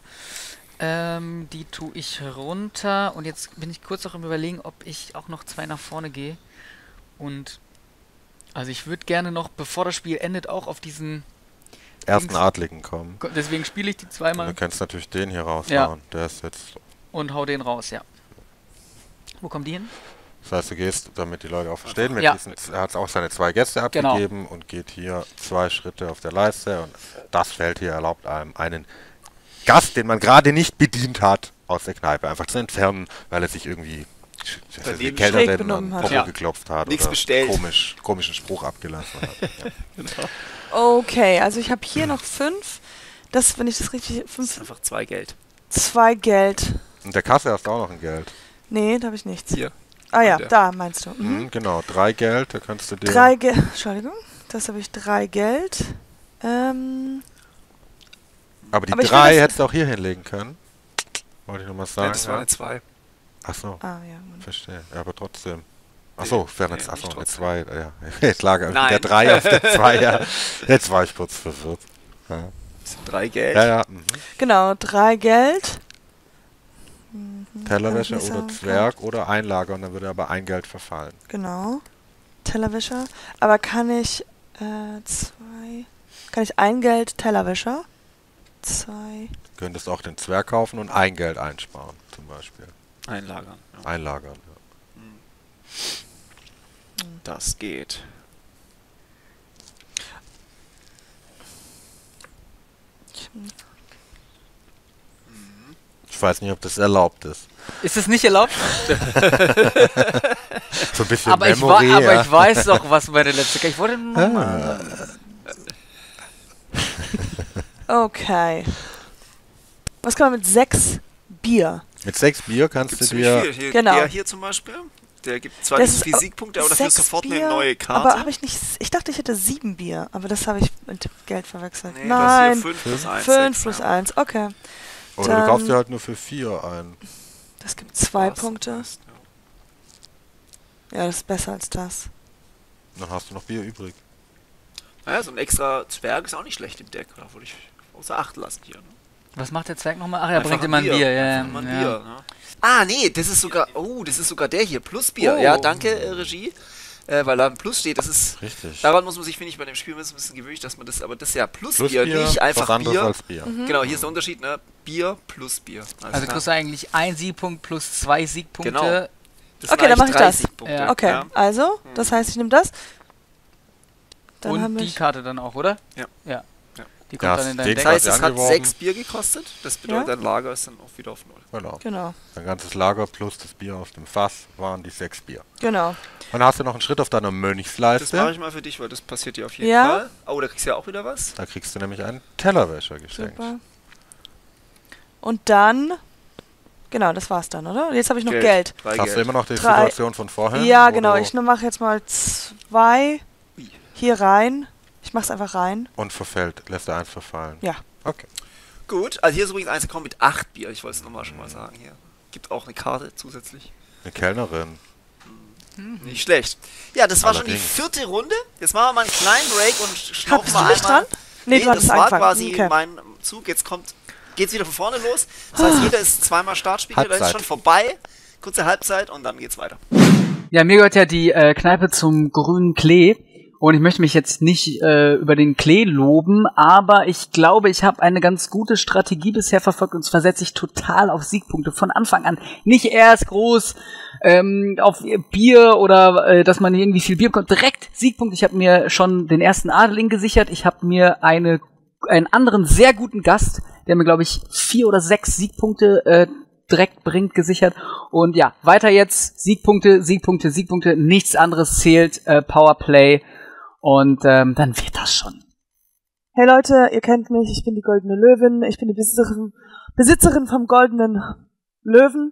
A: Ähm, die tue ich runter. Und jetzt bin ich kurz noch im Überlegen, ob ich auch noch zwei nach vorne gehe. Und also ich würde gerne noch, bevor das Spiel endet, auch auf diesen...
D: Ersten
A: Dings-
D: Adligen kommen.
A: Deswegen spiele ich die
D: Und
A: zweimal
D: du kannst natürlich den hier raushauen.
A: Ja.
D: Der ist jetzt.
A: und hau den raus, ja. Wo kommen die hin?
D: Das heißt, du gehst, damit die Leute auch verstehen, mit
A: Ja.
D: diesen, er hat auch seine zwei Gäste
A: Genau.
D: abgegeben und geht hier zwei Schritte auf der Leiste. Und das Feld hier erlaubt einem einen Gast, den man gerade nicht bedient hat, aus der Kneipe einfach zu entfernen, weil er sich irgendwie sch-
E: Daneben
D: die Kellnerin
B: schräg benommen
D: am
B: hat.
D: Popo
A: Ja.
D: geklopft hat
E: Nichts
D: oder
E: bestellt.
D: Komisch, komischen Spruch abgelassen hat. Ja.
B: Okay, also ich habe hier noch fünf. Das, wenn ich das richtig...
E: Das ist
B: Fünf,
E: einfach zwei Geld.
B: zwei Geld.
D: Und der Kasse hast du auch noch ein Geld.
B: Nee, da habe ich nichts.
E: Hier.
B: Ah ja,
E: Der.
B: da meinst du. Mhm.
D: Mhm, genau, drei Geld, da kannst du dir.
B: Drei Geld. Entschuldigung, das habe ich drei Geld. Ähm,
D: aber die
B: aber ich will
D: drei
B: das-
D: hättest du auch hier hinlegen können. Wollte ich nochmal sagen.
E: Nein, das war
D: ja.
E: eine zwei.
D: Ach so,
B: ah ja, Mann.
D: verstehe. Ja, aber trotzdem. Achso, wären jetzt
E: nee,
D: achso,
E: nicht
D: eine
E: trotzdem.
D: zwei. Ja. Jetzt lag er mit
E: Nein.
D: der drei auf der zwei. Ja. Jetzt war ich kurz verwirrt. Ja,
E: Das sind drei Geld.
D: ja. ja. Mhm.
B: Genau, drei Geld.
D: Tellerwäscher
B: Kann ich
D: oder
B: sagen,
D: Zwerg oder Einlager, dann würde aber ein Geld verfallen.
B: Genau. Tellerwäscher. Aber kann ich äh, zwei. Kann ich ein Geld Tellerwäscher? Zwei.
D: Du könntest auch den Zwerg kaufen und ein Geld einsparen, zum Beispiel.
E: Einlagern. Ja.
D: Einlagern. Ja.
E: Das geht.
D: Ich weiß nicht, ob das erlaubt ist.
A: Ist es nicht erlaubt?
D: So ein bisschen
A: aber, ich
D: Memory,
A: wa- aber
D: ja.
A: ich weiß doch, was meine letzte Karte. Ich wollte nur
D: Ah.
A: mal.
B: Okay. Was kann man mit sechs Bier?
D: Mit sechs Bier kannst
E: Gibt's
D: du
E: ziemlich
D: dir...
E: viel. Hier,
B: Genau.
E: Der hier zum Beispiel, der gibt zwar
B: Das
E: nicht so viel
B: ist-
E: Siegpunkte, aber dafür
B: Sechs
E: sofort
B: Bier,
E: eine neue Karte.
B: Aber habe ich nicht. Ich dachte, ich hätte sieben Bier, aber das habe ich mit Geld verwechselt.
E: Nee, das hier
B: Nein.
E: fünf plus eins.
B: fünf plus eins, okay.
D: Oder
B: Dann-
D: du kaufst dir halt nur für vier ein.
B: Das gibt zwei Punkte. Ja, das ist besser als das.
D: Dann hast du noch Bier übrig.
E: Naja, so ein extra Zwerg ist auch nicht schlecht im Deck. Da würde ich außer Acht lassen hier. Ne?
A: Was macht der Zwerg nochmal? Ach, er
E: Einfach
A: bringt immer ein Bier. Ja,
E: Einfach mal ein
A: ja.
E: Bier, ne? Ah, nee, das ist sogar. Oh, das ist sogar der hier. Plus Bier.
A: Oh.
E: Ja, danke, äh, Regie. Äh, weil da ein Plus steht. Das ist.
D: Richtig.
E: Daran muss man sich, finde ich, bei dem Spiel ein bisschen gewöhnt, dass man das. Aber das ist ja Plus,
D: Plus
E: Bier,
D: Bier,
E: nicht
D: was
E: einfach
D: anderes
E: Bier.
D: als Bier.
E: Genau, hier ist der Unterschied, ne? Bier plus Bier.
A: Also
E: klar.
A: kriegst du eigentlich ein Siegpunkt plus zwei Siegpunkte.
E: Genau. Das sind
B: Okay, dann
E: eigentlich
B: mach ich
E: drei
B: das.
E: Siegpunkte,
A: Ja.
B: Okay,
E: ja.
B: also, das heißt, ich nehme das. Dann
A: Und
B: haben
A: die
B: wir.
A: Karte dann auch, oder?
E: Ja.
A: Ja.
E: Ja.
A: Die kommt
D: Ja,
A: dann in dein
D: den
A: Deck.
E: Das heißt,
D: quasi
E: es hat
D: angeworben.
E: sechs Bier gekostet. Das bedeutet,
B: Ja.
E: dein Lager ist dann auch wieder auf null.
D: Genau.
B: Genau,
D: Dein ganzes Lager plus das Bier aus dem Fass waren die sechs Bier.
B: genau.
D: Dann hast du noch einen Schritt auf deiner
E: Das mache
D: Mönchsleiste.
E: ich mal für dich, weil das passiert dir auf jeden
B: Ja.
E: Fall. Oh, da kriegst du ja auch wieder was.
D: Da kriegst du nämlich einen Tellerwäscher geschenkt.
B: Super. Und dann. Genau, das war's dann, oder? Jetzt habe ich noch Geld.
E: Geld. Drei
D: Hast du
E: Geld.
D: immer noch die
B: Drei.
D: Situation von vorher?
B: Ja,
D: wo
B: genau.
D: du-
B: Ich mache jetzt mal zwei
E: Ui.
B: hier rein. Ich mach's einfach rein.
D: Und verfällt, lässt er eins verfallen.
B: Ja.
D: Okay.
E: Gut, also hier ist übrigens eins gekommen mit acht Bier. Ich wollte es nochmal schon mal sagen hier. Gibt auch eine Karte zusätzlich.
D: Eine Kellnerin.
E: Nicht schlecht. Ja, das war schon die
D: Allerdings.
E: vierte Runde. Jetzt machen wir mal einen kleinen Break und schnaufen
B: Bist
E: mal
B: du nicht
E: einmal.
B: dran? Nee,
E: Nee,
B: du hattest
E: das war
B: angefangen.
E: quasi
B: Okay.
E: mein Zug. Jetzt kommt, geht's wieder von vorne los. Das heißt, jeder ist zweimal Startspieler, da ist
D: Halbzeit.
E: schon vorbei. Kurze Halbzeit und dann geht's weiter.
A: Ja, mir gehört ja die äh, Kneipe zum grünen Klee. Und ich möchte mich jetzt nicht äh, über den Klee loben, aber ich glaube, ich habe eine ganz gute Strategie bisher verfolgt und zwar setze ich total auf Siegpunkte von Anfang an. Nicht erst groß ähm, auf Bier oder äh, dass man irgendwie viel Bier bekommt. Direkt Siegpunkte. Ich habe mir schon den ersten Adling gesichert. Ich habe mir eine einen anderen sehr guten Gast, der mir, glaube ich, vier oder sechs Siegpunkte äh, direkt bringt, gesichert. Und ja, weiter jetzt. Siegpunkte, Siegpunkte, Siegpunkte. Nichts anderes zählt. Äh, Powerplay. Und ähm, dann wird das schon.
B: Hey Leute, ihr kennt mich, ich bin die Goldene Löwin, ich bin die Besitzerin, Besitzerin vom Goldenen Löwen.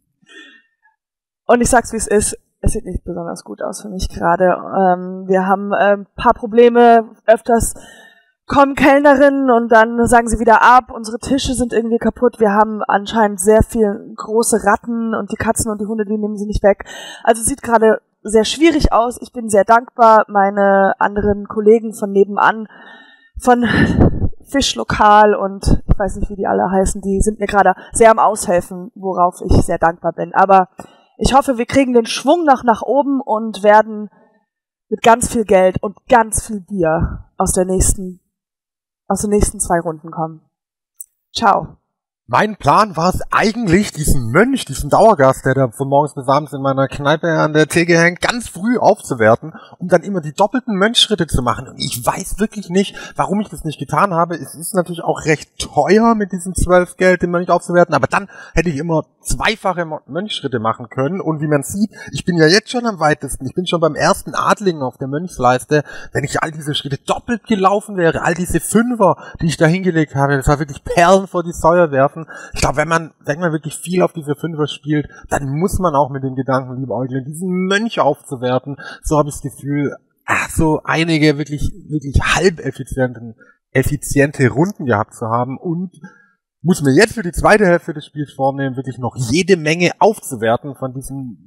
B: Und ich sag's wie es ist, es sieht nicht besonders gut aus für mich gerade. Ähm, wir haben ein ähm, paar Probleme, öfters kommen Kellnerinnen und dann sagen sie wieder ab, unsere Tische sind irgendwie kaputt, wir haben anscheinend sehr viel große Ratten und die Katzen und die Hunde, die nehmen sie nicht weg. Also sieht gerade sehr schwierig aus. Ich bin sehr dankbar. Meine anderen Kollegen von nebenan, von Fischlokal und ich weiß nicht, wie die alle heißen, die sind mir gerade sehr am Aushelfen, worauf ich sehr dankbar bin. Aber ich hoffe, wir kriegen den Schwung noch nach oben und werden mit ganz viel Geld und ganz viel Bier aus der nächsten, aus den nächsten zwei Runden kommen. Ciao.
D: Mein Plan war es eigentlich, diesen Mönch, diesen Dauergast, der da von morgens bis abends in meiner Kneipe an der Theke hängt, ganz früh aufzuwerten, um dann immer die doppelten Mönchschritte zu machen. Und ich weiß wirklich nicht, warum ich das nicht getan habe. Es ist natürlich auch recht teuer, mit diesem zwölf Geld den Mönch aufzuwerten, aber dann hätte ich immer zweifache Mönchschritte machen können. Und wie man sieht, ich bin ja jetzt schon am weitesten. Ich bin schon beim ersten Adligen auf der Mönchsleiste. Wenn ich all diese Schritte doppelt gelaufen wäre, all diese Fünfer, die ich da hingelegt habe, das war wirklich Perlen vor die Säue werfen. Ich glaube, wenn man, wenn man wirklich viel auf diese Fünfer spielt, dann muss man auch mit den Gedanken liebäugeln, diesen Mönch aufzuwerten. So habe ich das Gefühl, ach, so einige wirklich, wirklich halbeffizienten, effiziente Runden gehabt zu haben und muss mir jetzt für die zweite Hälfte des Spiels vornehmen, wirklich noch jede Menge aufzuwerten von diesen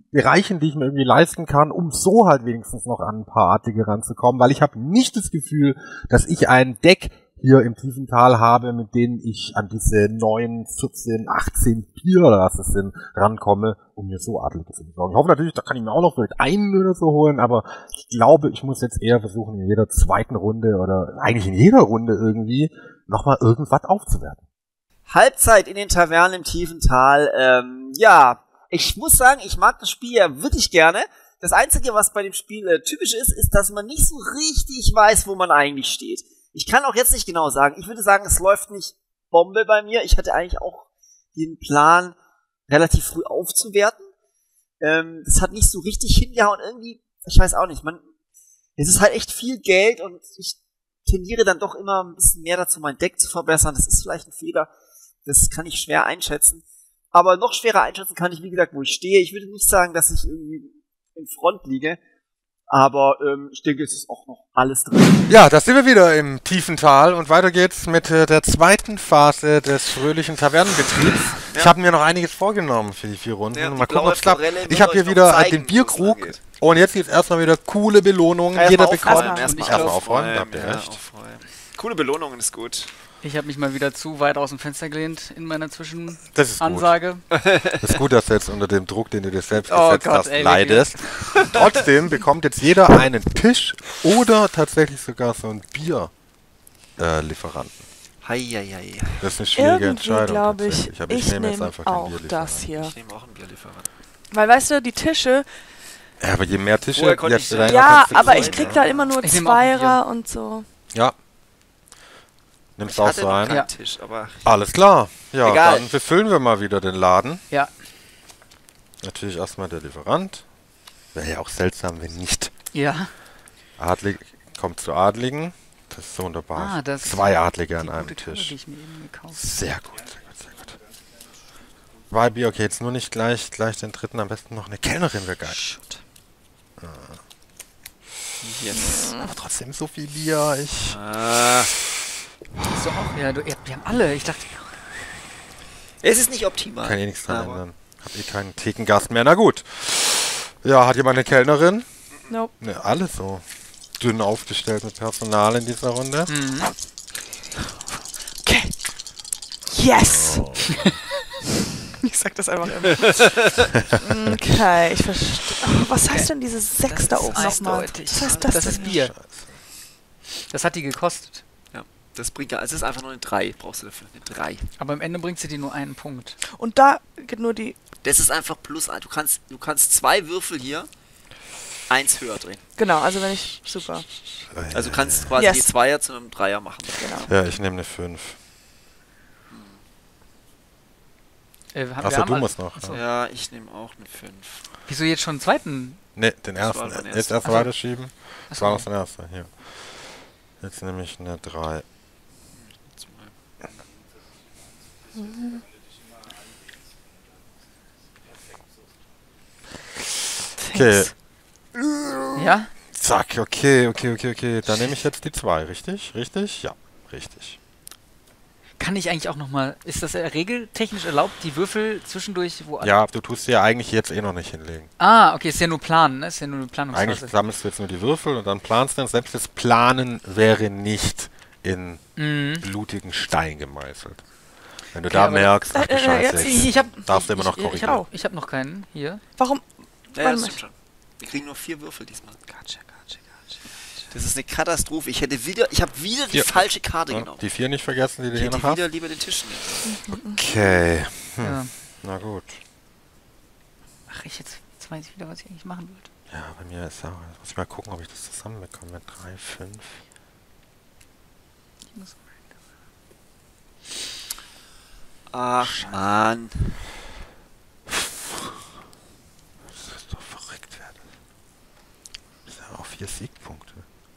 D: Bereichen, die ich mir irgendwie leisten kann, um so halt wenigstens noch an ein paar Adlige ranzukommen, weil ich habe nicht das Gefühl, dass ich ein Deck hier im tiefen Tal habe, mit denen ich an diese neun, vierzehn, achtzehn Bier oder was es sind, rankomme, um mir so Adlige zu besorgen. Ich hoffe natürlich, da kann ich mir auch noch vielleicht einen oder so holen, aber ich glaube, ich muss jetzt eher versuchen, in jeder zweiten Runde oder eigentlich in jeder Runde irgendwie nochmal irgendwas aufzuwerten.
E: Halbzeit in den Tavernen im tiefen Tal. Ähm, ja, ich muss sagen, ich mag das Spiel ja wirklich gerne. Das Einzige, was bei dem Spiel äh, typisch ist, ist, dass man nicht so richtig weiß, wo man eigentlich steht. Ich kann auch jetzt nicht genau sagen. Ich würde sagen, es läuft nicht Bombe bei mir. Ich hatte eigentlich auch den Plan, relativ früh aufzuwerten. Ähm, das hat nicht so richtig hingehauen. Irgendwie, ich weiß auch nicht, man, es ist halt echt viel Geld und ich tendiere dann doch immer ein bisschen mehr dazu, mein Deck zu verbessern. Das ist vielleicht ein Fehler. Das kann ich schwer einschätzen. Aber noch schwerer einschätzen kann ich, wie gesagt, wo ich stehe. Ich würde nicht sagen, dass ich irgendwie in Front liege. Aber ähm, ich denke, es ist auch noch alles drin.
D: Ja, da sind wir wieder im tiefen Tal und weiter geht's mit äh, der zweiten Phase des fröhlichen Tavernenbetriebs. Ja. Ich habe mir noch einiges vorgenommen für die vier Runden.
E: Ja,
D: mal gucken, ob's klappt. Ich habe hier wieder zeigen, den Bierkrug und jetzt gibt's erstmal wieder coole Belohnungen.
E: Ja,
D: Jeder bekommt.
E: Erstmal
D: erst aufräumen, habt ihr
E: ja,
D: recht.
E: aufräumen. Coole Belohnungen ist gut.
A: Ich habe mich mal wieder zu weit aus dem Fenster gelehnt in meiner Zwischenansage.
D: Das ist gut. Das ist gut, dass du jetzt unter dem Druck, den du dir selbst
A: Oh
D: gesetzt
A: Gott,
D: hast,
A: ey,
D: leidest. Trotzdem bekommt jetzt jeder einen Tisch oder tatsächlich sogar so einen Bierlieferanten.
E: Heieiei.
D: Das ist eine schwierige
B: Irgendwie
D: Entscheidung.
B: glaube ich,
D: tatsächlich. Aber
B: ich,
D: nehme jetzt
B: nehme
D: einfach den
B: auch
D: Bierlieferanten.
B: das hier.
E: Ich nehme auch einen Bierlieferanten.
B: Weil, weißt du, die Tische,
D: Ja, aber je mehr Tische,
E: Vorher konnte
D: jetzt
E: ich-
D: rein,
B: ja,
D: kannst du
B: aber
D: kriegen,
B: ich krieg
D: ja.
B: da immer nur
A: Ich nehme auch ein
B: Zweier und so.
D: Ja. Nimmst
E: Ich
D: auch
E: hatte
D: so
E: noch
D: ein.
E: keinen
A: Ja.
E: Tisch, aber
D: Alles klar. Ja,
E: Egal.
D: dann befüllen wir mal wieder den Laden.
A: Ja.
D: Natürlich erstmal der Lieferant. Wäre ja auch seltsam, wenn nicht.
A: Ja.
D: Adlig kommt zu Adligen. Das ist so wunderbar.
A: Ah, das
D: Zwei Adlige
A: Die
D: an einem
A: gute Karte, die
D: Tisch.
A: ich mir eben gekauft
D: Sehr gut, sehr gut, sehr gut. Zwei Bier, okay, jetzt nur nicht gleich, gleich den dritten, am besten noch eine Kellnerin wäre geil.
E: Shoot. Yes.
D: Aber trotzdem so viel Bier, ich...
E: Ah.
A: habe. So auch, ja, du, ja, wir haben alle. Ich dachte,
E: Es ist nicht optimal.
D: Kann eh nichts dran
E: aber
D: ändern. Hab eh keinen Thekengast mehr, na gut. Ja, hat jemand eine Kellnerin?
B: Nope.
D: Ne, alle so dünn aufgestellt mit Personal in dieser Runde.
A: mhm.
B: Okay. Yes!
D: Oh.
B: Ich sag das einfach immer. Okay, ich verstehe. Oh, was heißt denn dieses sechs da
A: ist
B: oben nochmal?
A: eindeutig.
B: Was heißt das,
A: Das
B: denn?
A: ist Bier. Das hat die gekostet.
E: Ja, das bringt ja, es ist einfach nur eine drei, brauchst du dafür, eine drei.
A: Aber am Ende bringt sie dir nur einen Punkt.
B: Und da geht nur die.
E: Das ist einfach plus ein. Du kannst, du kannst zwei Würfel hier eins höher drehen.
B: Genau, also wenn ich. Super.
E: Also du kannst quasi
B: Yes.
E: die Zweier zu einem Dreier machen.
B: Genau.
D: Ja, ich nehme eine fünf.
A: Äh, wir haben- wir
D: Achso,
A: haben
D: du
A: alle-
D: musst noch.
A: Achso.
D: Ja.
E: Ja, ich nehme auch eine fünf.
A: Wieso jetzt schon einen zweiten?
D: Ne, den
E: Das
D: ersten.
E: war mein
D: Jetzt
E: erster.
D: erst
A: Achso.
D: weiterschieben. Das
A: Achso.
D: war noch der erste. Hier. Jetzt nehme ich eine drei. Okay.
A: Ja?
D: Zack, okay, okay, okay, okay. Dann nehme ich jetzt die zwei, richtig? Richtig? Ja, richtig.
A: Kann ich eigentlich auch nochmal, ist das äh, regeltechnisch erlaubt, die Würfel zwischendurch wo...
D: Ja, du tust sie ja eigentlich jetzt eh noch nicht hinlegen.
A: Ah, okay, ist ja nur Planen, ne? Ist ja nur eine Planungsphase.
D: Eigentlich sammelst du jetzt nur die Würfel und dann planst du. Selbst das Planen wäre nicht in
A: Mhm.
D: blutigen Stein gemeißelt. Wenn du
A: Okay,
D: da
A: aber-
D: merkst, ach
B: Äh,
D: du
B: äh,
D: Scheiße,
B: jetzt-
A: Ich, ich hab,
D: darfst du immer noch
A: ich, ich,
D: korrigieren.
A: hab, ich hab noch keinen hier.
B: Warum?
E: Ja, ja,
B: Warte
E: das
B: mal.
E: stimmt schon. Wir kriegen nur vier Würfel diesmal. Gotcha, gotcha, gotcha. Das ist eine Katastrophe. Ich hätte wieder, ich habe wieder die
D: Vier.
E: falsche Karte
D: Ja,
E: genommen.
D: die vier nicht vergessen, die du
E: Ich
D: hier
E: hätte
D: noch
E: wieder
D: hast.
E: lieber den Tisch nehmen.
D: Okay,
A: Ja.
D: na gut.
A: Ach, ich jetzt, jetzt weiß ich wieder, was ich eigentlich machen wollte.
D: Ja, bei mir ist auch. Jetzt muss ich mal gucken, ob ich das zusammenbekomme. Mit drei, fünf.
A: Ich muss
E: Ach, Mann.
D: Das ist doch verrückt werden. Das sind auch vier Siegpunkte.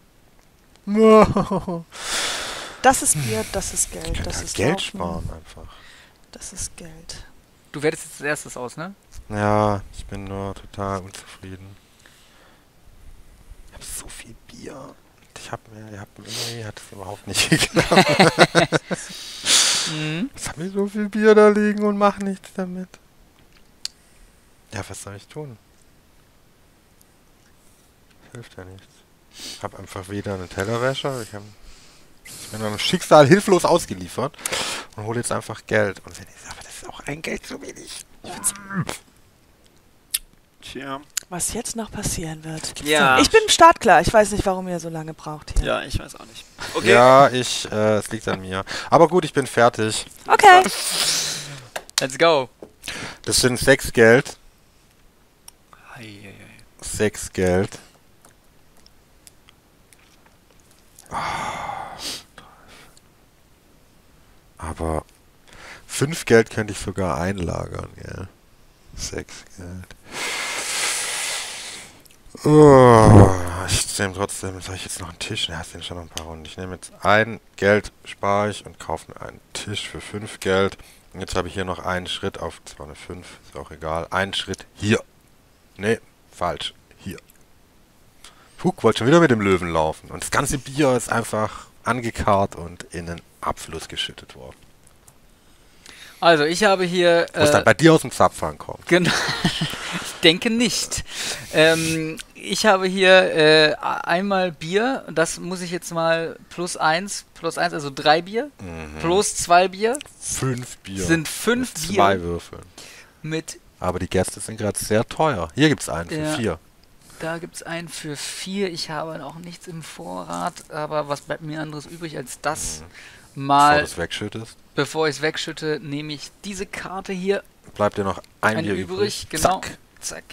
B: Das ist Bier, das ist Geld,
D: Ich könnte
B: das
D: halt
B: ist
D: Geld
B: Laufen,
D: sparen einfach.
B: Das ist Geld.
A: Du wertest jetzt als erstes aus, ne?
D: Ja, ich bin nur total unzufrieden. Ich habe so viel Bier. Ich habe mir, ihr habt mir irgendwie hat es überhaupt nicht geklappt.
A: Mhm.
D: Jetzt habe ich so viel Bier da liegen und mache nichts damit. Ja, was soll ich tun? hilft ja nichts. Ich habe einfach wieder einen Tellerwäscher. Ich, hab, ich bin einem Schicksal hilflos ausgeliefert und hole jetzt einfach Geld. Und wenn ich sage, das ist auch ein Geld zu wenig.
E: Tja.
B: Was jetzt noch passieren wird.
E: Ja.
B: Ich bin startklar. Ich weiß nicht, warum ihr so lange braucht hier.
E: Ja, ich weiß auch nicht. Okay.
D: Ja, ich, äh, es liegt an mir. Aber gut, ich bin fertig.
B: Okay.
A: Let's go.
D: Das sind sechs Geld.
E: Ei, ei, ei.
D: Sechs Geld. Aber fünf Geld könnte ich sogar einlagern, gell? Sechs Geld. Oh, ich nehme trotzdem, soll ich jetzt noch einen Tisch? Ja, es sind schon noch ein paar Runden. Ich nehme jetzt ein Geld, spare ich und kaufe mir einen Tisch für fünf Geld. Und jetzt habe ich hier noch einen Schritt auf, zwar eine fünf, ist auch egal. Einen Schritt hier. Nee, falsch. Hier. Huck, wollte schon wieder mit dem Löwen laufen. Und das ganze Bier ist einfach angekarrt und in den Abfluss geschüttet worden.
A: Also, ich habe hier...
D: Muss dann bei dir aus dem Zapfhahn kommen.
A: Genau. Ich denke nicht. Ähm, ich habe hier äh, einmal Bier. Das muss ich jetzt mal plus eins, plus eins, also drei Bier.
D: Mhm.
A: Plus zwei Bier.
D: Fünf Bier.
A: Sind fünf
D: Mit
A: Bier.
D: Zwei Würfeln.
A: Mit,
D: Aber die Gäste sind gerade sehr teuer. Hier gibt es einen für
A: Ja.
D: vier.
A: da gibt es einen für vier. Ich habe auch nichts im Vorrat. Aber was bleibt mir anderes übrig als das?
D: Bevor
A: Mal,
D: du es wegschüttest,
A: bevor ich es wegschütte, nehme ich diese Karte hier.
D: bleibt dir noch ein
A: Eine
D: Bier
A: übrig,
D: übrig.
A: genau.
D: Zack.
A: Zack.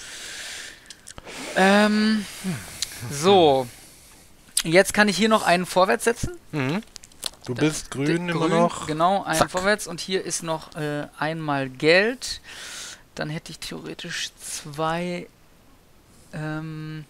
A: Ähm, so. Jetzt kann ich hier noch einen vorwärts setzen.
D: Mhm. Du
A: Da-
D: bist grün
A: D-
D: immer noch.
A: Genau, einen
D: Zack.
A: vorwärts. Und hier ist noch äh, einmal Geld. Dann hätte ich theoretisch zwei. Ähm,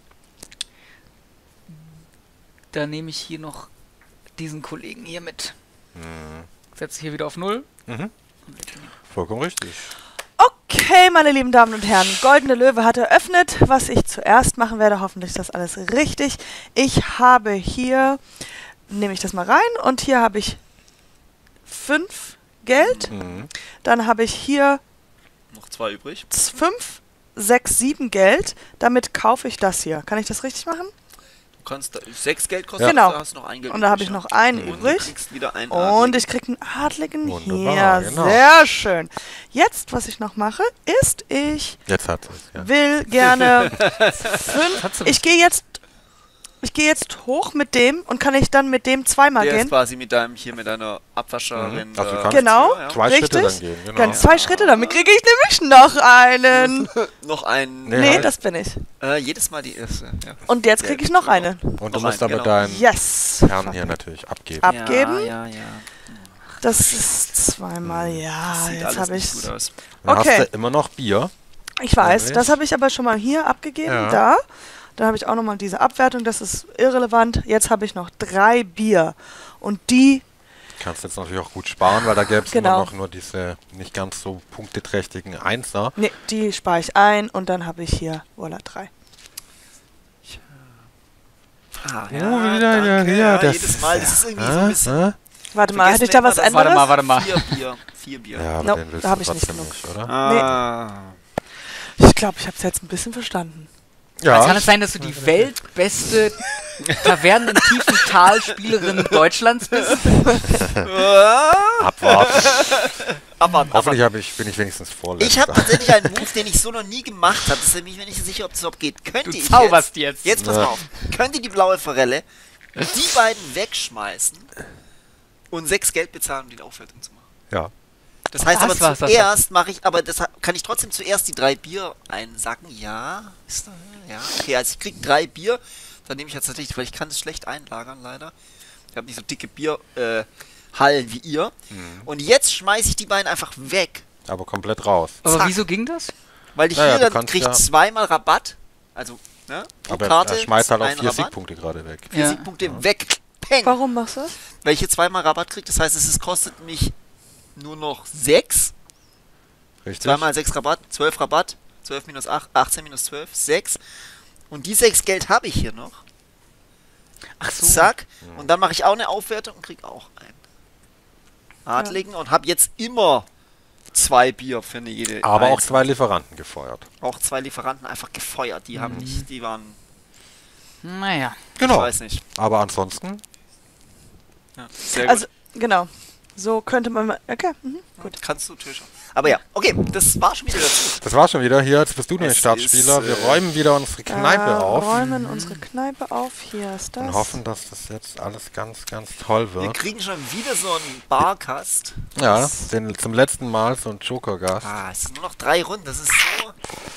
A: da nehme ich hier noch diesen Kollegen hier mit.
D: Mhm.
A: Setze hier wieder auf null.
D: Mhm. Vollkommen richtig.
B: Okay, meine lieben Damen und Herren, Goldene Löwe hat eröffnet. Was ich zuerst machen werde, hoffentlich ist das alles richtig. Ich habe hier, nehme ich das mal rein, und hier habe ich fünf Geld.
D: Mhm.
B: Dann habe ich hier
E: Noch zwei übrig.
B: fünf, sechs, sieben Geld. Damit kaufe ich das hier. Kann ich das richtig machen?
E: Du kannst da, sechs Geld kosten,
B: Genau.
E: da hast du noch ein Geld
B: Und da habe
E: übrig,
B: ich
E: ja.
B: noch einen
E: Und du
B: übrig.
E: kriegst wieder einen
B: Und
E: Adligen.
B: ich kriege einen Adligen
D: Wunderbar,
B: hier.
D: genau.
B: Sehr schön. Jetzt, was ich noch mache, ist, ich
D: Jetzt hat es. Ja.
B: will gerne
A: Hat
B: fünf.
A: sie
B: Ich gehe jetzt, ich gehe jetzt hoch mit dem und kann ich dann mit dem zweimal
E: Der ist
B: gehen?
E: quasi mit deinem, hier mit deiner Abwascherin.
D: Mhm. Also du
E: da-
D: kannst
B: Genau.
E: Ja,
D: Zwei
B: Richtig?
D: Schritte dann gehen. Genau.
B: Ganz zwei Schritte, damit kriege ich nämlich noch einen.
E: Noch einen.
D: Nee,
B: Nee,
D: halt.
B: das bin ich.
E: Äh, jedes Mal die erste. Ja.
B: Und jetzt kriege ich noch einen.
D: Und du
E: Noch
D: musst
E: einen,
D: aber
E: genau.
D: deinen
B: Yes.
D: Herrn hier natürlich abgeben.
B: Ab- Abgeben?
E: Ja, ja, ja.
B: Das ist zweimal, ja.
E: Sieht
B: Jetzt
E: alles
B: habe
E: nicht
B: ich.
E: gut aus.
D: Dann
B: Okay.
D: hast du immer noch Bier.
B: Ich weiß,
D: Nämlich?
B: das habe ich aber schon mal hier abgegeben,
D: Ja.
B: da. Dann habe ich auch nochmal diese Abwertung, das ist irrelevant. Jetzt habe ich noch drei Bier. Und die,
D: Kannst jetzt natürlich auch gut sparen, weil da gäbe es
B: Genau.
D: immer noch nur diese nicht ganz so punkteträchtigen Einser.
B: nee, die spare ich ein und dann habe ich hier, voilà, drei.
E: Ah,
D: Oh, wieder, ja,
E: danke,
D: ja,
E: ja,
D: das
E: jedes Mal. Das ist irgendwie so ein
D: Hä?
E: bisschen.
D: Hä?
B: Warte mal,
E: Vergessen
B: hätte ich
E: wir
B: da
E: immer,
B: was
E: dass-
B: anderes?
A: Warte mal, warte mal.
E: Vier Bier. Vier Bier.
D: Ja, aber
B: Nope,
D: den willst
B: da
D: du
B: hab ich nicht
D: trotzdem
B: genug.
D: nicht, oder?
E: Ah.
B: Ich glaube, ich habe es jetzt ein bisschen verstanden.
A: Also kann
D: Ja,
A: es sein, dass du die weltbeste Tavernen im tiefen Tal-Spielerin Deutschlands bist?
D: abwarten.
E: Aber, aber
D: Hoffentlich hab ich, bin ich wenigstens vorletzter.
E: ich habe tatsächlich einen Move, den ich so noch nie gemacht habe. Das ist nämlich nicht sicher, ob das überhaupt geht. Könnte
A: Du
E: ich
A: zauberst
E: jetzt,
A: jetzt.
E: jetzt pass
D: Ja.
E: mal auf. Könnte die blaue Forelle die beiden wegschmeißen und sechs Geld bezahlen, um die Aufwertung zu machen.
D: Ja.
E: Das heißt
A: Was,
E: aber
A: was, was,
E: zuerst mache ich, aber das ha- kann ich trotzdem zuerst die drei Bier einsacken. Ja, ist da, ja. Okay, also ich krieg drei Bier, dann nehme ich jetzt natürlich, weil ich kann es schlecht einlagern leider. Ich habe nicht so dicke Bierhallen äh, Hallen wie ihr.
D: Mhm.
E: Und jetzt schmeiße ich die beiden einfach weg,
D: Aber komplett raus.
A: Aber
E: Zack.
A: wieso ging das?
E: weil ich
D: Ja, ja,
E: hier
D: du
E: dann
D: kannst
E: krieg
D: ja-
E: zweimal Rabatt. Also, ne? Pro
D: Aber
E: Karte
D: er schmeißt halt auch
E: ein
D: vier
E: Rabatt.
D: Siegpunkte gerade weg.
E: Vier
A: Ja.
E: Siegpunkte weg. Peng.
B: Warum machst du das?
E: Weil ich hier zweimal Rabatt kriege, das heißt, es ist, kostet mich nur noch sechs.
D: Richtig?
E: Zweimal sechs Rabatt, zwölf Rabatt, zwölf minus acht, achtzehn minus zwölf, sechs. Und die sechs Geld habe ich hier noch.
A: Ach so.
E: Zack. Und dann mache ich auch eine Aufwertung und krieg auch einen Adligen und habe jetzt immer zwei Bier für eine jede.
D: Aber auch
E: eins.
D: zwei Lieferanten gefeuert.
E: Auch zwei Lieferanten einfach gefeuert. Die haben nicht, die waren.
A: Naja.
D: Genau.
E: Ich weiß nicht.
D: Aber ansonsten,
E: Ja, sehr
B: Also,
E: gut.
B: genau. So könnte man mal. Okay, mhm, gut.
E: Kannst du Tisch. Aber ja, okay, das war schon wieder dazu.
D: das war schon wieder. Hier, jetzt bist du nämlich
E: Es
D: Startspieler.
E: ist,
D: Wir
E: äh,
D: räumen wieder unsere Kneipe
B: äh,
D: auf
B: räumen unsere Kneipe auf. Hier ist das.
D: und hoffen, dass das jetzt alles ganz, ganz toll
E: Wir
D: wird.
E: kriegen schon wieder so einen Barcast.
D: Ja, den, zum letzten Mal so ein Joker-Gast.
E: Ah, es sind nur noch drei Runden, das ist so...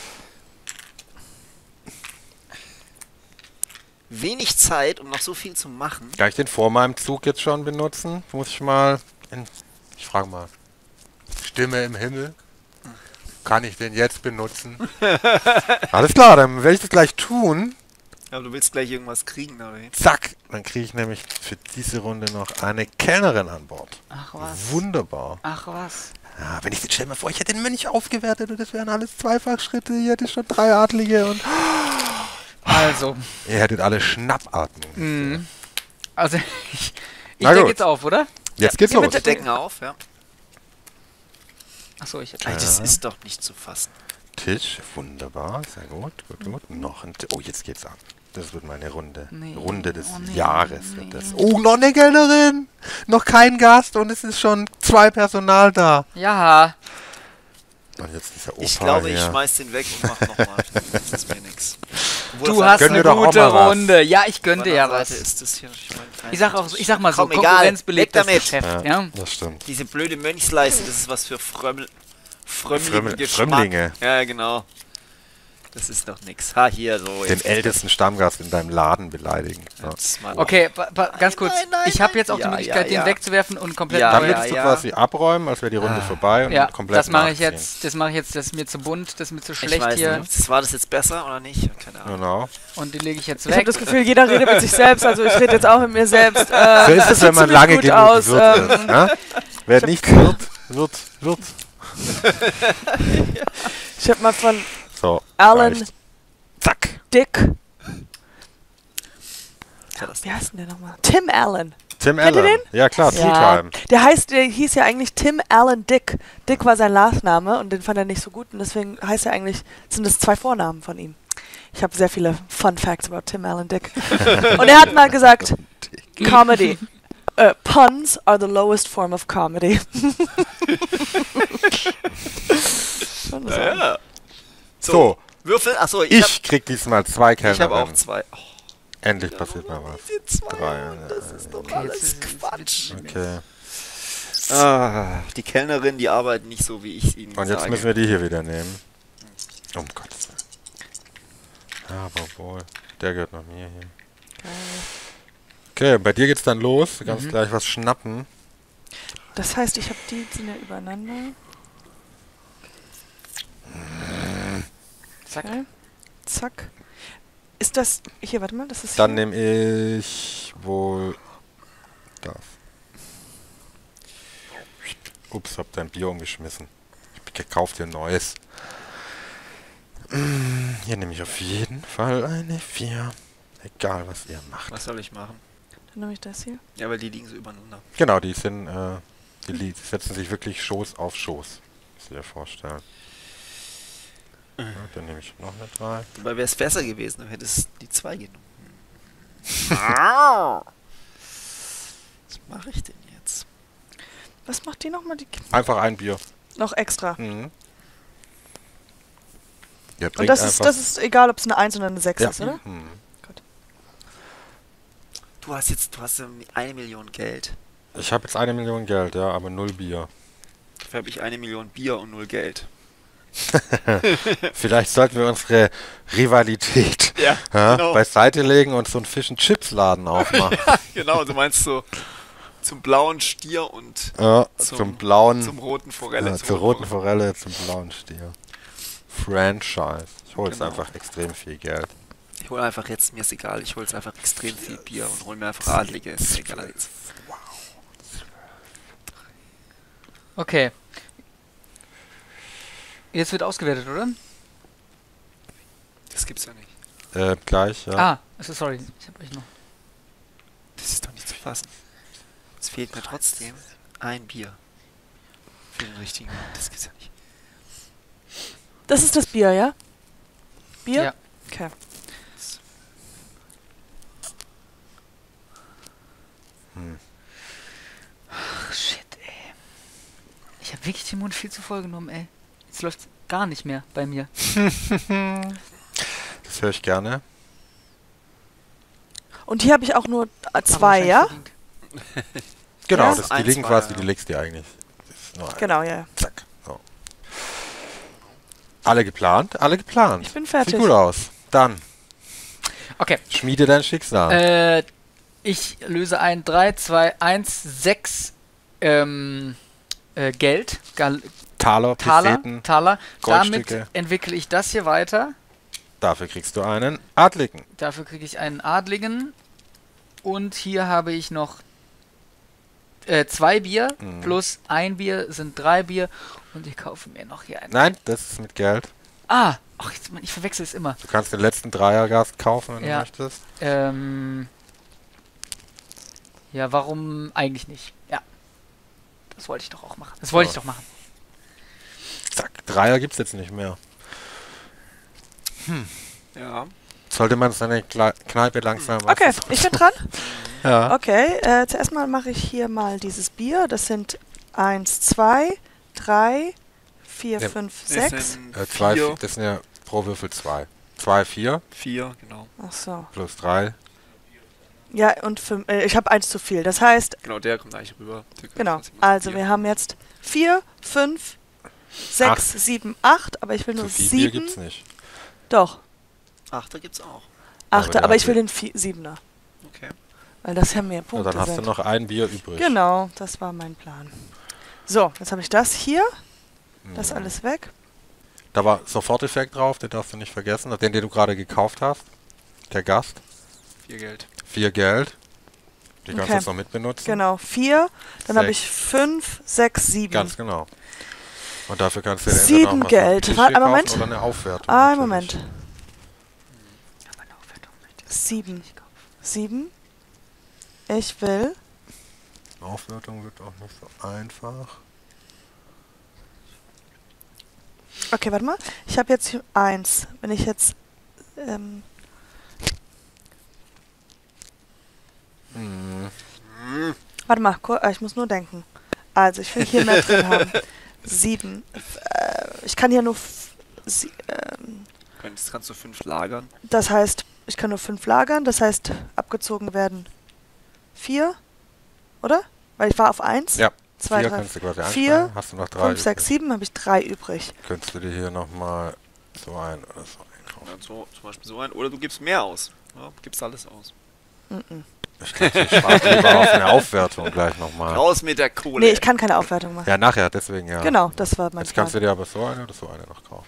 E: wenig Zeit, um noch so viel zu machen.
D: Kann ich den vor meinem Zug jetzt schon benutzen? Muss ich mal... In, ich frage mal. Stimme im Himmel. Kann ich den jetzt benutzen? Alles klar, dann werde ich das gleich tun.
E: Aber du willst gleich irgendwas kriegen, oder? wie?
D: Zack, dann kriege ich nämlich für diese Runde noch eine Kellnerin an Bord.
A: Ach was.
D: Wunderbar.
A: Ach was.
D: Ja, wenn ich jetzt stell mir vor, ich hätte den Mönch aufgewertet und das wären alles Zweifachschritte, ich hätte schon drei Adlige und
A: Also.
D: ihr hättet alle Schnappatmung.
A: Mhm. Also, ich, ich
D: Na
A: decke
D: gut.
A: jetzt auf, oder?
D: Jetzt geht's
B: Ja,
D: los.
B: bitte.
E: Decken auf, ja.
A: Achso, ich
E: Ey, das ist doch nicht zu fassen.
D: Tisch, wunderbar, sehr gut, gut, gut. Noch ein Tisch. Oh, jetzt geht's ab. Das wird meine Runde.
A: Nee.
D: Runde des
A: Oh, nee,
D: Jahres wird
A: nee.
D: das. Oh, noch eine Kellnerin! Noch kein Gast und es ist schon zwei Personal da.
A: Ja.
D: Und jetzt dieser Opa
E: Ich glaube, ich
D: hier.
E: schmeiß den weg und mach nochmal. Das ist mir nix. Obwohl
A: Du
E: auf
A: hast
E: der
D: Gönn dir
A: eine
D: doch auch
A: gute
D: mal was.
A: Runde. Ja, ich gönn
E: anderen
A: dir ja
E: Seite
A: was.
E: ist das hier natürlich mein Feind.
A: Ich sag, auch, ich sag mal so,
E: Komm, egal.
A: konkurrenzbelebtes
E: Weg damit.
A: Geschäft.
D: Ja,
A: Ja.
D: das stimmt.
E: Diese blöde Mönchsleiste, das ist was für Frömmel... Frömmlinge.
D: Frömmel-
E: Geschmack.
D: Frömmlinge.
E: Ja, genau. Das ist doch nix. Ha, hier, so.
D: Den
E: jetzt-
D: ältesten Stammgast in deinem Laden beleidigen. So.
E: jetzt mal-
A: Okay, ba, ba, ganz kurz.
E: nein, nein,
A: ich habe
E: nein.
A: jetzt auch die
E: Ja,
A: Möglichkeit,
E: ja,
A: den
E: ja.
A: wegzuwerfen und komplett
E: Ja,
D: Dann
A: neu.
D: würdest du
E: ja.
D: quasi abräumen, als wäre die Runde vorbei und
A: Ja,
D: komplett
A: das mache ich
D: nachziehen.
A: jetzt. Das mache ich jetzt. Das ist mir zu bunt, das ist mir zu
E: Ich
A: schlecht
E: weiß
A: hier.
E: nicht. War das jetzt besser oder nicht? Keine Ahnung.
D: Genau.
A: Und die lege ich jetzt
B: Ich habe
A: weg.
B: das Gefühl, jeder redet mit sich selbst, also ich rede jetzt auch mit mir selbst. Äh,
D: So ist
B: das
D: es,
B: sieht
D: wenn man
B: ziemlich
D: lange
B: gut
D: genug
B: aus.
D: wird.
B: Ähm,
D: ist, ne? Wer nicht wird, wird, wird.
B: ich habe mal von
D: So,
B: Alan
D: reicht. Zack.
B: Dick.
E: Ja, das
B: Wie heißt denn der nochmal? Tim Allen.
D: Tim
B: Kennt ihr
D: Allen. Ja klar,
B: Ja,
D: Two-Time.
B: der heißt, der hieß ja eigentlich Tim Allen Dick. Dick war sein Nachname und den fand er nicht so gut und deswegen heißt er eigentlich, sind es zwei Vornamen von ihm. Ich habe sehr viele Fun Facts about Tim Allen Dick. Und er hat mal gesagt, Comedy. Uh, puns are the lowest form of comedy. Schon so.
E: Ja, ja.
D: So,
E: Würfel? Achso, ich,
D: ich krieg diesmal zwei
E: hab, ich hab auch
D: Kellnerinnen.
E: zwei. Oh,
D: Endlich passiert mal was.
E: die zwei.
D: Drei.
E: Das ist doch
A: Okay,
E: alles
A: jetzt ist-
E: Quatsch.
D: Okay.
E: Ah, die Kellnerin, die arbeiten nicht so, wie ich ihnen
D: Und jetzt
E: sage.
D: müssen wir die hier wieder nehmen. Um Gottes Willen. Ja, aber wohl. Der gehört noch mir hier. Okay, bei dir geht's dann los. Du kannst
A: Mhm.
D: gleich was schnappen.
B: Das heißt, ich habe die sind ja übereinander.
A: Zack.
B: Okay. Zack. Ist das. Hier, warte mal, das ist.
D: Dann
B: hier.
D: nehme ich wohl das. Ups, hab dein Bier umgeschmissen. Ich gekauft dir neues. Mm, Hier nehme ich auf jeden Fall eine vier. Egal, was ihr macht.
E: Was soll ich machen?
B: Dann nehme ich das hier.
E: Ja, weil die liegen so übereinander.
D: Genau, die sind, äh, die li- die setzen sich wirklich Schoß auf Schoß. Muss ich dir vorstellen. Ja, dann nehme ich noch eine drei.
E: Weil wäre es besser gewesen, du hättest die zwei genommen. Was mache ich denn jetzt?
B: Was macht die nochmal? Die
D: Einfach ein Bier.
B: noch extra.
D: Mhm. Ihr
B: Und
D: trinkt
B: das ist,
D: einfach-
B: das ist egal, ob es eine eins oder eine sechs
D: ja.
B: ist, oder?
D: Mhm.
E: Du hast jetzt, du hast ähm, eine Million Geld.
D: Ich habe jetzt eine Million Geld, ja, aber null Bier.
E: Dafür habe ich eine Million Bier und null Geld.
D: Vielleicht sollten wir unsere Rivalität
E: Ja,
D: ja,
E: genau.
D: beiseite legen und so einen Fish-and-Chips-Laden aufmachen.
E: Genau, du meinst so zum blauen Stier und
D: ja,
E: Zum-
D: zum, blauen,
E: zum roten Forelle.
D: ja,
E: zum
D: zur roten Forelle, zum blauen Stier. Franchise. Ich hole jetzt
E: Genau.
D: einfach extrem viel Geld.
E: Ich hole einfach jetzt, mir ist egal, ich hole jetzt einfach extrem viel Bier und hole mir einfach Adlige. Ist egal jetzt.
A: Okay. Jetzt wird ausgewertet, oder?
E: Das gibt's ja nicht.
D: Äh, gleich, ja.
A: Ah, also sorry. Ich hab euch noch.
E: Das ist doch nicht zu fassen. Es fehlt mir trotzdem ein Bier. Für den richtigen. Das gibt's ja nicht.
B: Das ist das Bier, ja? Bier?
A: Ja.
B: Okay.
A: Ach, shit, ey. Ich habe wirklich den Mund viel zu voll genommen, ey. Jetzt läuft's gar nicht mehr bei mir.
D: Das höre ich gerne.
B: Und hier habe ich auch nur äh, zwei, ja?
D: Genau,
B: Ja?
D: das, die
E: Eins,
D: liegen
E: zwei,
D: quasi,
E: ja.
D: die legst du eigentlich. Das ist nur ein.
B: Genau, ja.
D: Zack. So. Alle geplant? Alle geplant.
B: Ich bin fertig.
D: Sieht gut aus. Dann,
A: Okay.
D: schmiede dein Schicksal.
A: Äh, ich löse ein drei, zwei, eins, sechs ähm, äh, Geld. Gal
D: Taler,
A: Taler.
D: Peseten,
A: Taler. Damit
D: Goldstücke.
A: entwickle ich das hier weiter.
D: Dafür kriegst du einen Adligen.
A: Dafür kriege ich einen Adligen. Und hier habe ich noch äh, zwei Bier.
D: Mhm.
A: Plus ein Bier sind drei Bier. Und ich kaufe mir noch hier einen.
D: Nein, das ist mit Geld.
A: Ah! Ach, jetzt, Mann, ich verwechsel es immer.
D: Du kannst den letzten Dreiergast kaufen, wenn
A: Ja.
D: du möchtest.
A: Ähm. Ja, warum eigentlich nicht? Ja. Das wollte ich doch auch machen. Das wollte ich
D: Ja.
A: doch machen.
D: Zack, Dreier gibt's jetzt nicht mehr.
E: Ja.
D: Sollte man seine Kle Kneipe langsam...
B: Okay, ich bin dran.
D: Ja.
B: Okay, äh, zuerst mal mache ich hier mal dieses Bier. Das sind eins, zwei, drei, vier,
D: Ja.
B: fünf,
E: Das
B: sechs.
E: sind
D: Äh, zwei,
E: vier.
D: das sind ja pro Würfel zwei. Zwei, vier,
E: Vier, genau.
B: Ach so.
D: plus drei.
B: Ja, und fünf, äh, ich habe eins zu viel. Das heißt,
E: Genau, der kommt eigentlich rüber. Der kommt
B: genau.
E: trotzdem mal
B: Also
E: zu
B: wir
E: dir.
B: haben jetzt vier, fünf, sechs, sieben, acht. Aber ich will
D: Zu
B: nur
D: viel Bier
B: sieben.
D: gibt's nicht.
B: Doch,
E: Achter gibt's auch.
B: achte.
D: der
B: Aber ich
D: hat
B: will
D: ja-
B: den Vi- siebener.
E: Okay.
B: Weil das ja mehr
D: Und
B: Punkte
D: dann hast du
B: sind.
D: noch ein Bier übrig.
B: Genau, das war mein Plan. So, jetzt habe ich das hier. Das
D: Mhm.
B: alles weg.
D: Da war Soforteffekt drauf, den darfst du nicht vergessen. Den, den du gerade gekauft hast. Der Gast.
E: Vier Geld.
D: Vier Geld. Die kannst du
B: Okay.
D: jetzt noch mitbenutzen.
B: Genau, vier. Dann habe
D: Sechs.
B: ich fünf, sechs, sieben.
D: Ganz genau. Und dafür kannst du dir
B: Sieben
D: entweder noch was
B: Geld.
D: auf den Tisch
B: Warte,
D: hier
B: einen
D: kaufen
B: Moment.
D: oder eine Aufwertung.
B: Ah, einen
D: natürlich.
B: Moment. Sieben. Sieben. Ich will.
D: Aufwertung wird auch nicht so einfach.
B: Okay, warte mal. Ich habe jetzt hier eins. Wenn ich jetzt. Ähm,
D: Hm.
B: warte mal, kur- äh, ich muss nur denken. Also, ich will hier mehr drin haben. Sieben. Äh, ich kann hier nur. f- Sie, ähm,
E: Könntest, kannst du fünf lagern.
B: das heißt, ich kann nur fünf lagern. Das heißt, abgezogen werden vier. Oder? Weil ich war auf eins.
D: Ja,
B: Zwei,
D: vier
B: drei,
D: kannst du quasi
B: vier,
D: einsparen. Hast du noch drei
B: fünf, sechs,
D: übrig.
B: sieben. Habe ich drei übrig.
D: Könntest du dir hier nochmal so ein oder so einkaufen.
E: Ja, so, zum Beispiel so ein. Oder du gibst mehr aus. Ja, gibst alles aus.
B: Mhm.
D: Ich glaube, ich spare lieber auf eine Aufwertung gleich nochmal.
E: Raus mit der Kohle.
B: Nee, ich kann keine Aufwertung machen.
D: Ja, nachher, deswegen ja.
B: Genau, das war mein
D: Jetzt kannst du
B: Plan.
D: dir aber so eine oder so eine noch kaufen.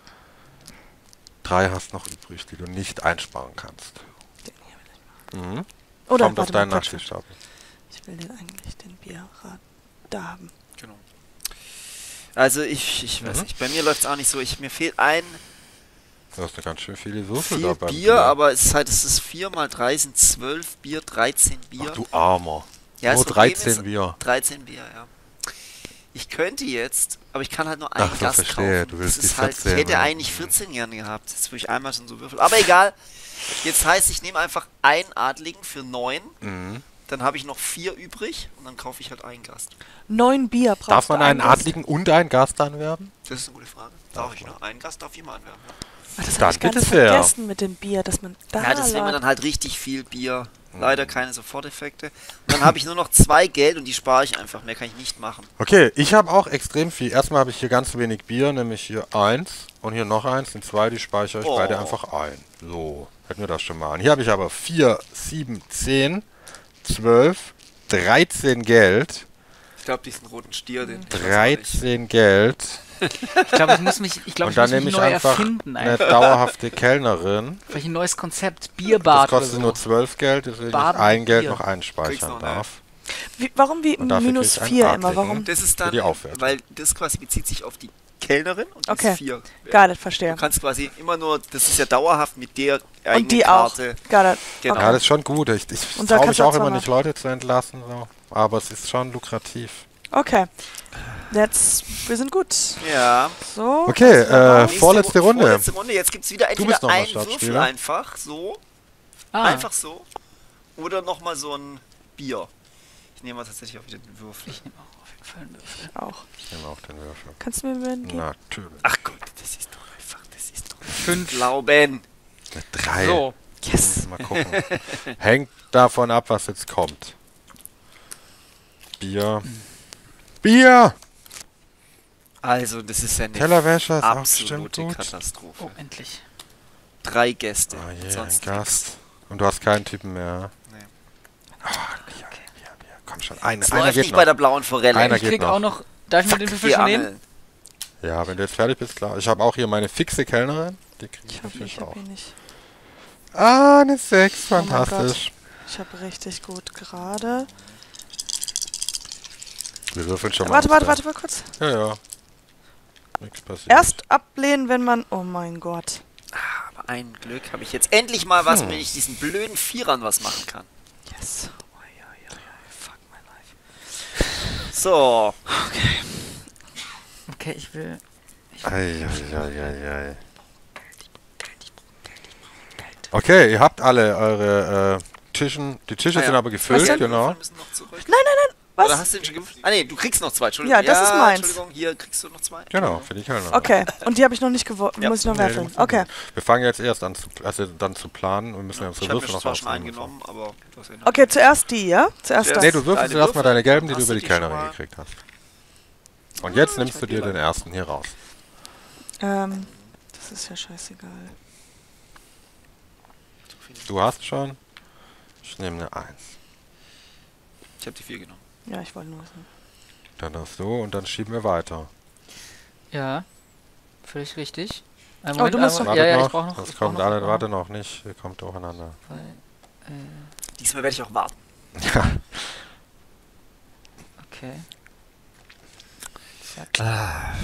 D: Drei hast noch übrig, die du nicht einsparen kannst. Mhm.
B: Oder
D: Kommt auf
B: warte mal,
D: deinen
B: Quatsch.
D: Nachtischstapel.
B: Ich will den eigentlich den Bierrad da haben.
E: Genau. Also ich, ich weiß
D: Mhm.
E: nicht, bei mir läuft es auch nicht so. Ich, mir fehlt ein
D: Du hast eine ganz schön viele Würfel
E: vier
D: dabei.
E: Bier, aber es ist halt, es ist vier mal drei sind zwölf Bier, dreizehn Bier.
D: Ach du Armer.
E: ja,
D: Nur
E: das Problem
D: dreizehn
E: ist,
D: Bier.
E: dreizehn Bier, ja. Ich könnte jetzt, aber ich kann halt nur einen
D: Ach so,
E: Gast
D: verstehe.
E: kaufen.
D: Du willst
E: das
D: die
E: ist halt, ich
D: vierzehn,
E: hätte
D: ja.
E: eigentlich vierzehn gerne gehabt. Jetzt würde ich einmal schon so würfeln. Aber egal. Jetzt heißt, ich nehme einfach einen Adligen für neun.
D: Mhm.
E: Dann habe ich noch vier übrig und dann kaufe ich halt einen Gast.
B: Neun Bier brauchst
D: Darf man
B: du
D: einen
B: eigentlich.
D: Adligen und einen Gast anwerben?
E: Das ist eine gute Frage. Darf ich noch einen Gast auf jemanden anwerben?
B: Ach, das
D: Dann
B: habe ich ganz
D: bitte sehr.
B: vergessen mit dem Bier, dass man da
E: Ja, das wäre mir
B: lag.
E: dann halt richtig viel Bier. Leider keine Soforteffekte. Und dann habe ich nur noch zwei Geld und die spare ich einfach. Mehr kann ich nicht machen.
D: Okay, ich habe auch extrem viel. Erstmal habe ich hier ganz wenig Bier, nämlich hier eins und hier noch eins, sind zwei, die speichere ich
E: Oh.
D: beide einfach ein. So, hätten wir das schon mal an. Hier habe ich aber vier, sieben, zehn, zwölf, dreizehn Geld,
E: Ich glaube, diesen roten Stier, den.
D: dreizehn Geld
A: Ich glaube, ich muss mich, ich glaube,
D: und
A: ich
D: dann
A: muss mich
D: nehme ich
A: neu
D: einfach
A: erfinden.
D: eine
A: Einfach.
D: dauerhafte Kellnerin.
A: Vielleicht ein neues Konzept.
D: Das
A: Bierbad oder
D: kostet
A: so.
D: nur zwölf Geld, deswegen ich
A: Baden
D: ein
A: mit
D: Geld
A: Bier.
D: noch
E: Kriegst
D: einspeichern
E: noch, ne?
D: darf.
B: Wie, warum wie
D: Und dafür
B: minus
D: krieg ich
B: vier
D: einen
B: immer?
D: Adligen.
B: Warum?
E: Das ist
D: Für
E: dann,
D: die Aufwertung.
E: weil das quasi bezieht sich auf die Kellnerin und die
B: Okay.
E: ist vier.
B: Got it, verstehe.
E: Du kannst quasi immer nur, das ist ja dauerhaft mit der eigenen
B: Und die auch.
E: Karte.
B: Got it.
E: Genau.
D: Ja, das ist schon gut. Ich, ich
B: Und da
D: traue
B: kannst
D: mich
B: du
D: auch
B: auch
D: immer
B: zweimal.
D: nicht, Leute zu entlassen. So. Aber es ist schon lukrativ.
B: Okay. Jetzt, wir sind gut.
E: Ja.
B: So.
D: Okay,
B: kannst du mal
D: äh,
B: raus.
E: Nächste
D: vorletzte
E: Ru-
D: Runde.
E: Vorletzte Runde. Jetzt gibt es wieder
D: bist
E: entweder
D: noch mal
E: einen Würfel
D: Startspieler.
E: einfach so,
A: Ah,
E: einfach so, oder nochmal so ein Bier. Ich nehme mal tatsächlich auch wieder den Würfel.
A: Ich nehme auch auf jeden Fall einen Würfel.
B: Auch.
D: Ich nehme auch den Würfel.
B: Kannst du mir einen geben?
D: Natürlich.
E: Ach Gott, das ist doch einfach, das ist doch...
A: Fünf.
E: Glauben.
D: Eine drei.
A: So.
B: Yes.
D: Mal gucken. Hängt davon ab, was jetzt kommt. Bier. Bier!
E: Also, das ist ja eine
D: Tellerwäscher ist auch
E: absolute
D: bestimmt gut.
E: Katastrophe.
A: Oh, endlich.
E: Drei Gäste.
D: Oh je, ein
E: sonst
D: Gast. Und du hast keinen Typen mehr.
E: Nee.
D: Ah, Bier, Bier, Bier. Komm schon, eine,
E: Das
D: einer
E: läuft
D: geht
E: nicht
D: noch.
E: bei der blauen Forelle.
D: Einer
A: Ich
D: geht
A: krieg
D: noch.
A: auch noch... Darf ich mir den Würfel
E: Die
A: schon nehmen?
E: Angeln.
D: Ja, wenn du jetzt fertig bist, klar. Ich habe auch hier meine fixe Kellnerin. Die kriege ich
B: Ich hab,
D: natürlich
B: ich hab
D: auch.
B: ihn nicht.
D: Ah, eine sechs,
B: Oh mein
D: fantastisch.
B: Ich habe richtig gut gerade.
D: Wir würfeln schon mal.
B: Warte, warte,
D: da.
B: warte mal kurz.
D: Ja, ja. Nichts passiert.
B: Erst ablehnen, wenn man... Oh mein Gott.
E: Aber ein Glück habe ich jetzt endlich mal was,
D: Hm.
E: wenn ich diesen blöden Vierern was machen kann.
B: Yes.
E: Fuck my life. So.
A: Okay, ich will...
D: Eieieiei. Okay, ihr habt alle eure äh, Tischen. Die Tische
E: Ah ja.
D: sind aber gefüllt,
B: denn?
D: genau.
E: Wir müssen noch zurück.
B: Nein, nein, nein. Was?
E: Oder hast du den schon gewürfelt? Ah ne, du kriegst noch zwei, Entschuldigung.
B: Ja, das ist meins.
E: Entschuldigung, hier kriegst du noch zwei.
D: Genau, für die Kellnerin.
B: Okay, und die habe ich noch nicht geworfen.
E: Ja.
B: Muss ich noch
D: Nee, die
B: werfeln?
D: musst du
B: Okay.
D: nicht. Wir fangen jetzt erst an zu, also dann zu planen. Wir müssen ja
E: Ja,
D: unsere
E: ich habe
D: Würfel
E: mir
D: noch
E: zwar schon
D: ausnehmen.
E: eingenommen, aber... du hast ja noch-
B: Okay, zuerst die, ja? Zuerst
E: Zuerst-
B: das.
D: Nee, du würfelst
E: Deine
D: erstmal deine gelben, die du
E: Hast
D: über
E: du
D: die
E: die schon
D: Kellnerin
E: mal?
D: gekriegt hast. Und jetzt
E: Ah,
D: nimmst
E: ich
D: du
E: hab die
D: dir den
E: beiden.
D: ersten hier raus.
B: Ähm, das ist ja scheißegal.
D: Du hast schon. Ich nehme eine eins.
E: Ich habe die vier genommen.
B: Ja, ich wollte nur wissen.
D: Dann hast du und dann schieben wir weiter.
A: Ja. Völlig richtig. Ein
B: Oh, du musst
A: einen
B: noch-
A: Moment. Ja, ja,
D: noch.
A: ich brauche noch...
D: Das
A: ich brauch
D: kommt
A: noch,
D: alle,
A: ich brauch
D: warte
A: noch,
D: noch nicht. Ihr kommt durcheinander.
A: weil, äh,
E: Diesmal werde ich auch warten.
D: Ja.
A: okay. Zack.
E: Ah.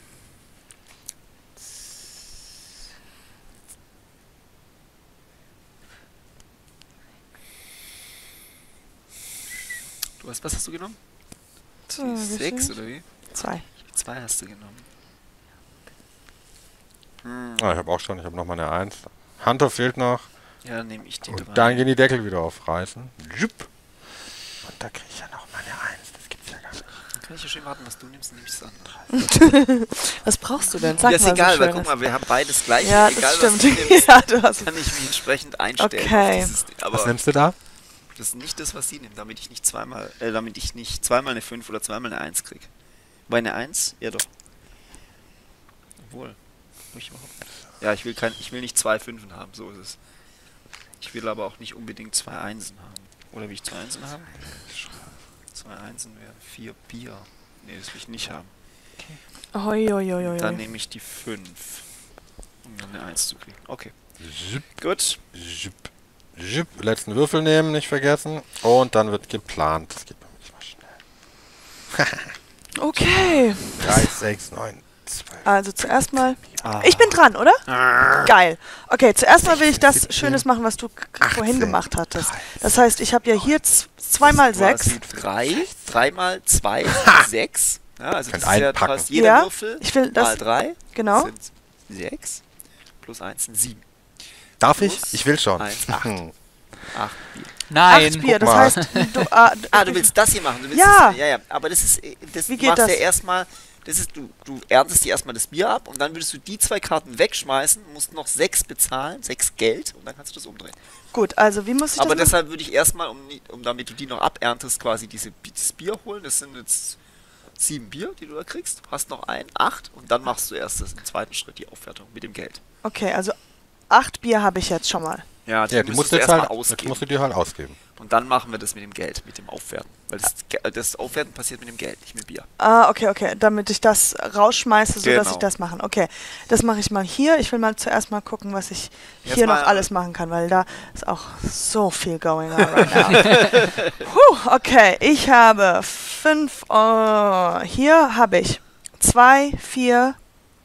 E: Du hast, was hast du genommen?
B: So,
E: Die
B: wie
E: Sechs
B: viel?
E: oder wie?
B: Zwei.
E: Zwei hast du genommen. Hm.
D: Ah, ich habe auch schon, ich habe noch mal eine eins. Hunter fehlt noch.
E: Ja, dann nehme ich die drei.
D: Und dann gehen die Deckel wieder aufreißen. Jupp. Und da kriege ich ja noch mal eine eins. Das gibt's ja gar nicht.
E: Dann kann ich ja schön warten, was du nimmst, dann nehme ich das andere.
B: Was brauchst du denn? Sag
E: Ja, ist
B: mal,
E: egal,
B: so
E: weil
B: Schönes.
E: guck mal, wir haben beides gleich.
B: Ja,
E: egal,
B: das stimmt.
E: Was du nimmst,
B: Ja, du hast
E: kann ich mich entsprechend einstellen.
B: Okay.
E: Auf dieses, aber
D: Was nimmst du da?
E: das ist nicht das, was sie nimmt, damit ich nicht zweimal, äh, damit ich nicht zweimal eine fünf oder zweimal eine eins kriege. Bei eine eins? Ja doch. Obwohl. Hab ich überhaupt nicht. Ja, ich will kein, ich will nicht zwei Fünfen haben, so ist es. Ich will aber auch nicht unbedingt zwei Einsen haben. Oder will ich zwei Einsen haben? Zwei Einsen wären vier Bier. Nee, das will ich nicht haben.
B: Hoi, hoi, hoi, hoi.
E: Dann nehme ich die fünf. Um dann eine eins zu kriegen. Okay.
D: Jupp,
E: Gut.
D: jupp, jupp. Letzten Würfel nehmen, nicht vergessen. Und dann wird geplant. Das geht bei mir nicht mal schnell.
B: Okay.
D: drei, sechs, neun, zwölf.
B: Also zuerst mal...
E: Ah.
B: Ich bin dran, oder?
E: Ah.
B: Geil. Okay, zuerst mal will ich das
D: siebzehn,
B: Schönes machen, was du k- vorhin
D: achtzehn,
B: gemacht hattest. Das heißt, ich habe ja hier z- zweimal sechs.
E: Drei, dreimal zwei, sechs. Ja, also
D: Könnt
E: das ist ja, du
D: einpacken.
E: hast jeder
B: Ja,
E: Würfel
B: ich will das-
E: mal drei
B: Genau.
E: sind sechs plus eins sind sieben.
D: Darf ich?
E: Plus
D: Ich will schon.
E: eins, acht. Acht Bier.
A: Nein.
B: Acht Bier, das
D: mal.
B: heißt, du... Ah, d-
E: Ah, du willst das hier machen. Du willst
B: Ja.
E: Das, ja, ja. Aber das ist, äh, das
B: Wie
E: du
B: geht
E: machst
B: das?
E: ja erstmal, das ist, du, du erntest dir erstmal das Bier ab und dann würdest du die zwei Karten wegschmeißen, musst noch sechs bezahlen, sechs Geld und dann kannst du das umdrehen.
B: Gut, also wie muss ich
E: Aber
B: das machen?
E: deshalb würde ich erstmal, um, nie- um damit du die noch aberntest, quasi diese, dieses Bier holen. Das sind jetzt sieben Bier, die du da kriegst. Du hast noch ein, acht und dann machst du erst das im zweiten Schritt die Aufwertung mit dem Geld.
B: Okay, also acht Bier habe ich jetzt schon mal.
E: Ja,
D: Ja, die musst
E: müsstest
D: du jetzt
E: erstmal
D: halt, jetzt
E: ausgeben.
D: musst du dir halt ausgeben.
E: Und dann machen wir das mit dem Geld, mit dem Aufwerten. Weil das, Ge- das Aufwerten passiert mit dem Geld, nicht mit Bier.
B: Ah, okay, okay, damit ich das rausschmeiße, sodass
E: Genau.
B: ich das machen. Okay, das mache ich mal hier. Ich will mal zuerst mal gucken, was ich
E: Jetzt
B: hier
E: mal-
B: noch alles machen kann, weil da ist auch so viel going on right now. Puh, okay, ich habe fünf, äh, hier habe ich zwei, vier,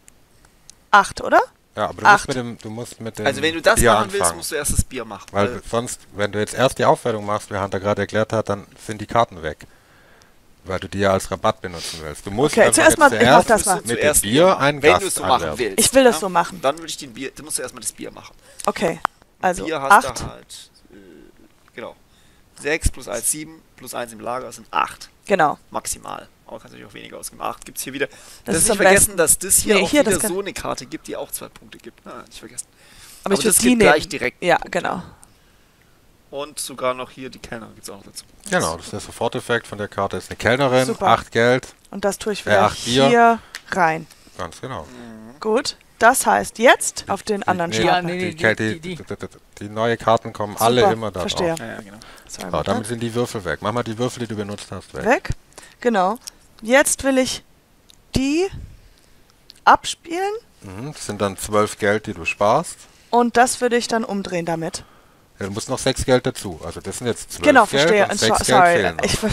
B: acht, oder?
D: Ja, aber du
B: Acht.
D: musst mit dem, du musst mit dem
E: Also wenn du das
D: Bier
E: machen willst,
D: anfangen.
E: musst du erst das Bier machen.
D: Weil
E: Weil
D: sonst, wenn du jetzt erst die Aufwertung machst, wie Hunter gerade erklärt hat, dann sind die Karten weg. Weil du die ja als Rabatt benutzen willst. Du musst
B: Okay,
D: einfach
B: zuerst
D: jetzt
B: mal- ich mach
D: zuerst
B: das mal.
E: musst du
D: mit dem
E: zuerst
D: Bier einen
E: wenn
D: Gast
E: du es so machen
D: anwerben.
E: willst.
B: Ich will das so machen.
E: Dann würde ich den Bier, dann musst du erstmal das Bier machen.
B: Okay, also
E: Bier hast
B: acht.
E: du halt, äh, genau. sechs plus eins, sieben plus eins im Lager sind acht.
B: Genau.
E: Maximal. Aber kannst natürlich auch weniger ausgeben. acht gibt es hier wieder.
B: Das
E: Das
B: ist
E: ist nicht
B: am
E: vergessen,
B: besten.
E: dass das hier
B: Nee,
E: auch
B: hier,
E: wieder
B: das kann-
E: so eine Karte gibt, die auch zwei Punkte gibt. Ah, nicht vergessen.
B: Aber, ich
E: das
B: würde die
E: gibt
B: nehmen.
E: gleich direkt.
B: Ja,
E: Punkte.
B: genau.
E: Und sogar noch hier die Kellner gibt es auch noch dazu.
D: Genau, das ist der Soforteffekt von der Karte. Ist eine Kellnerin,
B: Super.
D: acht Geld.
B: Und das tue ich
D: Äh,
B: wieder
D: acht Bier.
B: hier rein.
D: Ganz genau.
B: Gut. Das heißt jetzt auf den anderen
D: nee,
B: Stapel.
A: Ja, nee,
D: Die,
A: nee,
D: Kel-
A: die-
D: die,
A: die-
D: die, die, die neue Karten kommen
B: Super,
D: alle immer da
B: verstehe.
D: drauf.
E: Ja, ja, genau.
B: Zwei
D: So,
B: Meter.
D: damit sind die Würfel weg. Mach mal die Würfel, die du benutzt hast, weg.
B: Weg. Genau. Jetzt will ich die abspielen
D: Mhm, das sind dann zwölf Geld, die du sparst.
B: und das würde ich dann umdrehen damit.
D: Ja, du musst noch sechs Geld dazu. Also das sind jetzt zwölf
B: Genau,
D: Geld
B: verstehe.
D: und
B: Und
D: sechs
B: so,
D: Geld
B: sorry.
D: fehlen noch.
B: Ich, ver-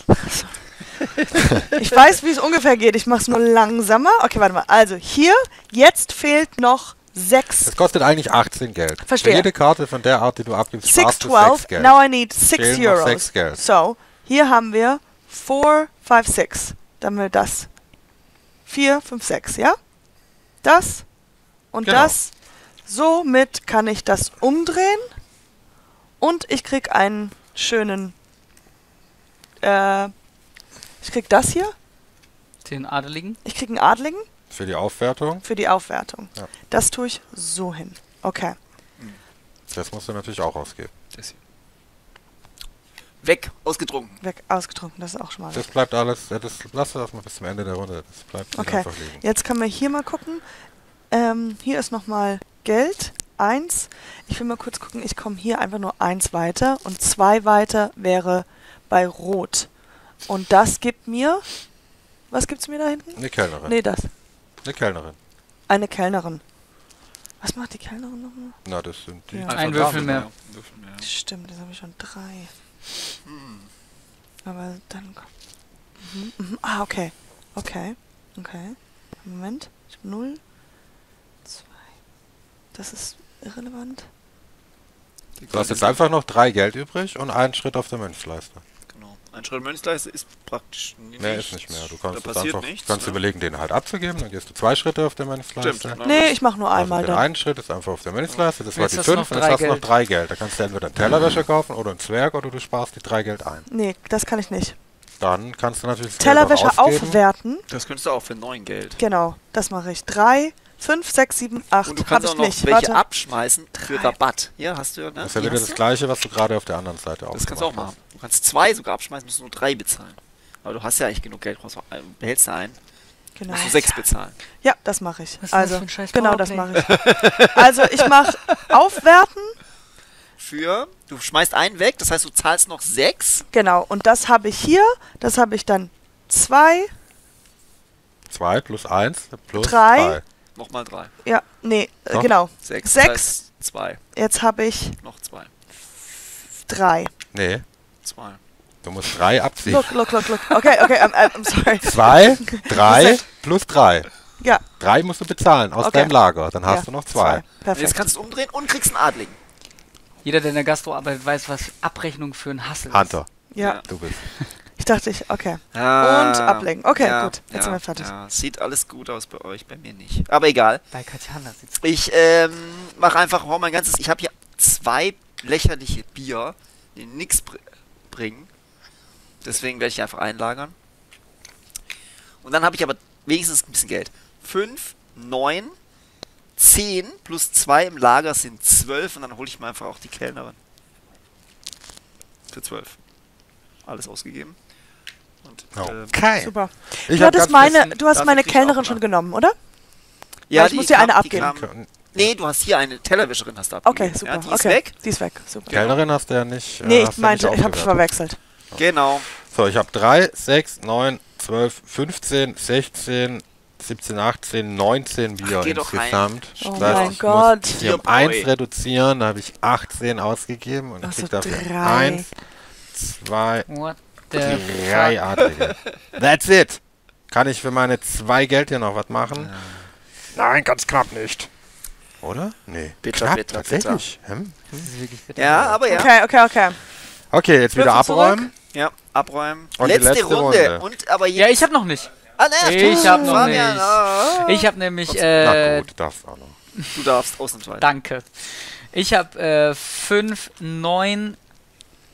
B: ich weiß, wie es ungefähr geht. Ich mache es nur langsamer. Okay, warte mal. Also hier, jetzt fehlt noch sechs.
D: Das kostet eigentlich achtzehn Geld.
B: Verstehe.
D: Für jede Karte von der Art, die du abgibst,
B: six,
D: sparst du
B: twelve.
D: sechs Geld.
B: Now I need six
D: Fehlen noch
B: Euros.
D: sechs Geld.
B: So, hier haben wir four, five, six. Dann haben wir das. vier, fünf, sechs, ja? Das und
D: Genau.
B: das. Somit kann ich das umdrehen und ich krieg einen schönen. Äh, ich krieg das hier.
A: Den Adeligen.
B: Ich krieg einen Adligen
D: Für die Aufwertung.
B: für die Aufwertung.
D: Ja.
B: Das tue ich so hin. Okay.
D: Das musst du natürlich auch ausgeben.
E: Das hier. Weg, ausgetrunken.
B: Weg, ausgetrunken. Das ist auch schon mal.
D: Das bleibt alles, ja, das lass das mal bis zum Ende der Runde. Das bleibt nicht
B: Okay.
D: einfach liegen.
B: Jetzt können wir hier mal gucken. Ähm, hier ist nochmal Geld. Eins. Ich will mal kurz gucken. Ich komme hier einfach nur eins weiter. Und zwei weiter wäre bei Rot. Und das gibt mir... Was gibt's mir da hinten?
D: Eine Kellnerin.
B: Nee, das.
D: Eine Kellnerin.
B: Eine Kellnerin. Was macht die Kellnerin nochmal?
D: Na, das sind die.
B: Ja.
A: Ein
E: Einfach
A: Würfel
E: da,
A: mehr.
E: ja. Ein Würfel mehr.
B: Stimmt, das habe ich schon drei. Aber dann... Mhm, mhm. Ah, okay. Okay. Okay. Moment. Ich habe null. zwei. Das ist irrelevant.
E: Die
D: Du hast jetzt
E: Karte-
D: einfach noch drei Geld übrig und einen Schritt auf der Münzleiste.
E: Genau. Ein Schritt Münzleiste ist praktisch nicht.
D: Mehr ist nicht mehr. Du kannst
E: da
D: jetzt
E: passiert
D: einfach
E: nichts.
D: kannst
E: ne?
D: überlegen, den halt abzugeben. Dann gehst du zwei Schritte auf der Münzleiste.
E: Stimmt.
B: Nee, ich mache nur
D: Also
B: einmal
D: den
B: dann.
D: einen Schritt ist einfach auf der Münzleiste. Das war
A: Jetzt
D: die
A: hast du
D: fünf.
A: noch
D: Und jetzt
A: drei
D: hast du noch
A: Geld.
D: drei Geld. Da kannst du entweder einen Tellerwäscher kaufen oder einen Zwerg oder du sparst die drei Geld ein.
B: Nee, das kann ich nicht.
D: Dann kannst du natürlich das Geld auch
B: Tellerwäscher
D: ausgeben.
B: aufwerten.
E: Das könntest du auch für neun Geld.
B: Genau, das mache ich. Drei, fünf, sechs, sieben, acht.
E: Und du
B: Habe
E: kannst
B: ich
E: auch noch
B: nicht.
E: welche
B: Warte.
E: abschmeißen für
B: Drei.
E: Rabatt. Hier hast du, ne?
D: Das ist ja
E: Hier
D: wieder
E: hast
D: das
E: du.
D: gleiche, was du gerade auf der anderen Seite auch
E: Das kannst du auch machen. Du kannst zwei sogar abschmeißen, musst du nur drei bezahlen. Aber du hast ja eigentlich genug Geld, brauchst du- äh, behältst du einen,
B: Genau.
E: musst du sechs bezahlen.
B: Ja, das mache ich.
A: Was ist denn das
B: Also,
A: für ein scheiß
B: genau das
A: Powerplay?
B: mache ich. Also, ich mache aufwerten.
E: Für, du schmeißt einen weg, das heißt, du zahlst noch sechs.
B: Genau, und das habe ich hier. Das habe ich dann zwei.
D: zwei plus eins plus
B: Drei.
D: drei.
E: Nochmal drei.
B: Ja, nee, äh,
D: Noch?
B: genau.
E: Sechs.
B: Sechs.
E: Das heißt, zwei.
B: Jetzt habe ich
E: Noch zwei.
B: drei.
D: Nee,
E: Zwei.
D: du musst drei abziehen.
B: Look, look, look, look. Okay, okay, I'm, I'm sorry.
D: Zwei, drei plus drei.
B: Ja,
D: Drei musst du bezahlen aus
B: Okay.
D: deinem Lager. Dann hast
B: ja,
D: du noch zwei.
E: Und jetzt
B: Perfekt.
E: kannst du umdrehen und kriegst einen Adligen.
A: Jeder, der in der Gastro arbeitet, weiß, was Abrechnung für ein Hassel ist.
D: Hunter,
B: Ja,
D: du bist.
B: ich dachte, ich, okay.
E: Ah,
B: Und ablegen. Okay,
E: ja,
B: gut. Jetzt
E: ja,
B: sind wir fertig.
E: Ja. Sieht alles gut aus bei euch, bei mir nicht. Aber egal.
A: Bei Katjana sitzt.
E: Ich ähm, mache einfach hau mein ganzes. Ich habe hier zwei lächerliche Bier, die nichts br bringen. Deswegen werde ich die einfach einlagern. Und dann habe ich aber wenigstens ein bisschen Geld. fünf, neun, zehn plus zwei im Lager sind zwölf und dann hole ich mir einfach auch die Kellnerin. Für zwölf. Alles ausgegeben. Und, ähm,
D: Okay.
B: Super.
D: Ich
B: Du
D: hab
B: hattest
D: ganz
B: meine,
D: vergessen-
B: du hast
E: Dafür
B: meine
E: krieg ich auch
B: Kellnerin
E: immer.
B: schon genommen, oder?
E: ja,
B: ich muss dir eine abgeben.
E: Kam, nee, du hast hier eine Tellerwäscherin hast du abgegeben.
B: Okay, super.
E: Ja, die
B: okay.
E: ist weg.
B: Die ist weg. Super.
D: Kellnerin hast du ja nicht. äh,
B: Nee,
D: hast
B: ich
D: du
B: meinte,
D: nicht
B: ich habe
D: aufgewertet.
B: verwechselt.
E: Genau.
D: So, ich habe drei, sechs, neun, zwölf, fünfzehn, sechzehn, siebzehn, achtzehn, neunzehn Bier
E: Ach, geh doch rein.
D: insgesamt.
B: Oh
D: Das heißt,
B: mein
D: ich
B: Gott.
D: muss hier um
E: Bierboy.
D: eins reduzieren, da habe ich achtzehn ausgegeben und ich
B: Also
D: krieg dafür
B: drei.
D: eins, zwei,
A: What the
D: drei
A: fuck?
D: Adlige. That's it. Kann ich für meine zwei Geld hier noch was machen? Nein, ganz knapp nicht. Oder? Nee.
E: Bitter,
D: knapp,
E: bitter,
D: tatsächlich. Hm?
A: Das ist wirklich bitter.
E: Ja, aber ja.
B: Okay, okay, okay.
D: Okay, jetzt wieder
B: Würfel
D: abräumen.
E: Ja, abräumen.
D: Und die
E: letzte,
D: letzte
E: Runde.
D: Runde.
E: Und aber
A: Ja,
E: jetzt.
A: ich hab noch nicht.
E: Ah, nein,
A: Ich
E: stimmt.
A: hab noch
E: Fabian,
A: nicht.
E: ah.
A: Ich hab nämlich,
D: Na
A: äh,
D: gut, darfst auch noch.
E: Du darfst ausnahmsweise.
A: danke. Ich hab äh, fünf, neun,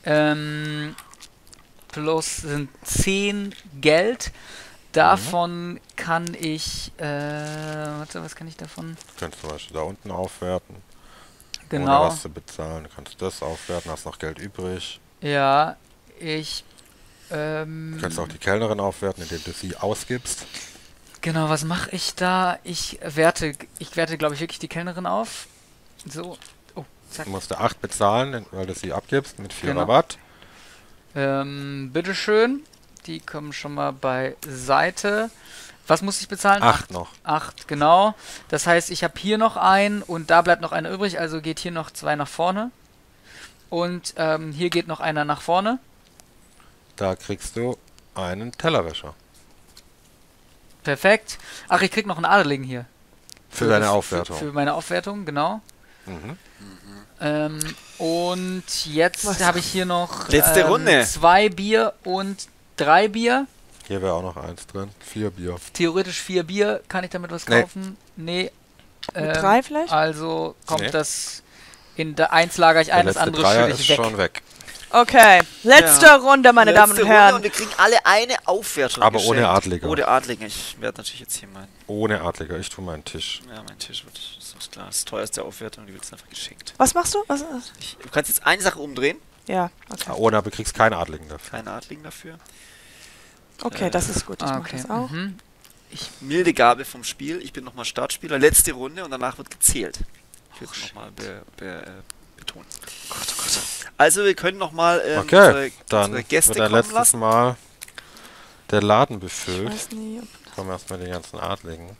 A: Ähm, plus sind zehn Geld. Davon kann ich, äh, warte, was kann ich davon?
D: Du kannst zum Beispiel da unten aufwerten.
A: Genau.
D: Ohne was zu bezahlen. Du kannst das aufwerten, hast noch Geld übrig.
A: Ja, ich, ähm...
D: Du kannst auch die Kellnerin aufwerten, indem du sie ausgibst.
A: Genau, was mache ich da? Ich werte, ich werte, glaube ich, wirklich die Kellnerin auf. So, oh, zack.
D: Du musst du acht bezahlen, weil du sie abgibst mit vier
A: Genau.
D: Rabatt.
A: Ähm, bitteschön. Die kommen schon mal beiseite. Was muss ich bezahlen?
D: Acht noch.
A: Acht, genau. Das heißt, ich habe hier noch einen und da bleibt noch einer übrig, also geht hier noch zwei nach vorne. Und ähm, hier geht noch einer nach vorne.
D: Da kriegst du einen Tellerwäscher.
A: Perfekt. Ach, ich krieg noch einen Adeligen hier.
D: Für deine
A: das-
D: Aufwertung.
A: Für, für meine Aufwertung, genau.
D: Mhm.
A: Ähm, und jetzt
B: Was?
A: habe ich hier noch
E: Letzte
A: ähm,
E: Runde.
A: zwei Bier und drei Bier.
D: Hier wäre auch noch eins drin. Vier Bier.
A: Theoretisch vier Bier. Kann ich damit was
D: Nee.
A: kaufen? Nee.
B: Mit
A: Ähm,
B: drei vielleicht?
A: Also kommt
D: Nee.
A: das in der eins lager ich
D: Der
A: ein, das
D: letzte
A: andere
D: Dreier
A: schütte
D: ist
A: ich weg.
D: schon weg.
B: Okay, letzte
E: Ja.
B: Runde, meine
E: Letzte
B: Damen und
E: Runde
B: Herren.
E: Und wir kriegen alle eine Aufwertung
D: Aber
E: geschenkt.
D: ohne Adliger.
E: Ohne Adliger. Ich werde natürlich jetzt hier meinen...
D: Ohne Adliger. Ich tue meinen Tisch.
E: Ja, mein Tisch wird... Das ist klar. Das teuerste Aufwertung, die wird jetzt einfach geschenkt.
B: Was machst du? Was, was?
E: Ich, du kannst jetzt eine Sache umdrehen.
B: Ja, okay.
D: Ah, ohne, aber du kriegst keinen Adligen dafür.
E: Keine Adligen dafür.
B: Okay, das ist gut. Ich
A: Ah,
B: mach
A: okay.
B: das auch.
A: Mhm.
E: Milde Gabe vom Spiel. Ich bin nochmal Startspieler. Letzte Runde und danach wird gezählt. Ich will es nochmal be, be, äh, betonen. Gott, oh Gott. Also wir können nochmal ähm,
D: Okay,
E: unsere,
D: dann
E: unsere Gäste
D: wird ein
E: kommen
D: letztes
E: lassen.
D: Mal der Laden
B: Ich
D: befüllt.
B: weiß nie, ob
D: Kommen erstmal die ganzen Adligen.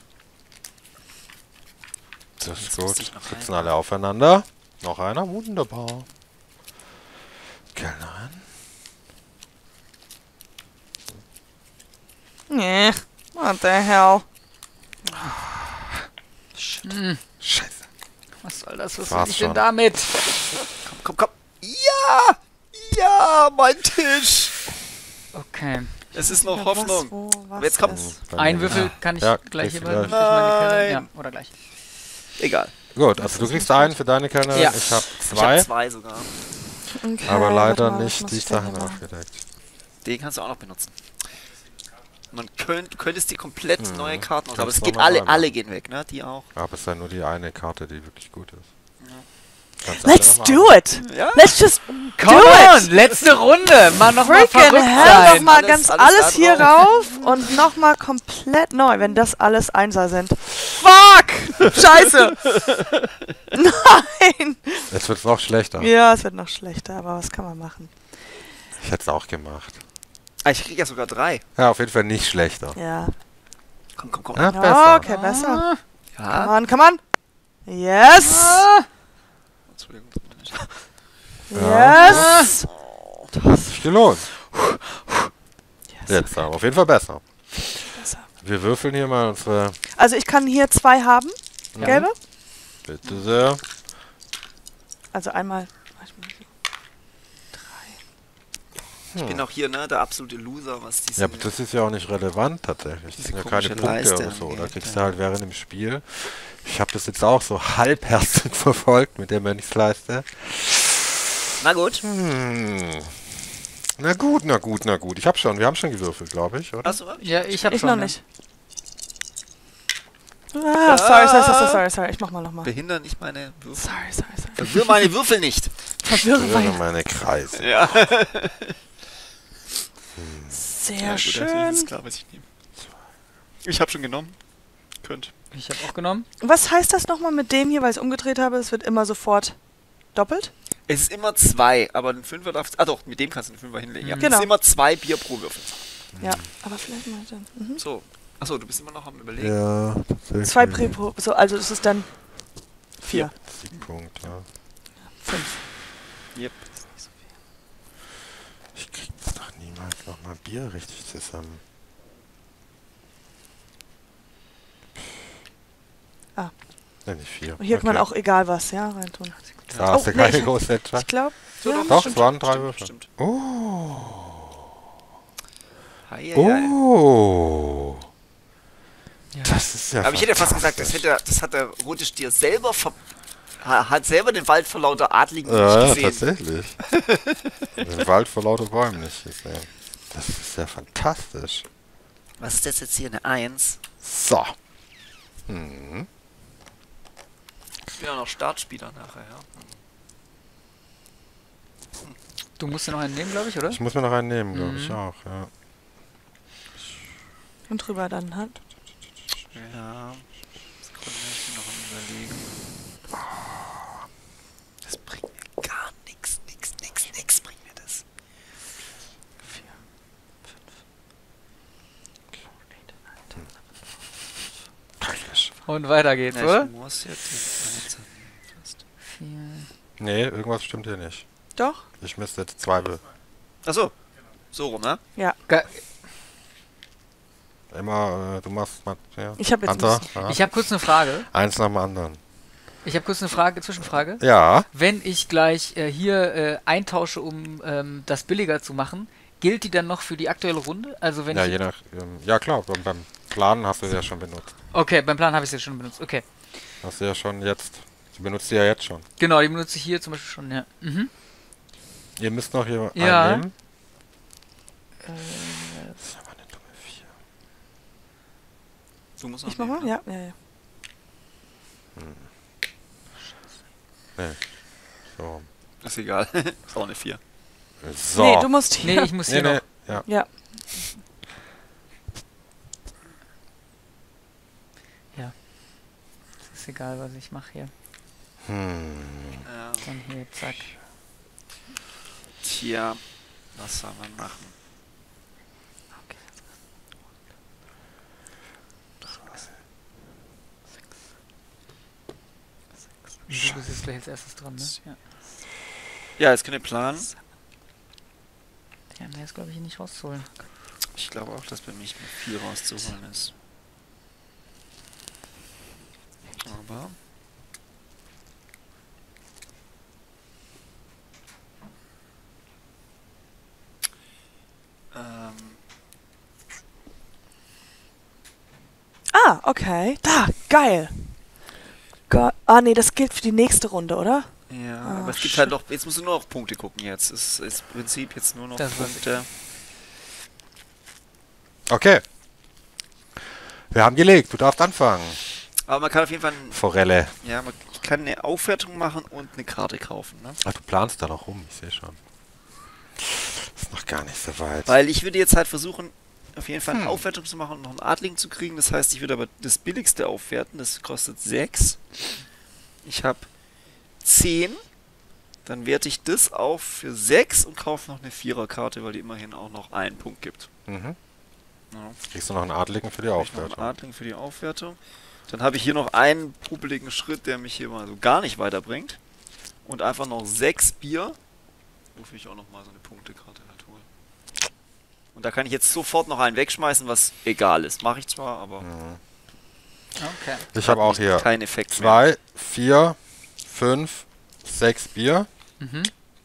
D: Das ist
E: Jetzt
D: gut.
E: müsste ich noch
D: Sitzen
E: einen.
D: alle aufeinander. Noch einer, wunderbar. Kellnerin.
B: Nee. What the hell?
A: Hm,
D: Scheiße.
A: was soll das? Was
D: War's
A: will ich denn
D: schon.
A: damit?
E: Komm, komm, komm. Ja! Ja, mein Tisch!
A: Okay.
E: Es ist noch
B: Ja,
E: Hoffnung.
B: Was, wo, was
E: Aber jetzt kommt-
B: ist.
A: Ein Würfel kann ich
D: Ja,
A: gleich
D: kriegst
A: hier
D: du
A: bei
D: gleich.
A: Ja,
E: Nein.
A: oder gleich.
E: Egal.
D: Gut, also du kriegst einen für deine Kellnerin.
A: Ja.
D: Ich habe
E: Ich
D: zwei,
E: habe zwei sogar.
B: Okay,
D: aber
B: warte
D: leider
B: mal, was
D: nicht
B: muss
D: die
B: ich denn
D: Sachen
B: hier machen?
D: aufgedeckt.
E: Den kannst du auch noch benutzen. Man könnt, du könntest dir komplett
D: Hm.
E: neue Karten aus, aber
D: Kannst
E: es
D: noch
E: geht
D: mal
E: alle,
D: einmal.
E: alle gehen weg, ne? Die auch.
D: Aber es ist ja nur die eine Karte, die wirklich gut ist. Kannst
B: Let's
D: alle noch mal
B: do it!
E: Ja?
B: Let's just
A: Come
B: do
A: on,
B: it!
A: letzte Runde. Mal noch mal
B: Freaking
A: verrückt
B: hell,
A: sein.
B: nochmal
E: Alles-
B: ganz
E: alles
B: alles,
E: da
B: hier
E: drauf.
B: rauf und nochmal komplett neu, wenn das alles Einser sind. Fuck! Scheiße! Nein!
D: Jetzt wird es noch schlechter.
B: Ja, es wird noch schlechter, aber was kann man machen?
D: Ich hätte es auch gemacht.
E: Ah, ich krieg ja sogar drei.
D: Ja, auf jeden Fall nicht schlechter.
B: Ja.
E: Komm, komm, komm.
D: Ja,
B: Ja,
D: besser.
B: okay, besser.
E: Ja.
B: Come on, come on! Yes!
A: Ah,
E: Entschuldigung.
B: Yes!
D: Das hat sich gelohnt.
B: Yes.
D: Jetzt aber auf jeden Fall besser.
B: Besser.
D: Wir würfeln hier mal unsere...
B: Also ich kann hier zwei haben,
A: Ja.
B: gelbe.
D: Bitte sehr.
B: Also einmal.
E: Ich bin auch hier, ne, der absolute Loser, was diese...
D: Ja, aber das ist ja auch nicht relevant tatsächlich. Das
E: Diese
D: sind ja keine
E: komische
D: Punkte
E: Leiste
D: oder so. Da
E: angeht,
D: kriegst
E: ja.
D: du halt während dem Spiel. Ich habe das jetzt auch so halbherzig verfolgt mit der Mönchsleiste.
E: Na gut.
D: Hm. Na gut, na gut, na gut. Ich habe schon, wir haben schon gewürfelt, glaube ich, oder?
E: Achso,
A: ja, ich hab
B: Ich
A: schon.
B: noch
A: ja.
B: nicht. Ah, sorry, sorry, sorry, sorry, sorry. Ich mach mal nochmal.
E: behindern nicht meine Würfel.
B: Sorry, sorry, sorry.
E: Verwirr meine Würfel nicht.
B: Verwirrung.
D: Berühre meine Kreise.
E: Ja.
B: Sehr
E: Ja, gut,
B: schön.
E: natürlich ist klar, was ich nehme. Ich habe schon genommen. Könnt.
A: Ich habe auch genommen.
B: Was heißt das nochmal mit dem hier, weil ich es umgedreht habe? Es wird immer sofort doppelt?
E: Es ist immer zwei, aber den Fünfer darfst Ah doch, mit dem kannst du den Fünfer hinlegen. Ja.
B: Genau.
E: Es ist immer zwei Bier pro Würfel.
B: Ja, aber vielleicht mal dann. Mhm.
E: So. Achso, du bist immer noch am Überlegen.
D: Ja, tatsächlich.
B: Zwei Prä pro. So, also es ist dann vier.
D: Sieben Punkte.
B: Fünf.
E: Yep.
D: Ich krieg jetzt doch niemals nochmal Bier richtig zusammen.
B: Ah.
D: Ja, nicht vier.
B: Und hier kann man
D: Okay.
B: auch egal was, ja, reintun.
D: Da hast
B: Oh,
D: du
B: nee,
D: keine
B: ich-
D: große Entscheidung.
B: Ich glaube.
E: So,
B: Ja,
E: doch,
D: Doch,
E: stimmt,
D: es waren drei
E: stimmt,
D: Würfel.
E: Stimmt.
D: Oh.
E: Hei, hei, hei.
D: Oh.
A: Ja.
D: Das ist ja
E: Aber ich hätte ja fast gesagt,
D: fantastisch.
E: das, hätte, das hat der rote Stier selber ver Ha- Hat selber den Wald vor lauter Adligen
D: Ja,
E: nicht
D: ja,
E: gesehen.
D: tatsächlich. Den Wald vor lauter Bäumen nicht gesehen. Das ist ja fantastisch.
E: Was ist das jetzt hier, eine Eins?
D: So. Hm.
E: Ich bin ja noch Startspieler nachher, ja.
A: Du musst dir noch einen nehmen, glaube ich, oder?
D: Ich muss mir noch einen nehmen, glaube ich
A: Mhm.
D: auch, ja.
B: Und drüber dann halt.
E: Ja. Das konnte ich noch am Überlegen. Das bringt mir gar nichts, nix, nix, nix bringt mir das. Vier,
D: Praktisch.
A: Und weiter geht's,
E: Ja,
A: oder?
E: ich muss jetzt die Eins fast.
A: Vier.
D: Nee, irgendwas stimmt hier nicht.
B: Doch?
D: Ich müsste jetzt zwei be
E: Achso. So rum, ne?
A: Ge
D: Immer, äh, du machst mal, ja.
B: Ich hab jetzt
D: Hunter,
B: Lust.
D: ja.
A: Ich habe kurz eine Frage.
D: Eins nach dem anderen.
A: Ich habe kurz eine Frage, Zwischenfrage.
D: Ja,
A: Wenn ich gleich äh, hier äh, eintausche, um ähm, das billiger zu machen, gilt die dann noch für die aktuelle Runde? Also wenn
D: ja,
A: ich
D: je nach, ähm, ja klar, beim, beim Planen hast du sie ja schon benutzt.
A: Okay, beim Plan habe ich es jetzt schon benutzt. Okay.
D: Hast du ja schon jetzt, du benutzt sie ja jetzt schon.
A: Genau, die benutze ich hier zum Beispiel schon, ja. Mhm.
D: Ihr müsst noch hier
A: Ja.
D: einnehmen.
A: Äh,
D: Das ist aber eine dumme vier.
E: Du musst noch
B: Ich mach mal?
E: nehmen, ne?
B: Ja, ja, ja.
D: Nee. So.
E: Ist egal. Ist auch eine vier.
D: So.
B: Nee, du musst hier.
A: nee, ich muss
D: nee,
A: hier
D: nee.
A: noch.
D: Ja.
B: Ja.
A: Ist egal, was ich mache hier.
D: Hm.
E: Ja.
A: Dann hier, zack.
E: Tja. Was soll man machen?
A: Du bist jetzt gleich als erstes dran, ne? Ja.
E: Ja, jetzt könnt ihr planen.
A: Ja, mehr ist, glaube ich, nicht rauszuholen.
E: Ich glaube auch, dass bei mich eine vier rauszuholen ist. Aber... Ähm...
B: Ah, okay. Da, geil. Go ah, nee, das gilt für die nächste Runde, oder?
E: Ja,
B: Ah,
E: aber es gibt
B: shit.
E: halt noch... Jetzt musst du nur auf Punkte gucken jetzt. Es ist im Prinzip jetzt nur noch
A: Das war-
E: Punkte.
D: Okay. Wir haben gelegt, du darfst anfangen.
E: Aber man kann auf jeden Fall... Ein,
D: Forelle.
E: ja, man kann eine Aufwertung machen und eine Karte kaufen, ne?
D: Ach, du planst da noch rum, ich sehe schon. Ist noch gar nicht so weit.
E: Weil ich würde jetzt halt versuchen, auf jeden Fall eine
D: Hm.
E: Aufwertung zu machen und noch einen Adligen zu kriegen. Das heißt, ich würde aber das billigste aufwerten. Das kostet sechs. Ich habe zehn. Dann werte ich das auf für sechs und kaufe noch eine Viererkarte, weil die immerhin auch noch einen Punkt gibt.
D: Mhm.
E: Ja.
D: Kriegst du noch einen Adligen für die
E: Hab ich noch einen
D: Aufwertung.
E: Adling für die Aufwertung. Dann habe ich hier noch einen popeligen Schritt, der mich hier mal so gar nicht weiterbringt. Und einfach noch sechs Bier. Wofür ich auch noch mal so eine Punktekarte halt hole. Und da kann ich jetzt sofort noch einen wegschmeißen, was egal ist. Mache ich zwar, aber
D: Mhm.
A: Okay.
D: Ich habe auch
E: nicht-
D: hier
E: keinen Effekt mehr.
D: zwei, vier, fünf, sechs Bier.
A: Mhm.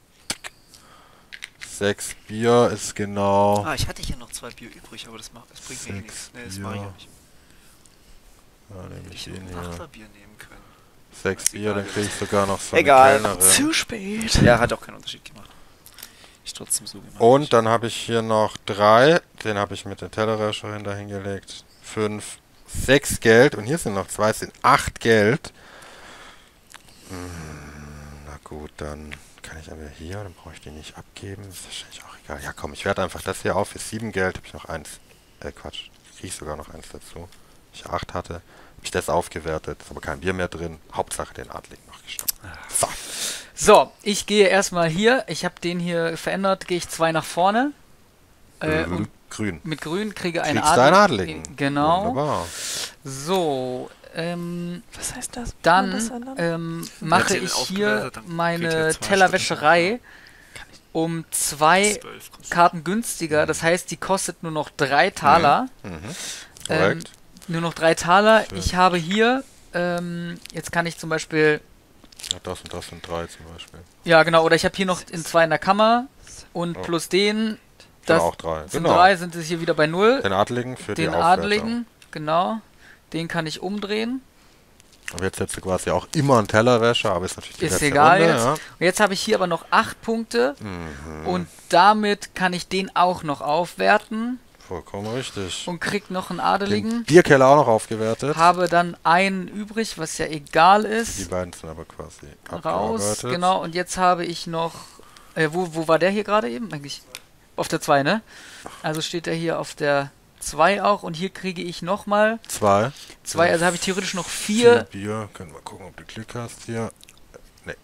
D: Sechs Bier ist genau...
E: Ah, ich hatte hier noch zwei Bier übrig, aber das, macht, das bringt mir eh
D: Sechs
E: nichts. Nee, das
D: Bier.
E: mache ich auch nicht.
D: Ja, nehme
E: Hätte
D: ich
E: ich
D: den
E: ein
D: hier.
E: Achterbier nehmen können.
D: Sechs
E: Ist
D: Bier,
E: egal
D: dann kriege ich
E: gewesen.
D: sogar noch so
E: Egal.
D: eine Kellnerin.
B: Zu spät.
E: Ja, hat auch keinen Unterschied gemacht. Ich trotzdem so gemacht.
D: Und dann habe ich hier noch drei. Den habe ich mit der Tellerwäscherin da hingelegt. Fünf, sechs Geld. Und hier sind noch zwei, es sind acht Geld. Hm, na gut, dann kann ich aber hier, dann brauche ich die nicht abgeben. Das ist wahrscheinlich auch egal. Ja komm, ich werde einfach das hier auf. Für sieben Geld habe ich noch eins. Äh, Quatsch. Kriege ich sogar noch eins dazu. Ich acht hatte. Habe ich das aufgewertet. Ist aber kein Bier mehr drin. Hauptsache den Adligen noch geschnappt. So.
A: So, ich gehe erstmal hier. Ich habe den hier verändert. Gehe ich zwei nach vorne. Äh,
D: Äh,
A: und
D: grün.
A: mit grün kriege einen
D: Kriegst du einen
A: Adligen.
D: Adligen.
A: Genau.
D: Wunderbar.
A: So, ähm,
B: Was heißt das?
A: dann
B: Das ändern?
A: ähm, mache
E: ihr den
A: ich
E: aufgewertet,
A: hier
E: dann kriegt ihr
A: meine
E: zwei
A: Tellerwäscherei
E: Stück.
A: um zwei
E: zwölf kostet.
A: Karten günstiger. Das heißt, die kostet nur noch drei Taler.
D: Mhm.
A: Ähm,
D: Korrekt.
A: nur noch drei Taler.
D: Schön.
A: Ich habe hier, ähm, jetzt kann ich zum Beispiel,
D: Ja, das und das sind drei zum Beispiel.
A: ja genau, oder ich habe hier noch in zwei in der Kammer und
D: Oh.
A: plus den,
D: Das
A: das
D: auch drei.
A: sind
D: Genau.
A: drei, sind es hier wieder bei null.
D: Den Adligen für die
A: Den
D: Aufwertung.
A: Adligen, genau, den kann ich umdrehen.
D: Aber jetzt setzt du quasi auch immer einen Tellerwäscher, aber ist natürlich die
A: Ist
D: letzte
A: egal
D: Runde,
A: jetzt.
D: ja.
A: Und jetzt habe ich hier aber noch acht Punkte.
D: Mhm.
A: Und damit kann ich den auch noch aufwerten.
D: Vollkommen richtig.
A: Und krieg noch einen
D: Den
A: Adeligen.
D: Bierkeller auch noch aufgewertet.
A: Habe dann einen übrig, was ja egal
D: Die
A: ist.
D: beiden sind aber quasi
A: Raus,
D: abgearbeitet.
A: genau. Und jetzt habe ich noch... Äh, wo, wo war der hier gerade eben? Eigentlich auf der zwei, ne? Also steht er hier auf der zwei auch. Und hier kriege ich nochmal
D: Zwei.
A: zwei. Also habe ich theoretisch noch vier.
D: Vier Bier. Können wir gucken, ob du Glück hast hier. Ne.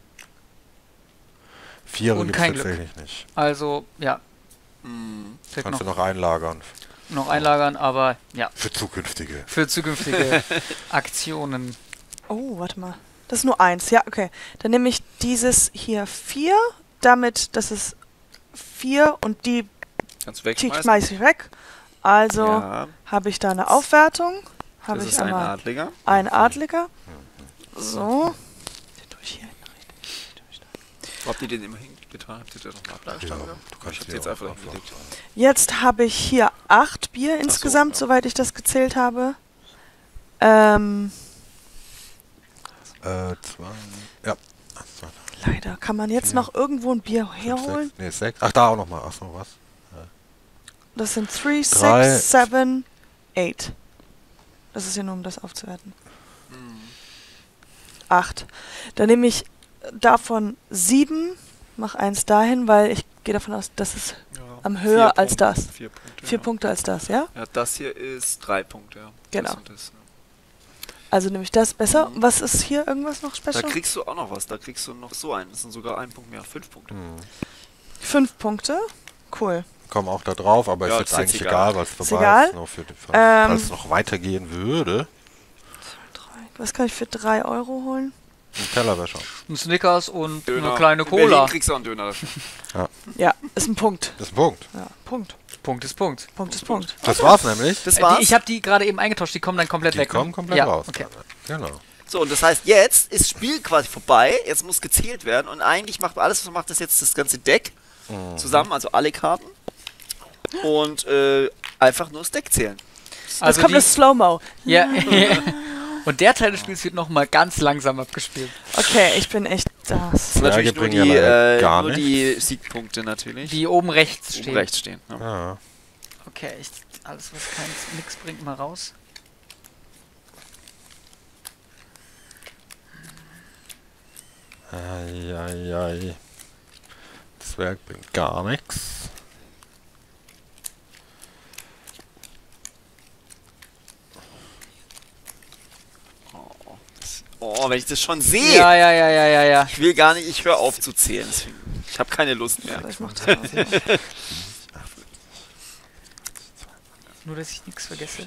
D: Vier
A: Und
D: gibt
A: kein
D: es tatsächlich nicht.
A: Also, ja.
E: Hm.
A: Krieg
D: Kannst
A: noch,
D: du noch einlagern.
A: noch einlagern, aber ja.
D: Für zukünftige.
A: Für zukünftige Aktionen.
B: Oh, warte mal. Das ist nur eins. Ja, okay. Dann nehme ich dieses hier vier. Damit, das ist vier und die
E: Kannst du
B: die
E: wegschmeißen?
B: schmeiße ich weg. Also
E: Ja,
B: habe ich da eine Aufwertung. Habe
E: das
B: ich
E: ist ein
B: einmal
E: Adliger.
B: einen Adliger. So. Den tue ich hier hinten rein.
E: Wo habt ihr den immer hingetan? Habt ihr da noch eine Ablagestange gehabt?
D: du kannst
E: Ich hab
D: die
E: die jetzt
D: auch
E: einfach
D: einfach
E: hingelegt.
B: Jetzt habe ich hier acht Bier insgesamt,
E: ja.
B: soweit ich das gezählt habe. Ähm,
D: Äh, zwei. Ja. Eins, zwei, drei,
B: leider. Kann man jetzt
D: Ja.
B: noch irgendwo ein Bier
D: fünf,
B: herholen?
D: sechs. Nee, sechs. Ach, da auch nochmal. Ach so, was?
B: Das sind drei,
D: Drei.
B: sechs, sieben, acht. Das ist ja nur, um das aufzuwerten.
E: Hm.
B: acht. Dann nehme ich davon sieben, mach eins dahin, weil ich gehe davon aus, das ist
E: Ja,
B: am
E: vier
B: höher als
E: Punkte,
B: das.
E: Vier Punkte.
B: vier
E: ja.
B: Punkte als das, ja?
E: Ja, das hier ist drei Punkte. Ja.
B: Genau.
E: Das und das, ja.
B: Also nehme ich das besser.
E: Mhm.
B: Was ist hier irgendwas noch
E: Da
B: special?
E: kriegst du auch noch was. Da kriegst du noch so einen. Das sind sogar ein Punkt mehr. Fünf Punkte.
D: Hm.
B: Fünf Punkte. Cool.
D: Kommen auch da drauf, aber
E: Ja,
D: ist
E: ist
D: jetzt
E: jetzt
D: eigentlich
E: egal.
D: egal, weil es
B: Ist
D: vorbei
B: egal?
D: ist. Nur für den Fall,
B: Ähm.
D: falls es noch weitergehen würde.
B: Drei. Was kann ich für drei Euro holen?
D: Ein Tellerwäscher.
A: Ein Snickers und
E: Döner.
A: eine kleine
E: In Berlin
A: Cola.
E: kriegst du auch einen Döner dafür.
B: Ja, ist ein Punkt.
D: Das ist ein Punkt.
B: Ja, Punkt.
A: Punkt ist Punkt.
B: Punkt ist Punkt.
D: Das war's nämlich.
E: Das
A: Äh,
E: war's.
A: Die, ich habe die gerade eben eingetauscht, die kommen dann komplett
D: Die
A: weg. ne?
D: kommen komplett
A: ja,
D: raus.
A: Okay.
D: Genau.
E: So, und das heißt, jetzt ist Spiel quasi vorbei. Jetzt muss gezählt werden. Und eigentlich macht alles, was man macht, ist jetzt das ganze Deck
D: Mhm.
E: zusammen. Also alle Karten. Und äh, einfach nur das Deck zählen.
B: Jetzt
A: Also
B: kommt
A: die,
B: das Slow-Mo.
A: ja, und der Teil des Spiels wird nochmal ganz langsam abgespielt.
B: Okay, ich bin echt das.
E: Das sind natürlich nur,
D: bringen ja
E: die,
D: leider
E: äh,
D: gar
E: nur
D: nichts.
E: die Siegpunkte natürlich.
A: Die oben rechts
E: oben
A: stehen.
E: rechts stehen. Ja.
D: Ja.
A: Okay, ich, alles was keins nix bringt mal raus.
D: Eieiei. Das Werk bringt gar nichts.
E: Oh, das, oh, wenn ich das schon sehe.
A: Ja, ja, ja, ja, ja, ja.
E: Ich will gar nicht, ich höre auf zu zählen. Deswegen, ich habe keine Lust mehr.
B: Ich mach das mal so.
A: Nur, dass ich nichts vergesse.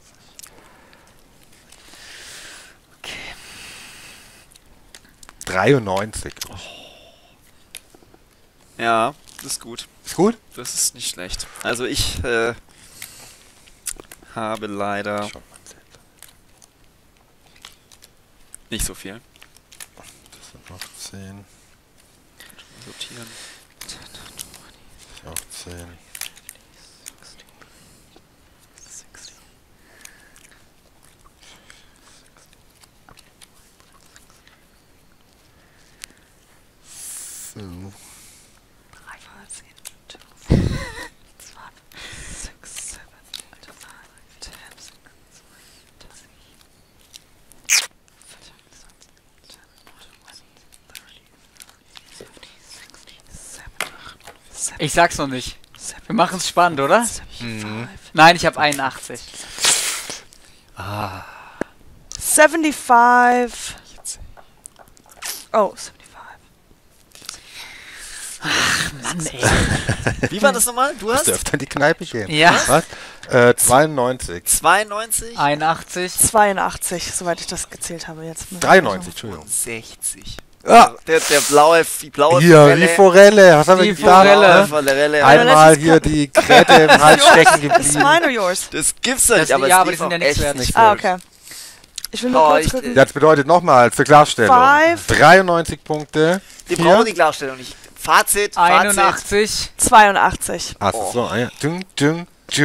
A: Okay.
D: dreiundneunzig.
E: Ja, das ist gut.
D: Ist gut?
E: Das ist nicht schlecht. Also ich äh, habe leider
D: Schon mal zählen.
E: nicht so viel.
D: Das sind noch zehn.
E: Sortieren.
D: Auch zehn. So.
A: Ich sag's noch nicht. Wir machen's spannend, oder?
D: Mhm.
A: Nein, ich habe einundachtzig.
B: fünfundsiebzig. Oh, fünfundsiebzig.
A: Mann, ey.
E: Wie war das nochmal? Du
D: Musst
E: hast
D: du öfter in die Kneipe gehen?
A: Ja.
D: Was? Äh, zweiundneunzig.
E: zweiundneunzig,
A: einundachtzig.
B: zweiundachtzig, soweit ich das gezählt habe jetzt.
D: dreiundneunzig, Entschuldigung.
E: sechzig.
D: Ah,
E: Der, der blaue, die blaue
D: hier, die Forelle. Was haben wir
A: Die
D: getan?
A: Forelle.
D: ne?
E: Forelle.
D: Einmal
B: letztes
D: hier die Kräte im Hals stecken
B: Das ist
D: geblieben.
B: mine or yours?
E: Das gibt's doch
A: Das-
E: nicht, aber
A: ja,
E: es
A: aber
E: lief
A: die sind ja
E: auch
A: nichts
E: echt
A: wert.
E: nicht
B: Ah,
E: gut.
B: okay. Ich will nur
E: Oh,
B: kurz
E: ich-
B: gucken.
D: Das bedeutet nochmal zur Klarstellung.
B: Five.
D: dreiundneunzig Punkte.
E: Die
D: Hier.
E: brauchen die Klarstellung nicht. Fazit, Fazit.
A: einundachtzig.
B: zweiundachtzig.
D: Ah, so, ah, ja. Ding, ding, ding.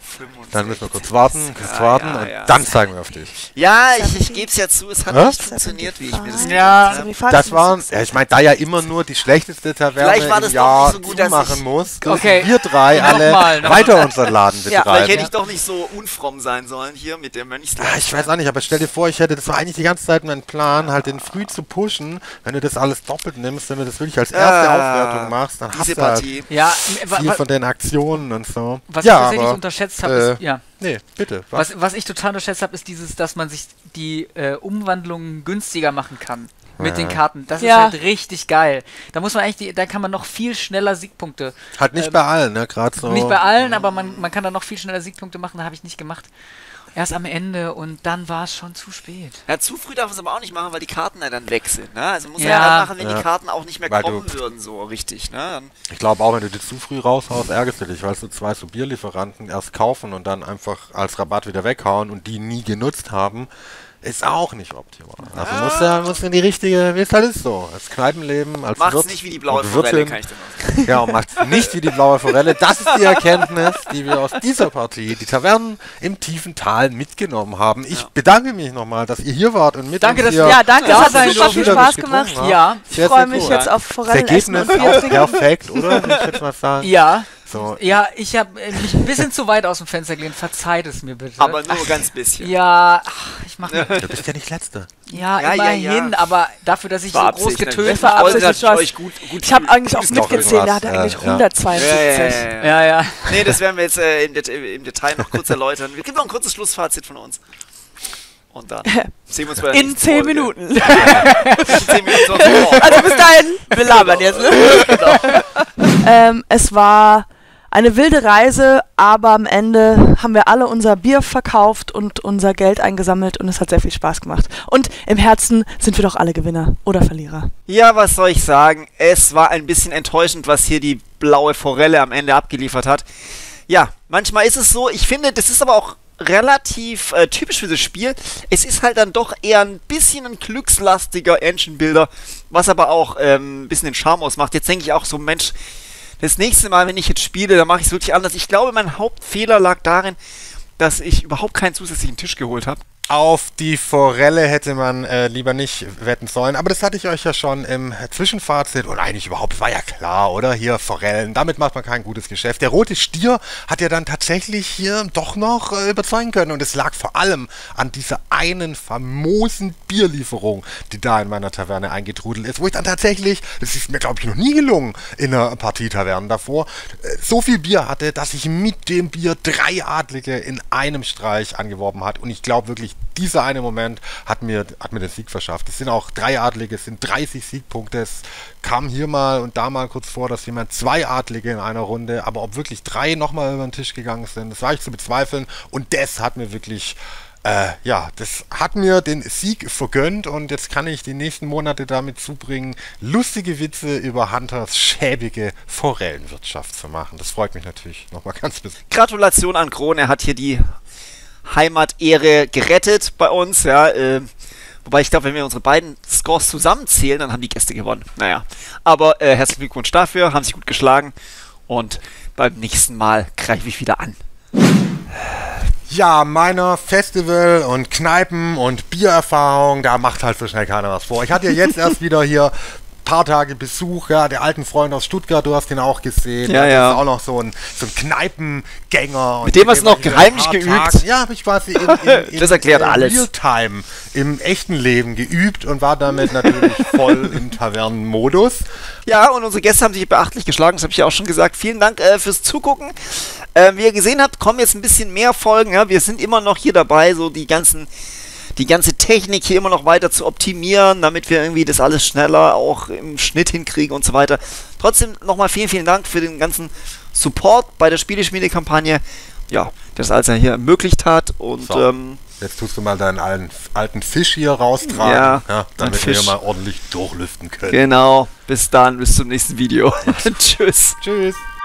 E: fünfundsechzig.
D: Dann müssen wir kurz warten, kurz
E: Ja,
D: warten
E: ja,
D: und
E: ja.
D: dann zeigen wir auf dich.
E: Ja, ich, ich gebe es ja zu, es hat
D: Hä?
E: nicht funktioniert, wie ich mir das
A: Ja,
E: gedacht habe.
D: Das waren, ja, ich meine, da ja immer nur die schlechteste Taverne
E: Vielleicht war das
D: im
E: doch
D: Jahr
E: nicht so gut, dass
D: zumachen
E: ich-
D: muss, dürfen
A: Okay.
D: wir drei alle
A: Nochmal, nochmal.
D: weiter unseren Laden
B: Ja,
D: betreiben.
E: Vielleicht hätte ich doch nicht so unfromm sein sollen hier mit der Mönchsleiter.
D: Ah, ich weiß auch nicht, aber stell dir vor, ich hätte, das war eigentlich die ganze Zeit mein Plan, halt den früh zu pushen. Wenn du das alles doppelt nimmst, wenn du das wirklich als erste
E: Ah,
D: Aufwertung machst, dann hast
E: Diese
D: du halt
E: Partie.
A: Ja, wa-
D: viel
A: wa-
D: von den Aktionen und so.
A: was
D: ja,
A: ich tatsächlich
D: aber,
A: unterschätzt habe,
D: äh,
A: ist, ja,
D: Nee, bitte. Was?
A: was, was ich total unterschätzt habe, ist dieses, dass man sich die äh, Umwandlungen günstiger machen kann mit
D: Ja.
A: den Karten. Das
B: Ja.
A: ist halt richtig geil. Da muss man eigentlich, die, da kann man noch viel schneller Siegpunkte.
D: Halt nicht
A: ähm,
D: bei allen, ne? Gerade so.
A: Nicht bei allen, aber man, man kann da noch viel schneller Siegpunkte machen. Da habe ich nicht gemacht. Erst am Ende und dann war es schon zu spät.
E: Ja, zu früh darf es aber auch nicht machen, weil die Karten ja dann weg sind. Ne? Also muss
A: Ja.
E: ja dann machen, wenn
D: Ja.
E: die Karten auch nicht mehr
D: Weil
E: kommen
D: du-
E: würden, so richtig. Ne? Dann
D: Ich glaube auch, wenn du die zu früh raushaust, ärgerst du dich, weil so zwei so Bierlieferanten erst kaufen und dann einfach als Rabatt wieder weghauen und die nie genutzt haben, ist auch nicht optimal. Also musst du musst in die richtige, wie es halt ist so. Als Kneipenleben, als
E: macht's
D: Wirt
E: nicht wie die blaue
D: und
E: Forelle,
D: Wirtin.
E: kann ich dir mal sagen.
D: Ja, und macht's nicht wie die blaue Forelle. Das ist die Erkenntnis, die wir aus dieser Partie, die Tavernen im tiefen Tal mitgenommen haben. Ich bedanke mich nochmal, dass ihr hier wart und mit
A: Danke,
D: uns
A: dass-
D: hier
B: Ja, danke,
A: Ja,
B: es hat
A: sein
B: super viel
D: dürfen.
B: Spaß
D: Getrunken
B: gemacht.
D: haben.
A: Ja,
B: Ich
D: Sehr,
B: freue
D: sehr
B: mich
D: cool.
B: jetzt auf
D: Das
B: Forellenessen
D: Ergebnis
B: und Bier
D: auch
B: trinken.
D: perfekt, oder? Will ich jetzt mal sagen.
A: Ja,
D: So.
A: ja, ich habe äh, mich ein bisschen zu weit aus dem Fenster gelehnt. Verzeiht es mir bitte.
E: Aber nur ganz bisschen.
A: ja, ach, ich mache
D: Du bist ja nicht Letzte.
A: ja,
E: Ja, ja,
A: immerhin,
E: ja.
A: aber dafür, dass ich
E: War
A: so groß
E: Absicht,
A: getötet
E: ich
B: war
A: habe.
E: wollte
B: absichtlich
E: natürlich
B: was.
E: euch gut, gut
B: Ich habe eigentlich auch
D: Ist doch
B: mitgezählt, der hatte
D: irgendwas,
B: eigentlich
D: äh, ja.
B: hundertzweiundsiebzig.
E: Ja, ja, ja, ja.
A: Ja, ja.
E: Nee, das werden wir jetzt äh, im, Det im Detail noch kurz erläutern. Wir geben noch ein kurzes Schlussfazit von uns. Und dann sehen wir uns bei der
B: In
E: nächsten
B: zehn
E: Folge.
B: Minuten.
E: In zehn Minuten. sonst auch.
B: Also bis dahin, wir labern jetzt. Ne? ähm, es war eine wilde Reise, aber am Ende haben wir alle unser Bier verkauft und unser Geld eingesammelt und es hat sehr viel Spaß gemacht. Und im Herzen sind wir doch alle Gewinner oder Verlierer.
E: Ja, was soll ich sagen? Es war ein bisschen enttäuschend, was hier die blaue Forelle am Ende abgeliefert hat. Ja, manchmal ist es so. Ich finde, das ist aber auch relativ äh, typisch für das Spiel. Es ist halt dann doch eher ein bisschen ein glückslastiger Engine-Builder, was aber auch ähm, ein bisschen den Charme ausmacht. Jetzt denke ich auch so, Mensch, das nächste Mal, wenn ich jetzt spiele, dann mache ich es wirklich anders. Ich glaube, mein Hauptfehler lag darin, dass ich überhaupt keinen zusätzlichen Tisch geholt habe.
D: Auf die Forelle hätte man äh, lieber nicht wetten sollen, aber das hatte ich euch ja schon im Zwischenfazit und eigentlich überhaupt, war ja klar, oder? Hier Forellen, damit macht man kein gutes Geschäft. Der rote Stier hat ja dann tatsächlich hier doch noch äh, überzeugen können und es lag vor allem an dieser einen famosen Bierlieferung, die da in meiner Taverne eingetrudelt ist, wo ich dann tatsächlich, das ist mir glaube ich noch nie gelungen in einer Partie Tavernen davor, äh, so viel Bier hatte, dass ich mit dem Bier drei Adlige in einem Streich angeworben hat und ich glaube wirklich, dieser eine Moment hat mir, hat mir den Sieg verschafft. Es sind auch drei Adlige, es sind dreißig Siegpunkte. Es kam hier mal und da mal kurz vor, dass jemand zwei Adlige in einer Runde, aber ob wirklich drei nochmal über den Tisch gegangen sind, das war ich zu bezweifeln. Und das hat mir wirklich, äh, ja, das hat mir den Sieg vergönnt und jetzt kann ich die nächsten Monate damit zubringen, lustige Witze über Hunters schäbige Forellenwirtschaft zu machen. Das freut mich natürlich nochmal ganz besonders.
E: Gratulation an Kron, er hat hier die Heimatehre gerettet bei uns, ja, äh, wobei ich glaube, wenn wir unsere beiden Scores zusammenzählen, dann haben die Gäste gewonnen. Naja, aber äh, herzlichen Glückwunsch dafür, haben sich gut geschlagen und beim nächsten Mal greife ich wieder an.
D: Ja, meiner Festival- und Kneipen- und Biererfahrung, da macht halt so schnell keiner was vor. Ich hatte ja jetzt erst wieder hier paar Tage Besuch, ja, der alten Freund aus Stuttgart, du hast ihn auch gesehen.
E: Ja,
D: das
E: ja.
D: ist auch noch so ein, so ein Kneipengänger.
E: Mit dem hast du noch
D: wir hier
E: heimlich
D: ein paar
E: geübt?
D: Tagen- ja, habe ich quasi in, in, in
E: Das erklärt
D: äh,
E: alles.
D: Realtime, im echten Leben geübt und war damit natürlich voll im Tavernenmodus.
E: Ja, und unsere Gäste haben sich beachtlich geschlagen, das habe ich ja auch schon gesagt. Vielen Dank äh, fürs Zugucken. Äh, wie ihr gesehen habt, kommen jetzt ein bisschen mehr Folgen. Ja? Wir sind immer noch hier dabei, so die ganzen, die ganze Technik hier immer noch weiter zu optimieren, damit wir irgendwie das alles schneller auch im Schnitt hinkriegen und so weiter. Trotzdem nochmal vielen, vielen Dank für den ganzen Support bei der Spieleschmiede-Kampagne. Ja, das alles ja hier ermöglicht hat und
D: So.
E: ähm,
D: Jetzt tust du mal deinen alten, alten Fisch hier raustragen,
E: Ja,
D: ja,
E: ein
D: damit wir
E: Fisch.
D: mal ordentlich durchlüften können.
E: genau, bis dann, bis zum nächsten Video. Tschüss.
D: Tschüss.